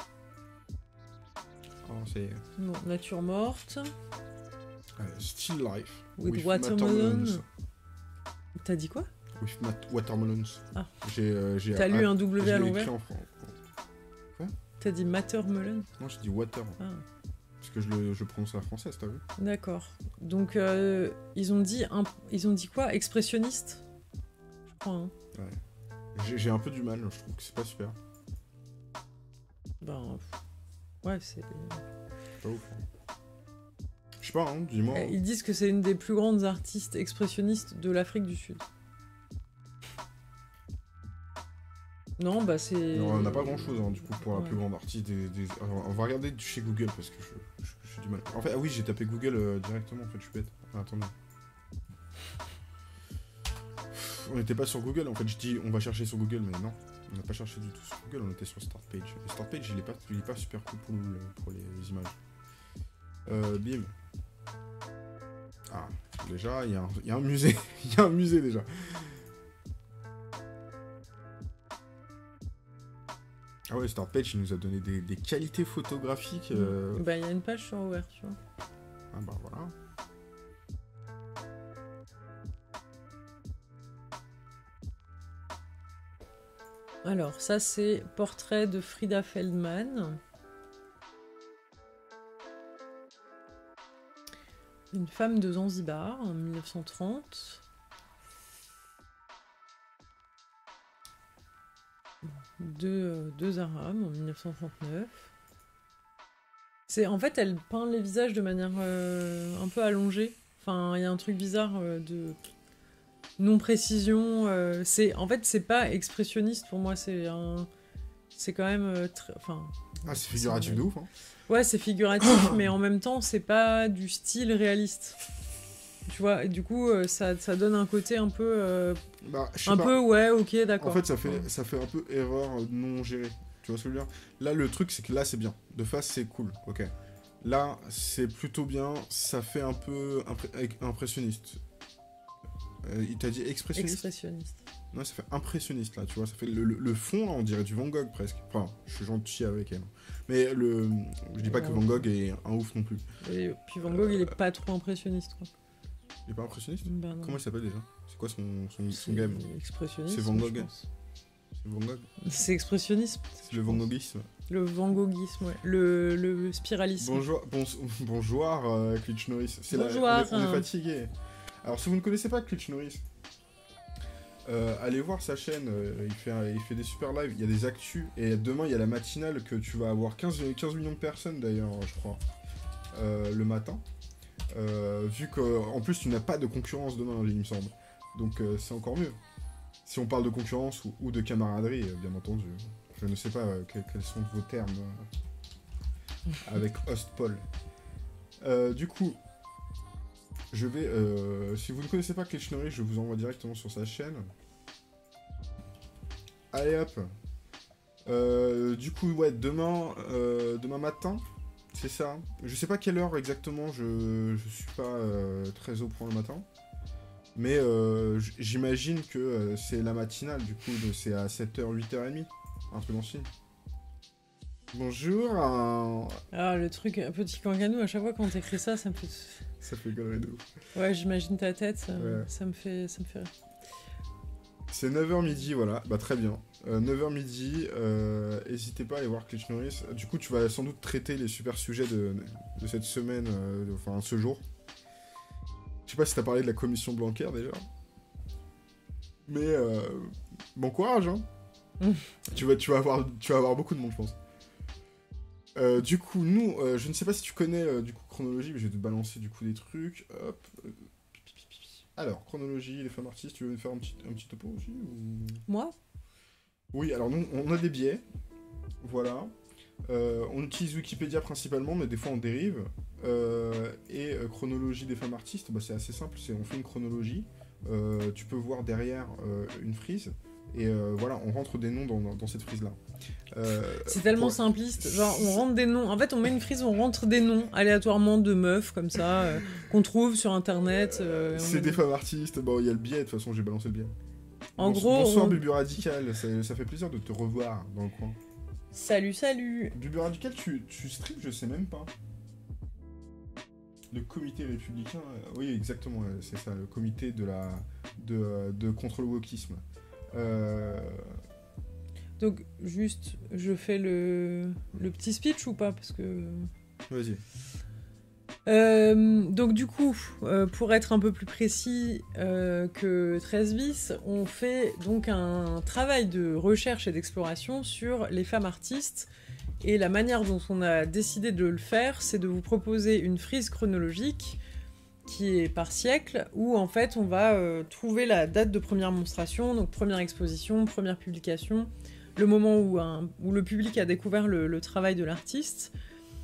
Oh, c'est... Bon, nature morte. Euh, Still Life. With watermelon. watermelons. T'as dit quoi? With mat- watermelons. Ah. J'ai, euh, j'ai T'as lu un W je à l'ai l'envers? écrit en français. T'as dit Mattermelon? Non, j'ai dit water. Ah. Parce que je le, je prononce à la française, t'as vu? D'accord. Donc, euh, ils, ont dit un... ils ont dit quoi? Expressionniste? Je crois, hein. Ouais. J'ai, j'ai un peu du mal, je trouve que c'est pas super. Ben, ouais, c'est... Pas ouf. Hein. Je sais pas, hein, dis-moi. Eh, ils disent que c'est une des plus grandes artistes expressionnistes de l'Afrique du Sud. Non, bah c'est... Non, on n'a pas grand-chose, hein, du coup, pour la Ouais. plus grande artiste des... des... Alors, on va regarder chez Google, parce que je, je, je suis du mal. En fait, ah oui, j'ai tapé Google euh, directement, en fait, je suis bête. Ah, attendez. On n'était pas sur Google, en fait, je dis on va chercher sur Google, mais non. On n'a pas cherché du tout sur Google, on était sur Start Page. Le Start Page, il est pas, il est pas super cool pour, le, pour les images. Euh, bim. Ah, déjà, il y, y a un musée. Il y a un musée, déjà. Ah ouais, Start Page, il nous a donné des, des qualités photographiques. Euh... Bah, il y a une page sur Aware, tu vois. Ah bah voilà. Alors, ça, c'est Portrait de Frida Feldman. Une femme de Zanzibar, en mille neuf cent trente. Deux, deux Arabes, en mille neuf cent trente-neuf. C'est, en fait, elle peint les visages de manière euh, un peu allongée. Enfin, il y a un truc bizarre euh, de non-précision. Euh, c'est, en fait, c'est pas expressionniste pour moi. C'est un, c'est quand même, euh, très, enfin. Ah, c'est figuratif de ouf, hein. Ouais, c'est figuratif, mais en même temps, c'est pas du style réaliste. Tu vois, et du coup, euh, ça, ça donne un côté un peu, euh, Bah, je sais un pas. peu, ouais, ok, d'accord. En fait, ça fait, ça fait un peu erreur non gérée. Tu vois ce que je veux dire? Là, le truc, c'est que là, c'est bien. De face, c'est cool, ok. Là, c'est plutôt bien. Ça fait un peu impré- impressionniste. Euh, il t'a dit expressionniste? Expressionniste. Non, ça fait impressionniste, là, tu vois. Ça fait le, le, le fond, là, on dirait du Van Gogh, presque. Enfin, je suis gentil avec elle. Mais le... Je dis pas que Van Gogh est un ouf non plus. Et puis Van Gogh, il est pas trop impressionniste, quoi. Il est pas impressionniste? Ben non. Comment il s'appelle déjà? C'est quoi son, son, son C'est game? expressionniste. C'est Van je Gogh. pense. C'est Van Gogh? C'est expressionnisme. C'est le Van Goghisme. Le Van Goghisme, ouais. Le, le spiralisme. Bonjour, bon, bonjour euh, Klitsch Norris. C'est la- Bonjour. on, est, on est fatigué. Alors, si vous ne connaissez pas Klitsch Norris, euh, allez voir sa chaîne. euh, il, fait, un- il fait des super lives. Il y a des actus. Et demain, il y a la matinale que tu vas avoir quinze, quinze millions de personnes d'ailleurs, je crois, euh, le matin. Euh, vu qu'en plus, tu n'as pas de concurrence demain, il me semble. Donc, euh, c'est encore mieux. Si on parle de concurrence ou, ou de camaraderie, euh, bien entendu. Je ne sais pas euh, que- quels sont vos termes euh, avec Ostpol. Euh, du coup, je vais... Euh, si vous ne connaissez pas Klitsch Norris, je vous envoie directement sur sa chaîne. Allez hop. Euh, du coup, ouais, demain, euh, demain matin, c'est ça. Je sais pas quelle heure exactement, je, je suis pas euh, très au point le matin. Mais euh, j- j'imagine que euh, c'est la matinale, du coup, de- c'est à sept heures, huit heures trente. Un truc dans ce style. Bonjour. euh, Ah, le truc, un petit cancanou, à chaque fois quand t'écris ça, ça me fait... Ça fait galerie de ouf. Ouais, j'imagine ta tête, ça, Ouais. ça me fait, ça me fait rire. C'est neuf heures midi, voilà. Bah très bien. Euh, neuf heures midi, euh, n'hésitez pas à aller voir Klitsch Norris. Du coup, tu vas sans doute traiter les super sujets de, de cette semaine, euh, de- enfin ce jour. Je sais pas si t'as parlé de la commission Blanquer déjà. Mais euh, bon courage, hein. Mm. tu, vas, tu, vas avoir, tu vas avoir beaucoup de monde, je pense. Euh, du coup, nous, euh, je ne sais pas si tu connais euh, du coup chronologie, mais je vais te balancer du coup des trucs. Hop. euh, Alors, chronologie, les femmes artistes, tu veux me faire un petit, un petit topo aussi ou... Moi Oui, alors nous, on a des biais. Voilà. Euh, on utilise Wikipédia principalement, mais des fois on dérive. Euh, et euh, chronologie des femmes artistes, bah, c'est assez simple. C'est on fait une chronologie. Euh, tu peux voir derrière euh, une frise. Et euh, voilà, on rentre des noms dans, dans cette frise-là. Euh, C'est tellement pour- simpliste. Genre, on rentre des noms. En fait, on met une frise, on rentre des noms aléatoirement de meufs, comme ça, euh, qu'on trouve sur internet. euh, on C'est met- des femmes artistes. Bon, il y a le biais, de toute façon, j'ai balancé le biais. En Bons- gros, Bonsoir, on- Bubu Radical. Ça, ça fait plaisir de te revoir dans le coin. Salut, salut. Bubu Radical, tu, tu stream, je sais même pas. Le comité républicain, euh, oui, exactement, euh, c'est ça, le comité de la de, euh, de contre le wokisme. Euh, Donc, juste, je fais le, le petit speech ou pas? Parce que. Vas-y. Euh, donc du coup, euh, pour être un peu plus précis euh, que treize bis, on fait donc un travail de recherche et d'exploration sur les femmes artistes. Et la manière dont on a décidé de le faire, c'est de vous proposer une frise chronologique qui est par siècle, où en fait on va euh, trouver la date de première monstration, donc première exposition, première publication, le moment où, un, où le public a découvert le, le travail de l'artiste,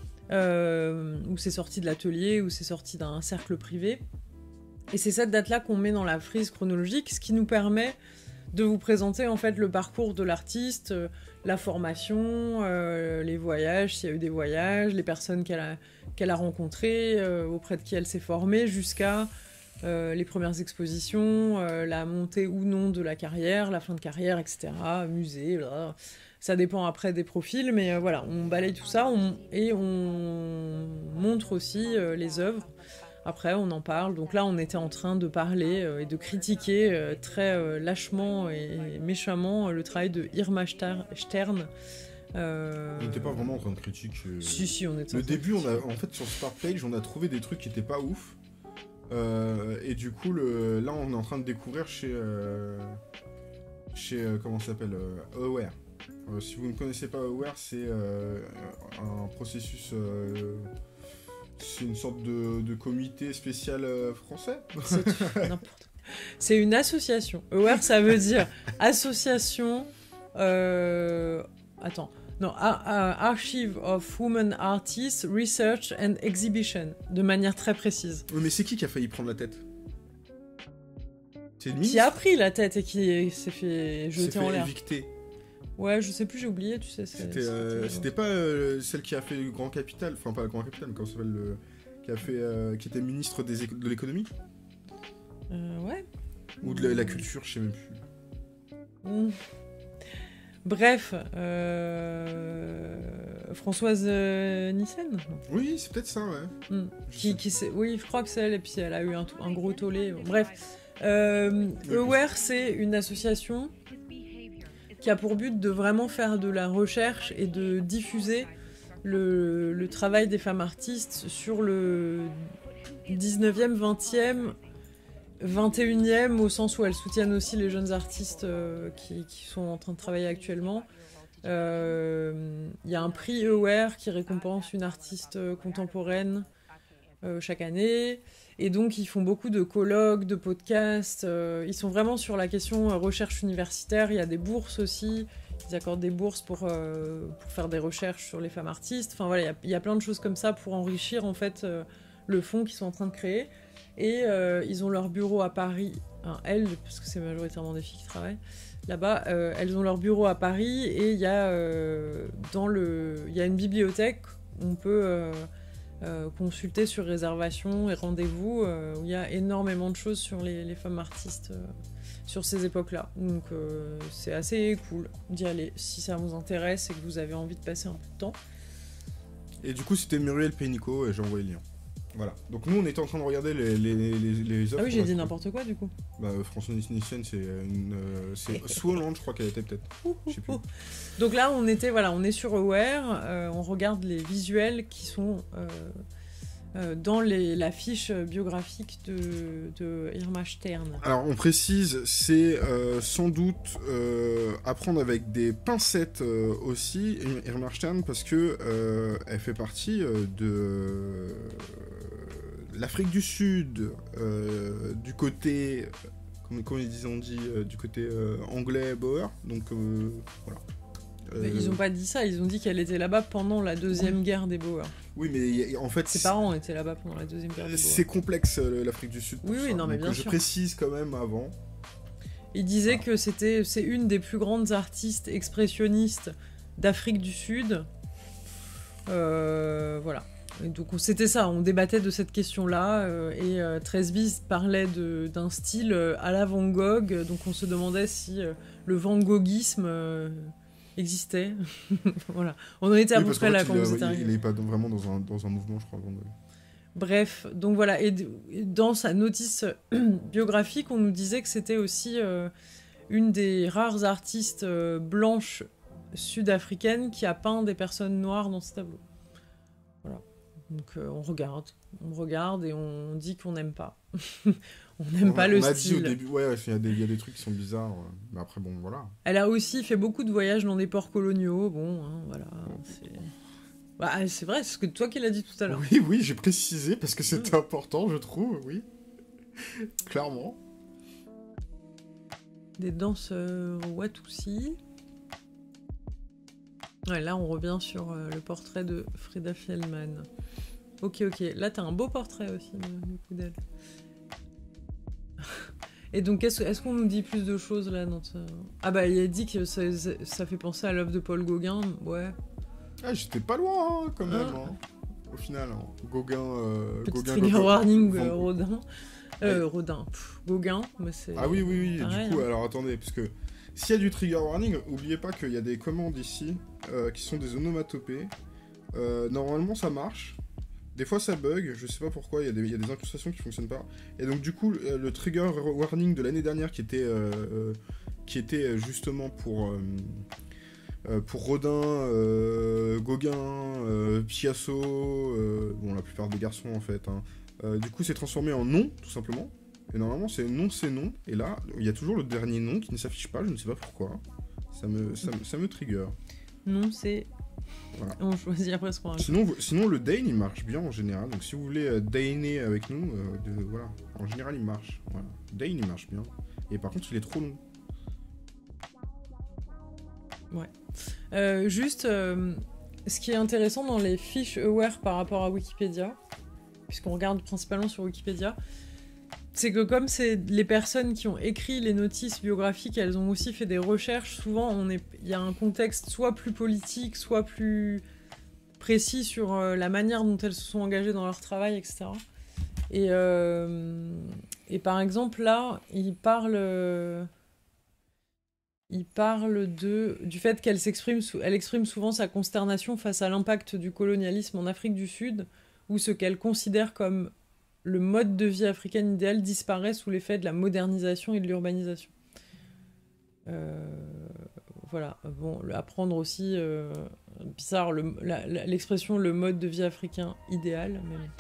euh, où c'est sorti de l'atelier, où c'est sorti d'un cercle privé. Et c'est cette date-là qu'on met dans la frise chronologique, ce qui nous permet de vous présenter en fait le parcours de l'artiste, euh, la formation, euh, les voyages, s'il y a eu des voyages, les personnes qu'elle a, qu'elle a rencontrées, euh, auprès de qui elle s'est formée, jusqu'à euh, les premières expositions, euh, la montée ou non de la carrière, la fin de carrière, et cetera, musée, blablabla. Ça dépend après des profils, mais euh, voilà, on balaye tout ça on, et on montre aussi euh, les œuvres. Après, on en parle. Donc là, on était en train de parler euh, et de critiquer euh, très euh, lâchement et méchamment euh, le travail de Irma Stern. Euh... On n'était pas vraiment en train de critiquer. Euh... Si, si, on était. Le début, on a, en fait, sur Sparkpage, on a trouvé des trucs qui étaient pas ouf. Euh, et du coup, le, là, on est en train de découvrir chez. Euh, chez. Euh, comment ça s'appelle euh, Aware. Euh, si vous ne connaissez pas Aware, c'est euh, un processus. Euh, C'est une sorte de, de comité spécial euh, français. C'est tout, n'importe. C'est une association. Aware, ça veut dire association. Euh... Attends. Non, Ar- Ar- Archive of Women Artists, Research and Exhibition, de manière très précise. Oui, mais c'est qui qui a failli prendre la tête? C'est le ministre qui a pris la tête et qui s'est fait jeter s'est en fait l'air. évicter. Ouais, je sais plus, j'ai oublié, tu sais. C'est, c'était, euh, c'était, c'était pas euh, celle qui a fait le Grand Capital, enfin pas le Grand Capital, mais comment ça s'appelle le... qui a fait, euh, qui était ministre des éco- de l'économie euh, Ouais. Ou de la, la culture, je sais même plus. Mmh. Bref, euh... Françoise euh, Nyssen. Oui, c'est peut-être ça, ouais. Mmh. Qui, qui oui, je crois que c'est elle, et puis elle a eu un, un gros tollé. Bref, euh, Aware, c'est une association qui a pour but de vraiment faire de la recherche et de diffuser le, le travail des femmes artistes sur le dix-neuvième, vingtième, vingt et unième, au sens où elles soutiennent aussi les jeunes artistes euh, qui, qui sont en train de travailler actuellement. Il euh, y a un prix Aware qui récompense une artiste contemporaine euh, chaque année. Et donc, ils font beaucoup de colloques, de podcasts. Euh, ils sont vraiment sur la question euh, recherche universitaire. Il y a des bourses aussi. Ils accordent des bourses pour, euh, pour faire des recherches sur les femmes artistes. Enfin, voilà, il y a, il y a plein de choses comme ça pour enrichir, en fait, euh, le fonds qu'ils sont en train de créer. Et euh, ils ont leur bureau à Paris. Enfin, elles, parce que c'est majoritairement des filles qui travaillent là-bas. Euh, elles ont leur bureau à Paris. Et il y a, euh, dans le, il y a une bibliothèque où on peut... Euh, Euh, consulter sur réservation et rendez-vous, euh, où il y a énormément de choses sur les, les femmes artistes euh, sur ces époques-là. Donc euh, c'est assez cool d'y aller si ça vous intéresse et que vous avez envie de passer un peu de temps. Et du coup, c'était Muriel Pénicaud et j'ai envoyé le lien. Voilà. Donc nous, on était en train de regarder les, les, les, les œuvres. Ah oui, j'ai dit n'importe quoi du coup. Bah, Françoise Nyssen, c'est une, euh, c'est sous Hollande, je crois qu'elle était peut-être. Je sais plus. Donc là, on était, voilà, on est sur Aware, euh, on regarde les visuels qui sont euh, euh, dans les, la fiche biographique de, de Irma Stern. Alors, on précise, c'est euh, sans doute euh, à prendre avec des pincettes euh, aussi, Irma Stern, parce que euh, elle fait partie euh, de l'Afrique du Sud, euh, du côté, comme, comme ils disent, on dit, euh, du côté euh, anglais Boer, donc euh, voilà. Euh... Mais ils ont pas dit ça, ils ont dit qu'elle était là-bas pendant la deuxième oui. guerre des Boers. Oui, mais en fait... Ses parents étaient là-bas pendant la deuxième guerre des Boers. C'est complexe, euh, l'Afrique du Sud. Oui, oui, ça. non, mais donc, bien je sûr. Je précise quand même avant. Il disait ah. que c'était, c'est une des plus grandes artistes expressionnistes d'Afrique du Sud. Euh, voilà. Et donc c'était ça, on débattait de cette question-là, euh, et euh, treize bis parlait de, d'un style euh, à la Van Gogh, donc on se demandait si euh, le Van Goghisme euh, existait. Voilà, on en était à oui, peu près là quand il, vous êtes arrivés. Il n'est pas vraiment dans un, dans un mouvement, je crois. Van Gogh. Bref, donc voilà, et, d- et dans sa notice biographique, on nous disait que c'était aussi euh, une des rares artistes euh, blanches sud-africaines qui a peint des personnes noires dans ce tableau. Voilà. Donc euh, on regarde, on regarde et on dit qu'on n'aime pas. On n'aime pas le on a dit style. au début, ouais, il y, a des- il y a des trucs qui sont bizarres. euh, Mais après, bon, voilà. Elle a aussi fait beaucoup de voyages dans des ports coloniaux. Bon, hein, voilà. C'est... Bah, c'est vrai, c'est ce que toi qui l'as dit tout à l'heure. Oui, oui, j'ai précisé parce que c'était important, je trouve, oui. Clairement. Des danses euh, Watusi. Ouais, là, on revient sur euh, le portrait de Frida Fjellman. Ok, ok. Là, t'as un beau portrait aussi, de- du coup, d'elle. Et donc, est-ce, est-ce qu'on nous dit plus de choses, là dans ce... Ah bah, il a dit que ça, ça fait penser à l'œuvre de Paul Gauguin. Ouais. Ah, j'étais pas loin, hein, quand même, Ah. hein. Au final, hein. Gauguin... Euh, Petit Gauguin, trigger Gauguin. warning, Van euh, Gogh. Rodin. Euh, Rodin. Pff, Gauguin, mais c'est... Ah oui, oui, oui. pareil, Du coup, hein. alors attendez, parce que s'il y a du trigger warning, oubliez pas qu'il y a des commandes ici euh, qui sont des onomatopées. Euh, normalement, ça marche. Des fois, ça bug. Je sais pas pourquoi. Il y a des, il y a des incrustations qui fonctionnent pas. Et donc, du coup, le, le trigger warning de l'année dernière, qui était, euh, euh, qui était justement pour euh, euh, pour Rodin, euh, Gauguin, euh, Picasso, euh, bon, la plupart des garçons en fait. Hein. Euh, du coup, c'est transformé en nom, tout simplement. Et normalement, c'est non, c'est non. Et là, il y a toujours le dernier nom qui ne s'affiche pas, je ne sais pas pourquoi. Ça me, ça me, ça me trigger. Non, c'est... Voilà. On choisit après ce qu'on raconte. Sinon, vous- sinon, le Dane, il marche bien en général. Donc, si vous voulez euh, Daner avec nous, euh, de- voilà. En général, il marche. Voilà. Dane, il marche bien. Et par contre, il est trop long. Euh, juste, euh, ce qui est intéressant dans les fiches aware par rapport à Wikipédia, puisqu'on regarde principalement sur Wikipédia, c'est que comme c'est les personnes qui ont écrit les notices biographiques, elles ont aussi fait des recherches. Souvent, on est, il y a un contexte soit plus politique, soit plus précis sur euh, la manière dont elles se sont engagées dans leur travail, et cetera. Et, euh, et par exemple, là, il parle... euh, Il parle de, du fait qu'elle s'exprime, sou- elle exprime souvent sa consternation face à l'impact du colonialisme en Afrique du Sud, où ce qu'elle considère comme le mode de vie africain idéal disparaît sous l'effet de la modernisation et de l'urbanisation. Euh, voilà, bon, le- apprendre aussi, euh, bizarre, le- la- la- l'expression le mode de vie africain idéal, mais bon.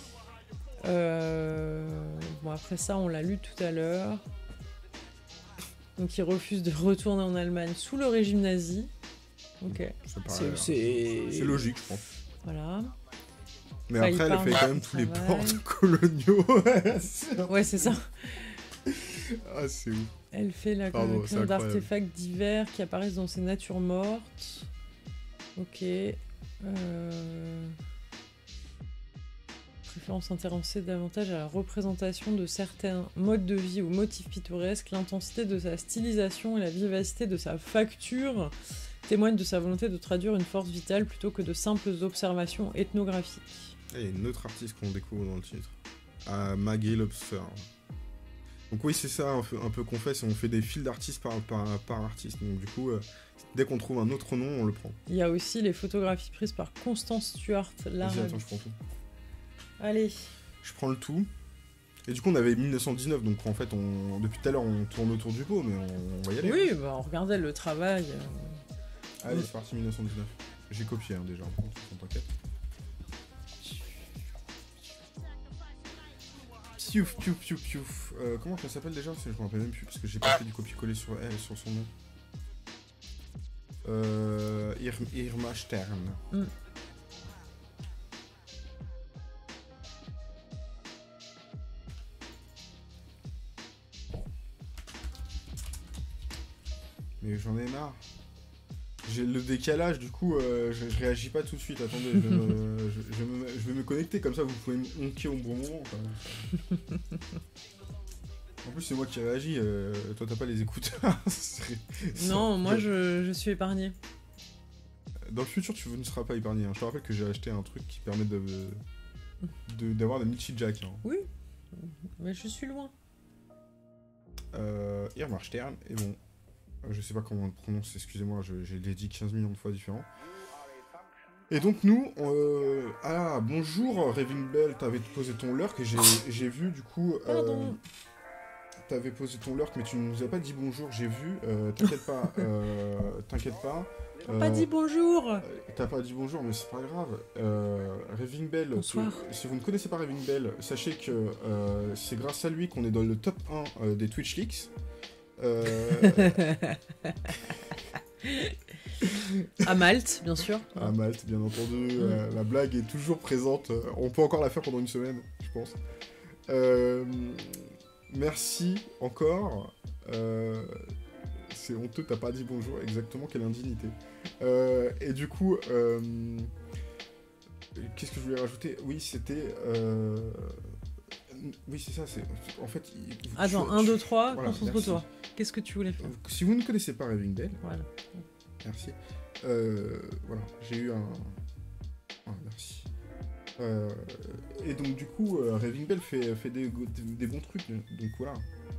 Euh, bon, après ça, on l'a lu tout à l'heure. Donc il refuse de retourner en Allemagne sous le régime nazi. Ok. Ça paraît, C'est, euh, c'est... C'est logique, je pense. Voilà. Mais Enfin, après, il elle a parle fait de quand même son tous les travail. ports coloniaux. C'est- Ouais, c'est ça. ah, c'est ouf. Elle fait la Pardon, c'est collection incroyable. d'artefacts divers qui apparaissent dans ces natures mortes. Ok. Euh... Préférence intéressée davantage à la représentation de certains modes de vie ou motifs pittoresques. L'intensité de sa stylisation et la vivacité de sa facture témoignent de sa volonté de traduire une force vitale plutôt que de simples observations ethnographiques. Il y a une autre artiste qu'on découvre dans le titre. Ah, Maggie Lobster. Donc oui, c'est ça un peu, un peu qu'on fait, c'est on fait des fils d'artistes par, par, par artiste. Donc du coup, euh, dès qu'on trouve un autre nom, on le prend. Il y a aussi les photographies prises par Constance Stuart Larrabee. Vas-y, attends, je prends tout. Allez. Je prends le tout. Et du coup, on avait mille neuf cent dix-neuf, donc en fait, on, depuis tout à l'heure, on tourne autour du pot, mais on, on va y aller. Oui, bah, on regardait le travail. euh, Allez, c'est parti, mille neuf cent dix-neuf. J'ai copié hein, déjà, t'inquiète. Piouf, piouf, piouf, piouf. Euh, comment elle s'appelle déjà? Je me rappelle même plus, parce que j'ai pas fait du copier-coller sur elle, sur son nom. Euh, Ir- Irma Stern. Mm. Mais j'en ai marre. J'ai le décalage, du coup, euh, je, je réagis pas tout de suite. Attendez, je, vais me, je, je vais me- je vais me connecter, comme ça vous pouvez me honker au bon moment. Quand même. En plus, c'est moi qui réagis, euh, toi t'as pas les écouteurs. C'est- Non, moi je, je suis épargnée. Dans le futur, tu ne seras pas épargné. Hein. Je te rappelle que j'ai acheté un truc qui permet de, de- d'avoir des multi-jack. Hein. Oui, mais je suis loin. Euh, Irma Stern, et bon, euh, je sais pas comment on le prononce, excusez-moi, je, je l'ai dit quinze millions de fois différent. Et donc nous, euh, ah bonjour Raven Bell, t'avais posé ton lurk et j'ai, j'ai vu du coup euh, Pardon. t'avais posé ton lurk, mais tu nous as pas dit bonjour, j'ai vu. Euh, t'inquiète pas, euh, t'inquiète pas. Euh, pas dit bonjour. euh, T'as pas dit bonjour, mais c'est pas grave. Euh, Raving Bell, Bonsoir. si, si vous ne connaissez pas Raving Bell, sachez que euh, c'est grâce à lui qu'on est dans le top un euh, des Twitch Leaks. Euh... À Malte, bien sûr. À Malte, bien entendu. Mm. Euh, la blague est toujours présente. On peut encore la faire pendant une semaine, je pense. Euh, merci encore. Euh, c'est honteux, t'as pas dit bonjour. Exactement, quelle indignité. Euh, et du coup, euh, qu'est-ce que je voulais rajouter? Oui, c'était... Euh, oui, c'est ça. C'est en fait. Il, Attends, un, deux, trois, concentre-toi. Qu'est-ce que tu voulais faire? Si vous ne connaissez pas Raving Bell, voilà. Merci. Euh, voilà, j'ai eu un... Ah, merci. Euh, et donc du coup, euh, Raving Bell fait, fait des, des, des bons trucs, donc voilà.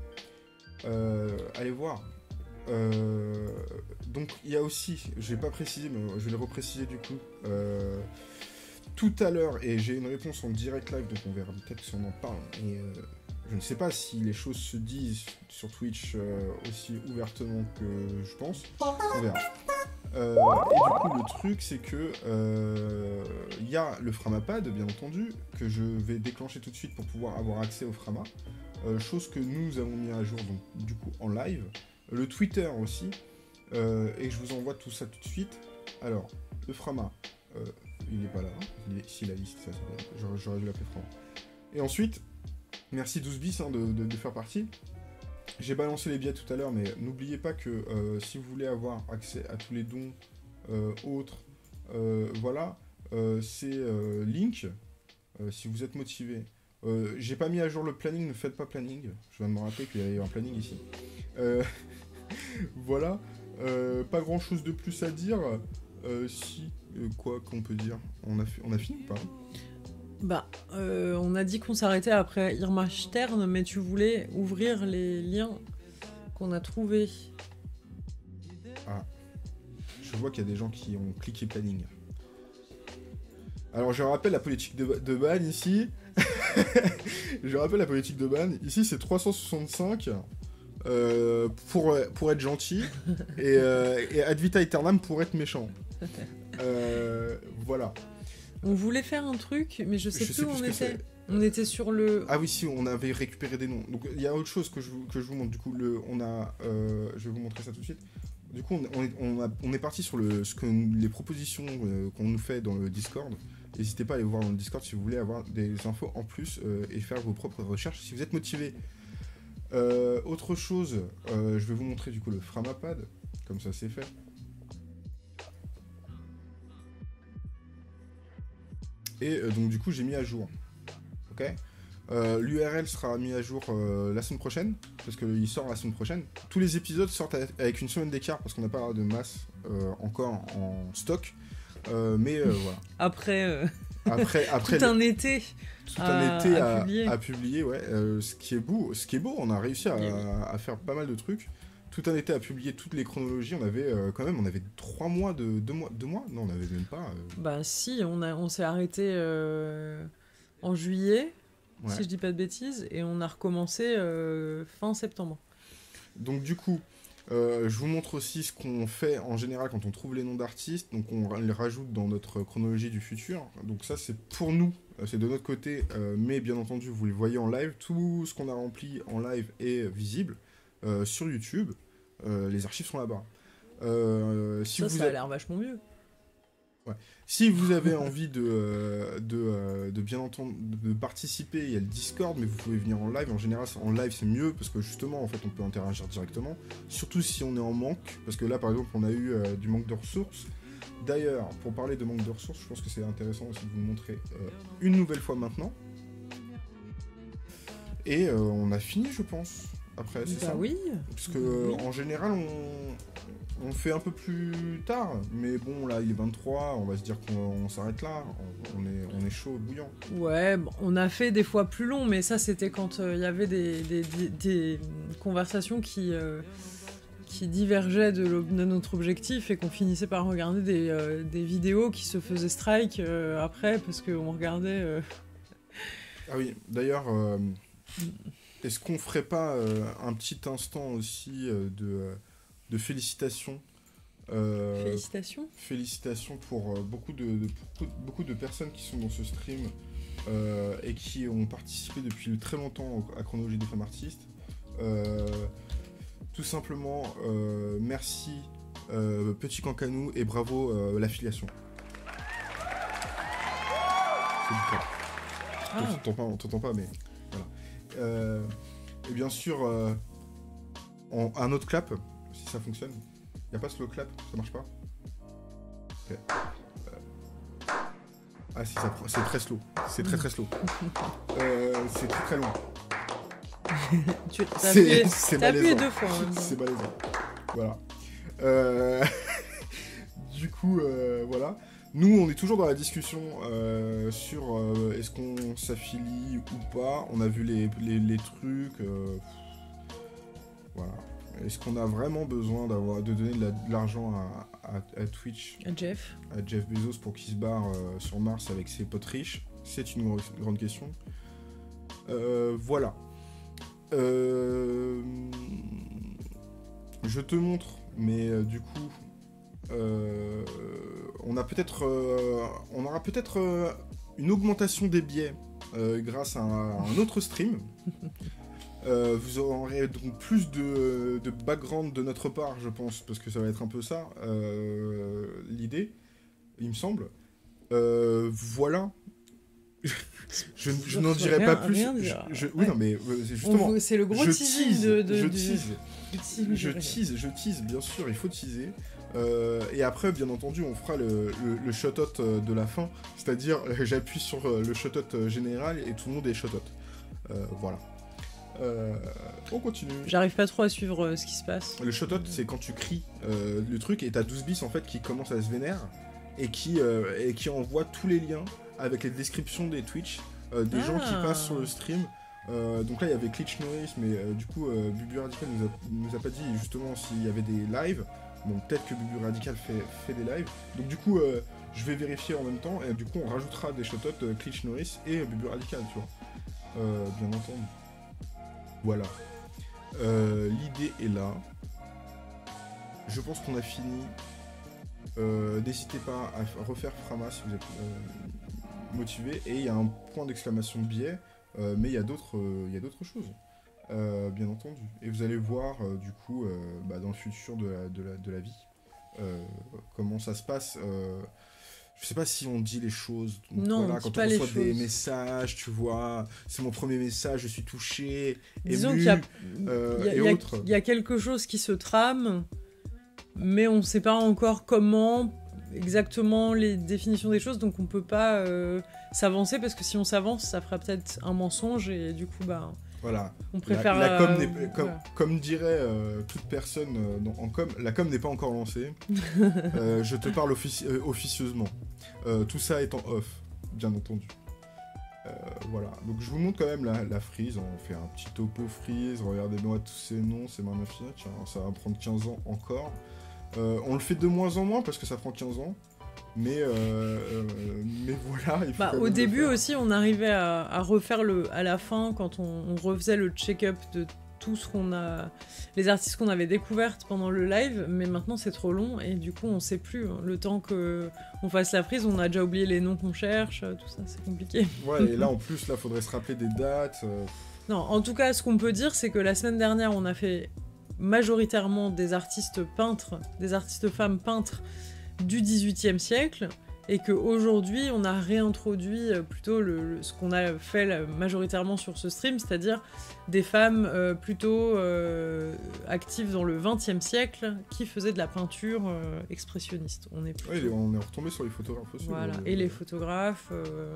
Euh, allez voir. Euh, donc il y a aussi, je vais pas préciser, mais je vais le repréciser du coup. Euh, tout à l'heure, et j'ai une réponse en direct live, donc on verra peut-être si on en parle. Et euh, je ne sais pas si les choses se disent sur Twitch euh, aussi ouvertement que je pense. On verra. Euh, et du coup, le truc, c'est que il euh, y a le Framapad, bien entendu, que je vais déclencher tout de suite pour pouvoir avoir accès au Frama. Euh, chose que nous avons mis à jour, donc du coup en live. Le Twitter aussi. Euh, et je vous envoie tout ça tout de suite. Alors, le Frama, euh, il n'est pas là. Il est ici la liste, ça, ça j'aurais, j'aurais dû l'appeler Frama. Et ensuite, merci douze bis hein, de, de, de faire partie. J'ai balancé les billets tout à l'heure, mais n'oubliez pas que euh, si vous voulez avoir accès à tous les dons euh, autres, euh, voilà, euh, c'est euh, Link, euh, si vous êtes motivé. Euh, j'ai pas mis à jour le planning, ne faites pas planning. Je viens de me rappeler qu'il y avait un planning ici. Euh, voilà, euh, pas grand chose de plus à dire. Euh, si, euh, quoi qu'on peut dire, on a, fi- on a fini ou pas? Bah, euh, on a dit qu'on s'arrêtait après Irma Stern, mais tu voulais ouvrir les liens qu'on a trouvés. Ah, je vois qu'il y a des gens qui ont cliqué planning. Alors je rappelle la politique de, de ban ici. Je rappelle la politique de ban. Ici c'est trois cent soixante-cinq euh, pour, pour être gentil et, euh, et ad vita aeternam pour être méchant. Euh, voilà. On voulait faire un truc, mais je sais je plus sais où plus on que était. c'est. On était sur le... Ah oui, si, on avait récupéré des noms. Donc il y a autre chose que je, que je vous montre. Du coup, le, on a, euh, je vais vous montrer ça tout de suite. Du coup, on, on, est, on, a, on est parti sur le, ce que, les propositions euh, qu'on nous fait dans le Discord. N'hésitez pas à aller voir dans le Discord si vous voulez avoir des infos en plus euh, et faire vos propres recherches si vous êtes motivé. Euh, autre chose, euh, je vais vous montrer du coup le Framapad. Comme ça, c'est fait. Et euh, donc du coup j'ai mis à jour. Ok. euh, L'U R L sera mis à jour euh, la semaine prochaine, parce qu'il sort la semaine prochaine. Tous les épisodes sortent avec une semaine d'écart, parce qu'on n'a pas de masse euh, encore en stock. Euh, mais euh, voilà. Après, euh... après, après tout un été. Tout à, un été à, à, publier. à publier, ouais. Euh, ce qui est beau, ce qui est beau, on a réussi à, à, à faire pas mal de trucs. Tout un été à publier toutes les chronologies. On avait euh, quand même, on avait trois mois de deux mois, deux mois. Non, on avait même pas. Euh... Bah si, on a, on s'est arrêté euh, en juillet, ouais. Si je dis pas de bêtises, et on a recommencé euh, fin septembre. Donc du coup, euh, je vous montre aussi ce qu'on fait en général quand on trouve les noms d'artistes. Donc on les rajoute dans notre chronologie du futur. Donc ça c'est pour nous, c'est de notre côté, euh, mais bien entendu vous le voyez en live. Tout ce qu'on a rempli en live est visible euh, sur YouTube. Euh, les archives sont là-bas. Euh, si ça, vous ça a... a l'air vachement mieux. Ouais. Si vous avez envie de, euh, de, euh, de bien entendre, de participer, il y a le Discord, mais vous pouvez venir en live. En général, en live, c'est mieux parce que justement, en fait, on peut interagir directement. Surtout si on est en manque, parce que là, par exemple, on a eu euh, du manque de ressources. D'ailleurs, pour parler de manque de ressources, je pense que c'est intéressant aussi de vous le montrer euh, une nouvelle fois maintenant. Et euh, on a fini, je pense. Après, c'est bah ça. Oui. Parce que oui. en général, on, on fait un peu plus tard. Mais bon, là, il est vingt-trois. On va se dire qu'on on s'arrête là. On, on, est, on est chaud, bouillant. Ouais, bon, on a fait des fois plus long, mais ça, c'était quand il euh, y avait des, des, des, des conversations qui, euh, qui divergeaient de, de notre objectif et qu'on finissait par regarder des, euh, des vidéos qui se faisaient strike euh, après parce qu'on regardait. Euh... Ah oui, d'ailleurs. Euh... est-ce qu'on ferait pas euh, un petit instant aussi euh, de, euh, de félicitations euh, Félicitations. Félicitations pour euh, beaucoup, de, de, beaucoup, beaucoup de personnes qui sont dans ce stream euh, et qui ont participé depuis très longtemps à Chronologie des femmes artistes. Euh, tout simplement, euh, merci euh, Petit Cancanou et bravo euh, l'affiliation. C'est du cas. Ah. On t'entend pas, on t'entend pas, mais voilà. Euh, et bien sûr, euh, en, un autre clap, si ça fonctionne. Y a pas slow clap, ça marche pas. Okay. Euh... Ah si, ça, c'est très slow. C'est très très slow. euh, c'est très très long. tu as appuyé, appuyé deux fois. Hein, c'est malaisant. Voilà. Euh... du coup, euh, voilà. Nous, on est toujours dans la discussion euh, sur euh, est-ce qu'on s'affilie ou pas. On a vu les, les, les trucs. Euh, voilà. Est-ce qu'on a vraiment besoin d'avoir, de donner de, la, de l'argent à, à, à Twitch, à Jeff, à Jeff Bezos pour qu'il se barre euh, sur Mars avec ses potes riches? C'est une gro- grande question. Euh, voilà. Euh, je te montre, mais euh, du coup, euh, on a peut-être, euh, on aura peut-être euh, une augmentation des billets euh, grâce à un, un autre stream. Euh, vous aurez donc plus de, de background de notre part, je pense, parce que ça va être un peu ça, euh, l'idée, il me semble. Euh, voilà. je je n'en dirai rien, pas plus. Rien je, je, oui, ouais. non, mais c'est justement. On, c'est le gros je teasing tease, de, de, je du... tease, du je tease, je tease, bien sûr, il faut teaser. Euh, et après, bien entendu, on fera le, le, le shout-out de la fin, c'est-à-dire j'appuie sur le shout-out général et tout le monde est shout-out. Euh, voilà. Euh, on continue. J'arrive pas trop à suivre euh, ce qui se passe. Le shout-out, c'est quand tu cries euh, le truc et t'as douze bis en fait qui commence à se vénère et qui, euh, et qui envoie tous les liens avec les descriptions des Twitch euh, des ah. gens qui passent sur le stream. Euh, donc là, il y avait Glitch Norris, mais euh, du coup, euh, Bubu Radical nous a, nous a pas dit justement s'il y avait des lives. Bon, peut-être que Bubu Radical fait, fait des lives. Donc du coup, euh, je vais vérifier en même temps et du coup, on rajoutera des shout-outs euh, Glitch Norris et euh, Bubu Radical, tu vois. Euh, bien entendu. Voilà. Euh, l'idée est là. Je pense qu'on a fini. Euh, n'hésitez pas à refaire Frama si vous êtes euh, motivé. Et il y a un point d'exclamation biais, euh, mais il y a d'autres, euh, il y a d'autres choses, euh, bien entendu. Et vous allez voir euh, du coup euh, bah, dans le futur de la, de la, de la vie euh, comment ça se passe. Euh, Je sais pas si on dit les choses. Donc non, voilà, on quand dit on pas reçoit les des choses. messages, tu vois, c'est mon premier message, je suis touché, Disons ému, qu'il y a, euh, il y a, et il y a, autres. il y a quelque chose qui se trame, mais on ne sait pas encore comment exactement les définitions des choses, donc on peut pas euh, s'avancer parce que si on s'avance, ça fera peut-être un mensonge et du coup, bah. Voilà. On préfère. La, la com euh, n'est, comme, voilà. comme dirait euh, toute personne euh, dans, en com, la com n'est pas encore lancée. euh, je te parle offici- euh, officieusement. Euh, tout ça est en off, bien entendu. Euh, voilà. Donc je vous montre quand même la, la frise. On fait un petit topo frise. Regardez-moi tous ces noms, c'est magnifique. Tiens, ça va prendre quinze ans encore. Euh, on le fait de moins en moins parce que ça prend quinze ans. Mais, euh, euh, mais voilà, il faut bah, quand même au le début faire. aussi, on arrivait à, à refaire le, à la fin, quand on, on refaisait le check-up de tout ce qu'on a, les artistes qu'on avait découvertes pendant le live, mais maintenant c'est trop long et du coup on sait plus. Hein. Le temps que on fasse la prise, on a déjà oublié les noms qu'on cherche, tout ça, c'est compliqué. Ouais, et là en plus, là, faudrait se rappeler des dates. Euh... Non, en tout cas, ce qu'on peut dire, c'est que la semaine dernière, on a fait majoritairement des artistes peintres, des artistes femmes peintres du dix-huitième siècle, et qu'aujourd'hui, on a réintroduit plutôt le, le, ce qu'on a fait là, majoritairement sur ce stream, c'est-à-dire des femmes euh, plutôt euh, actives dans le vingtième siècle qui faisaient de la peinture euh, expressionniste. On est, plutôt... ouais, on est retombé sur les photographes aussi. Voilà, euh, et les photographes... Euh...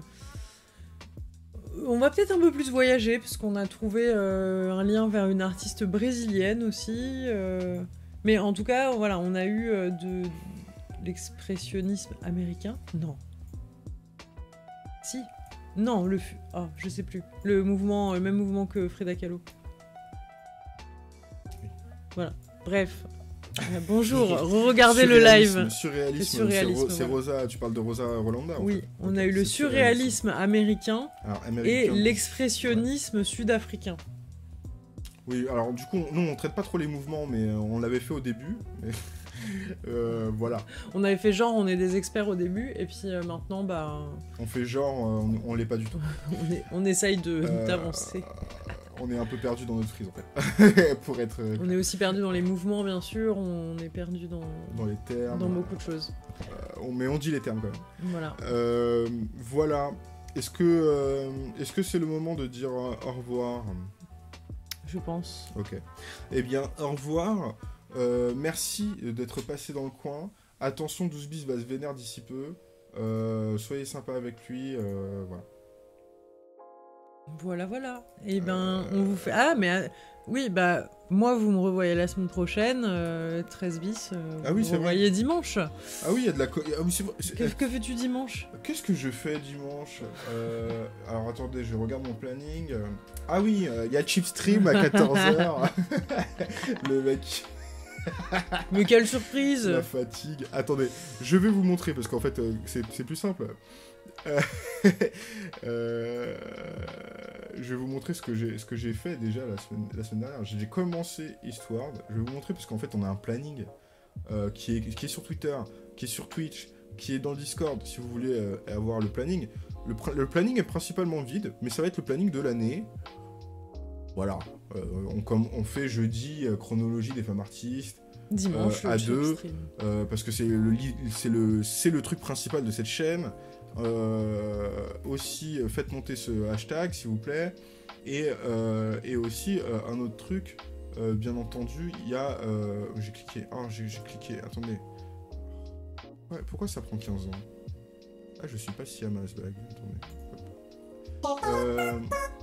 On va peut-être un peu plus voyager, puisqu'on a trouvé euh, un lien vers une artiste brésilienne aussi. Euh... Mais en tout cas, voilà, on a eu euh, de... l'expressionnisme américain. Non. Si. Non, le... Oh, je sais plus. Le mouvement, le même mouvement que Frida Kahlo. Oui. Voilà. Bref. Euh, bonjour, regardez le live. Surréalisme, c'est, surréalisme, c'est, voilà. c'est Rosa, tu parles de Rosa Rolanda en Oui, fait. on okay, a eu le surréalisme américain, Alors, et américain l'expressionnisme ouais. sud-africain. Oui, alors du coup, on- nous on traite pas trop les mouvements, mais euh, on l'avait fait au début. Euh, voilà. On avait fait genre, on est des experts au début, et puis euh, maintenant, bah, On fait genre, euh, on, on l'est pas du tout. on, est, on essaye de- Euh, d'avancer. On est un peu perdu dans notre frise en fait. Pour être euh, On est aussi perdu dans les mouvements, bien sûr, on est perdu dans, dans les termes. dans beaucoup de choses. Euh, on- mais on dit les termes quand même. Voilà. Euh, voilà. Est-ce que euh, est-ce que c'est le moment de dire euh, au revoir? Je pense. Ok. Eh bien, au revoir. Euh, merci d'être passé dans le coin. Attention, douze bis va se vénère d'ici peu. Euh, soyez sympa avec lui. Euh, voilà. Voilà, voilà. Et ben, Euh, on vous fait... Ah, mais euh, oui, bah, moi, vous me revoyez la semaine prochaine, euh, treize bis, euh, Ah oui, vous c'est me vrai. revoyez dimanche. Ah oui, il y a de la... co- ah oui, c'est vrai, c'est- Que, que fais-tu dimanche? Qu'est-ce que je fais dimanche? Euh, Alors attendez, je regarde mon planning. Euh, Ah oui, euh, il y a Chipstream à quatorze heures. Le mec, Mais quelle surprise! la fatigue. Attendez, je vais vous montrer parce qu'en fait, euh, c'est c'est plus simple. Euh, euh, Je vais vous montrer ce que j'ai ce que j'ai fait déjà la semaine, la semaine dernière. J'ai commencé Eastward. Je vais vous montrer parce qu'en fait, on a un planning euh, qui, est, qui est sur Twitter, qui est sur Twitch, qui est dans le Discord, si vous voulez euh, avoir le planning. Le, pr- le planning est principalement vide, mais ça va être le planning de l'année. Voilà. Euh, on, comme, on fait jeudi euh, chronologie des femmes artistes, Dimanche, euh, le à chip deux. stream. euh, parce que c'est le, li- c'est le, c'est le truc principal de cette chaîne. Euh, aussi, euh, faites monter ce hashtag, s'il vous plaît. Et, euh, et aussi, euh, un autre truc, euh, bien entendu, il y a... euh, j'ai cliqué... Ah, j'ai j'ai cliqué... Attendez. Ouais, pourquoi ça prend quinze ans? Ah, je suis pas si amasse, blague. Attendez. Euh,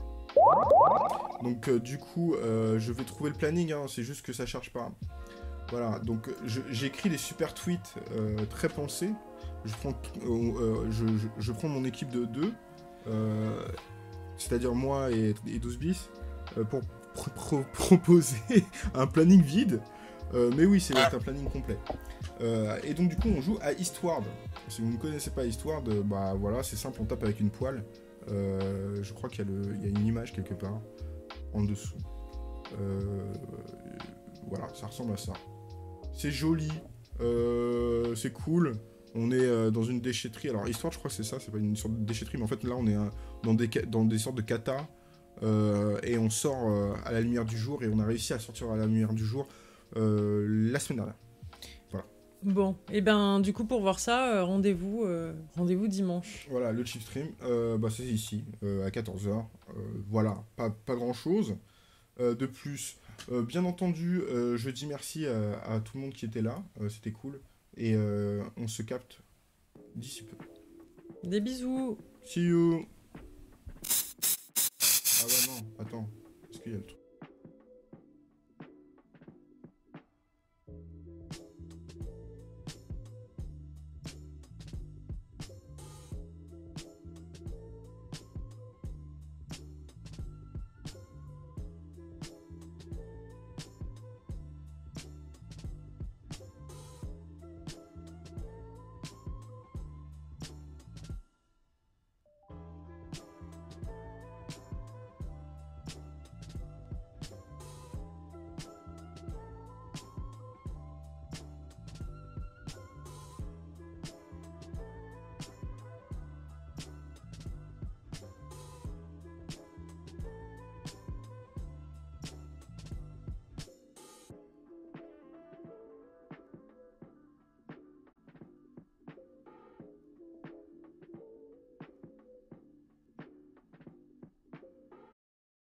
Donc, euh, du coup, euh, je vais trouver le planning, hein, c'est juste que ça charge pas. Voilà, donc je- j'écris des super tweets euh, très pensés. Je prends, t- euh, euh, je, je- je prends mon équipe de deux, euh, c'est-à-dire moi et, et douze bis, euh, pour pro- pro- proposer un planning vide. Euh, mais oui, c'est un planning complet. Euh, et donc du coup, on joue à Eastward. Si vous ne connaissez pas Eastward, euh, bah voilà, c'est simple, on tape avec une poêle. Euh, je crois qu'il y a le- il y a une image quelque part en dessous. Euh, voilà, ça ressemble à ça. C'est joli, euh, c'est cool. On est euh, dans une déchetterie. Alors, Histoire, je crois que c'est ça, c'est pas une sorte de déchetterie, mais en fait, là, on est euh, dans, des, ca- dans des sortes de kata. Euh, et on sort euh, à la lumière du jour. Et on a réussi à sortir à la lumière du jour euh, la semaine dernière. Bon, et ben, du coup, pour voir ça, euh, rendez-vous euh, rendez-vous dimanche. Voilà, le chip stream, euh, bah, c'est ici, euh, à quatorze heures. Euh, voilà, pas, pas grand-chose. Euh, de plus, euh, bien entendu, euh, je dis merci à, à tout le monde qui était là. Euh, C'était cool. Et euh, on se capte d'ici peu. Des bisous! See you. Ah ouais, non, attends. Est-ce qu'il y a le truc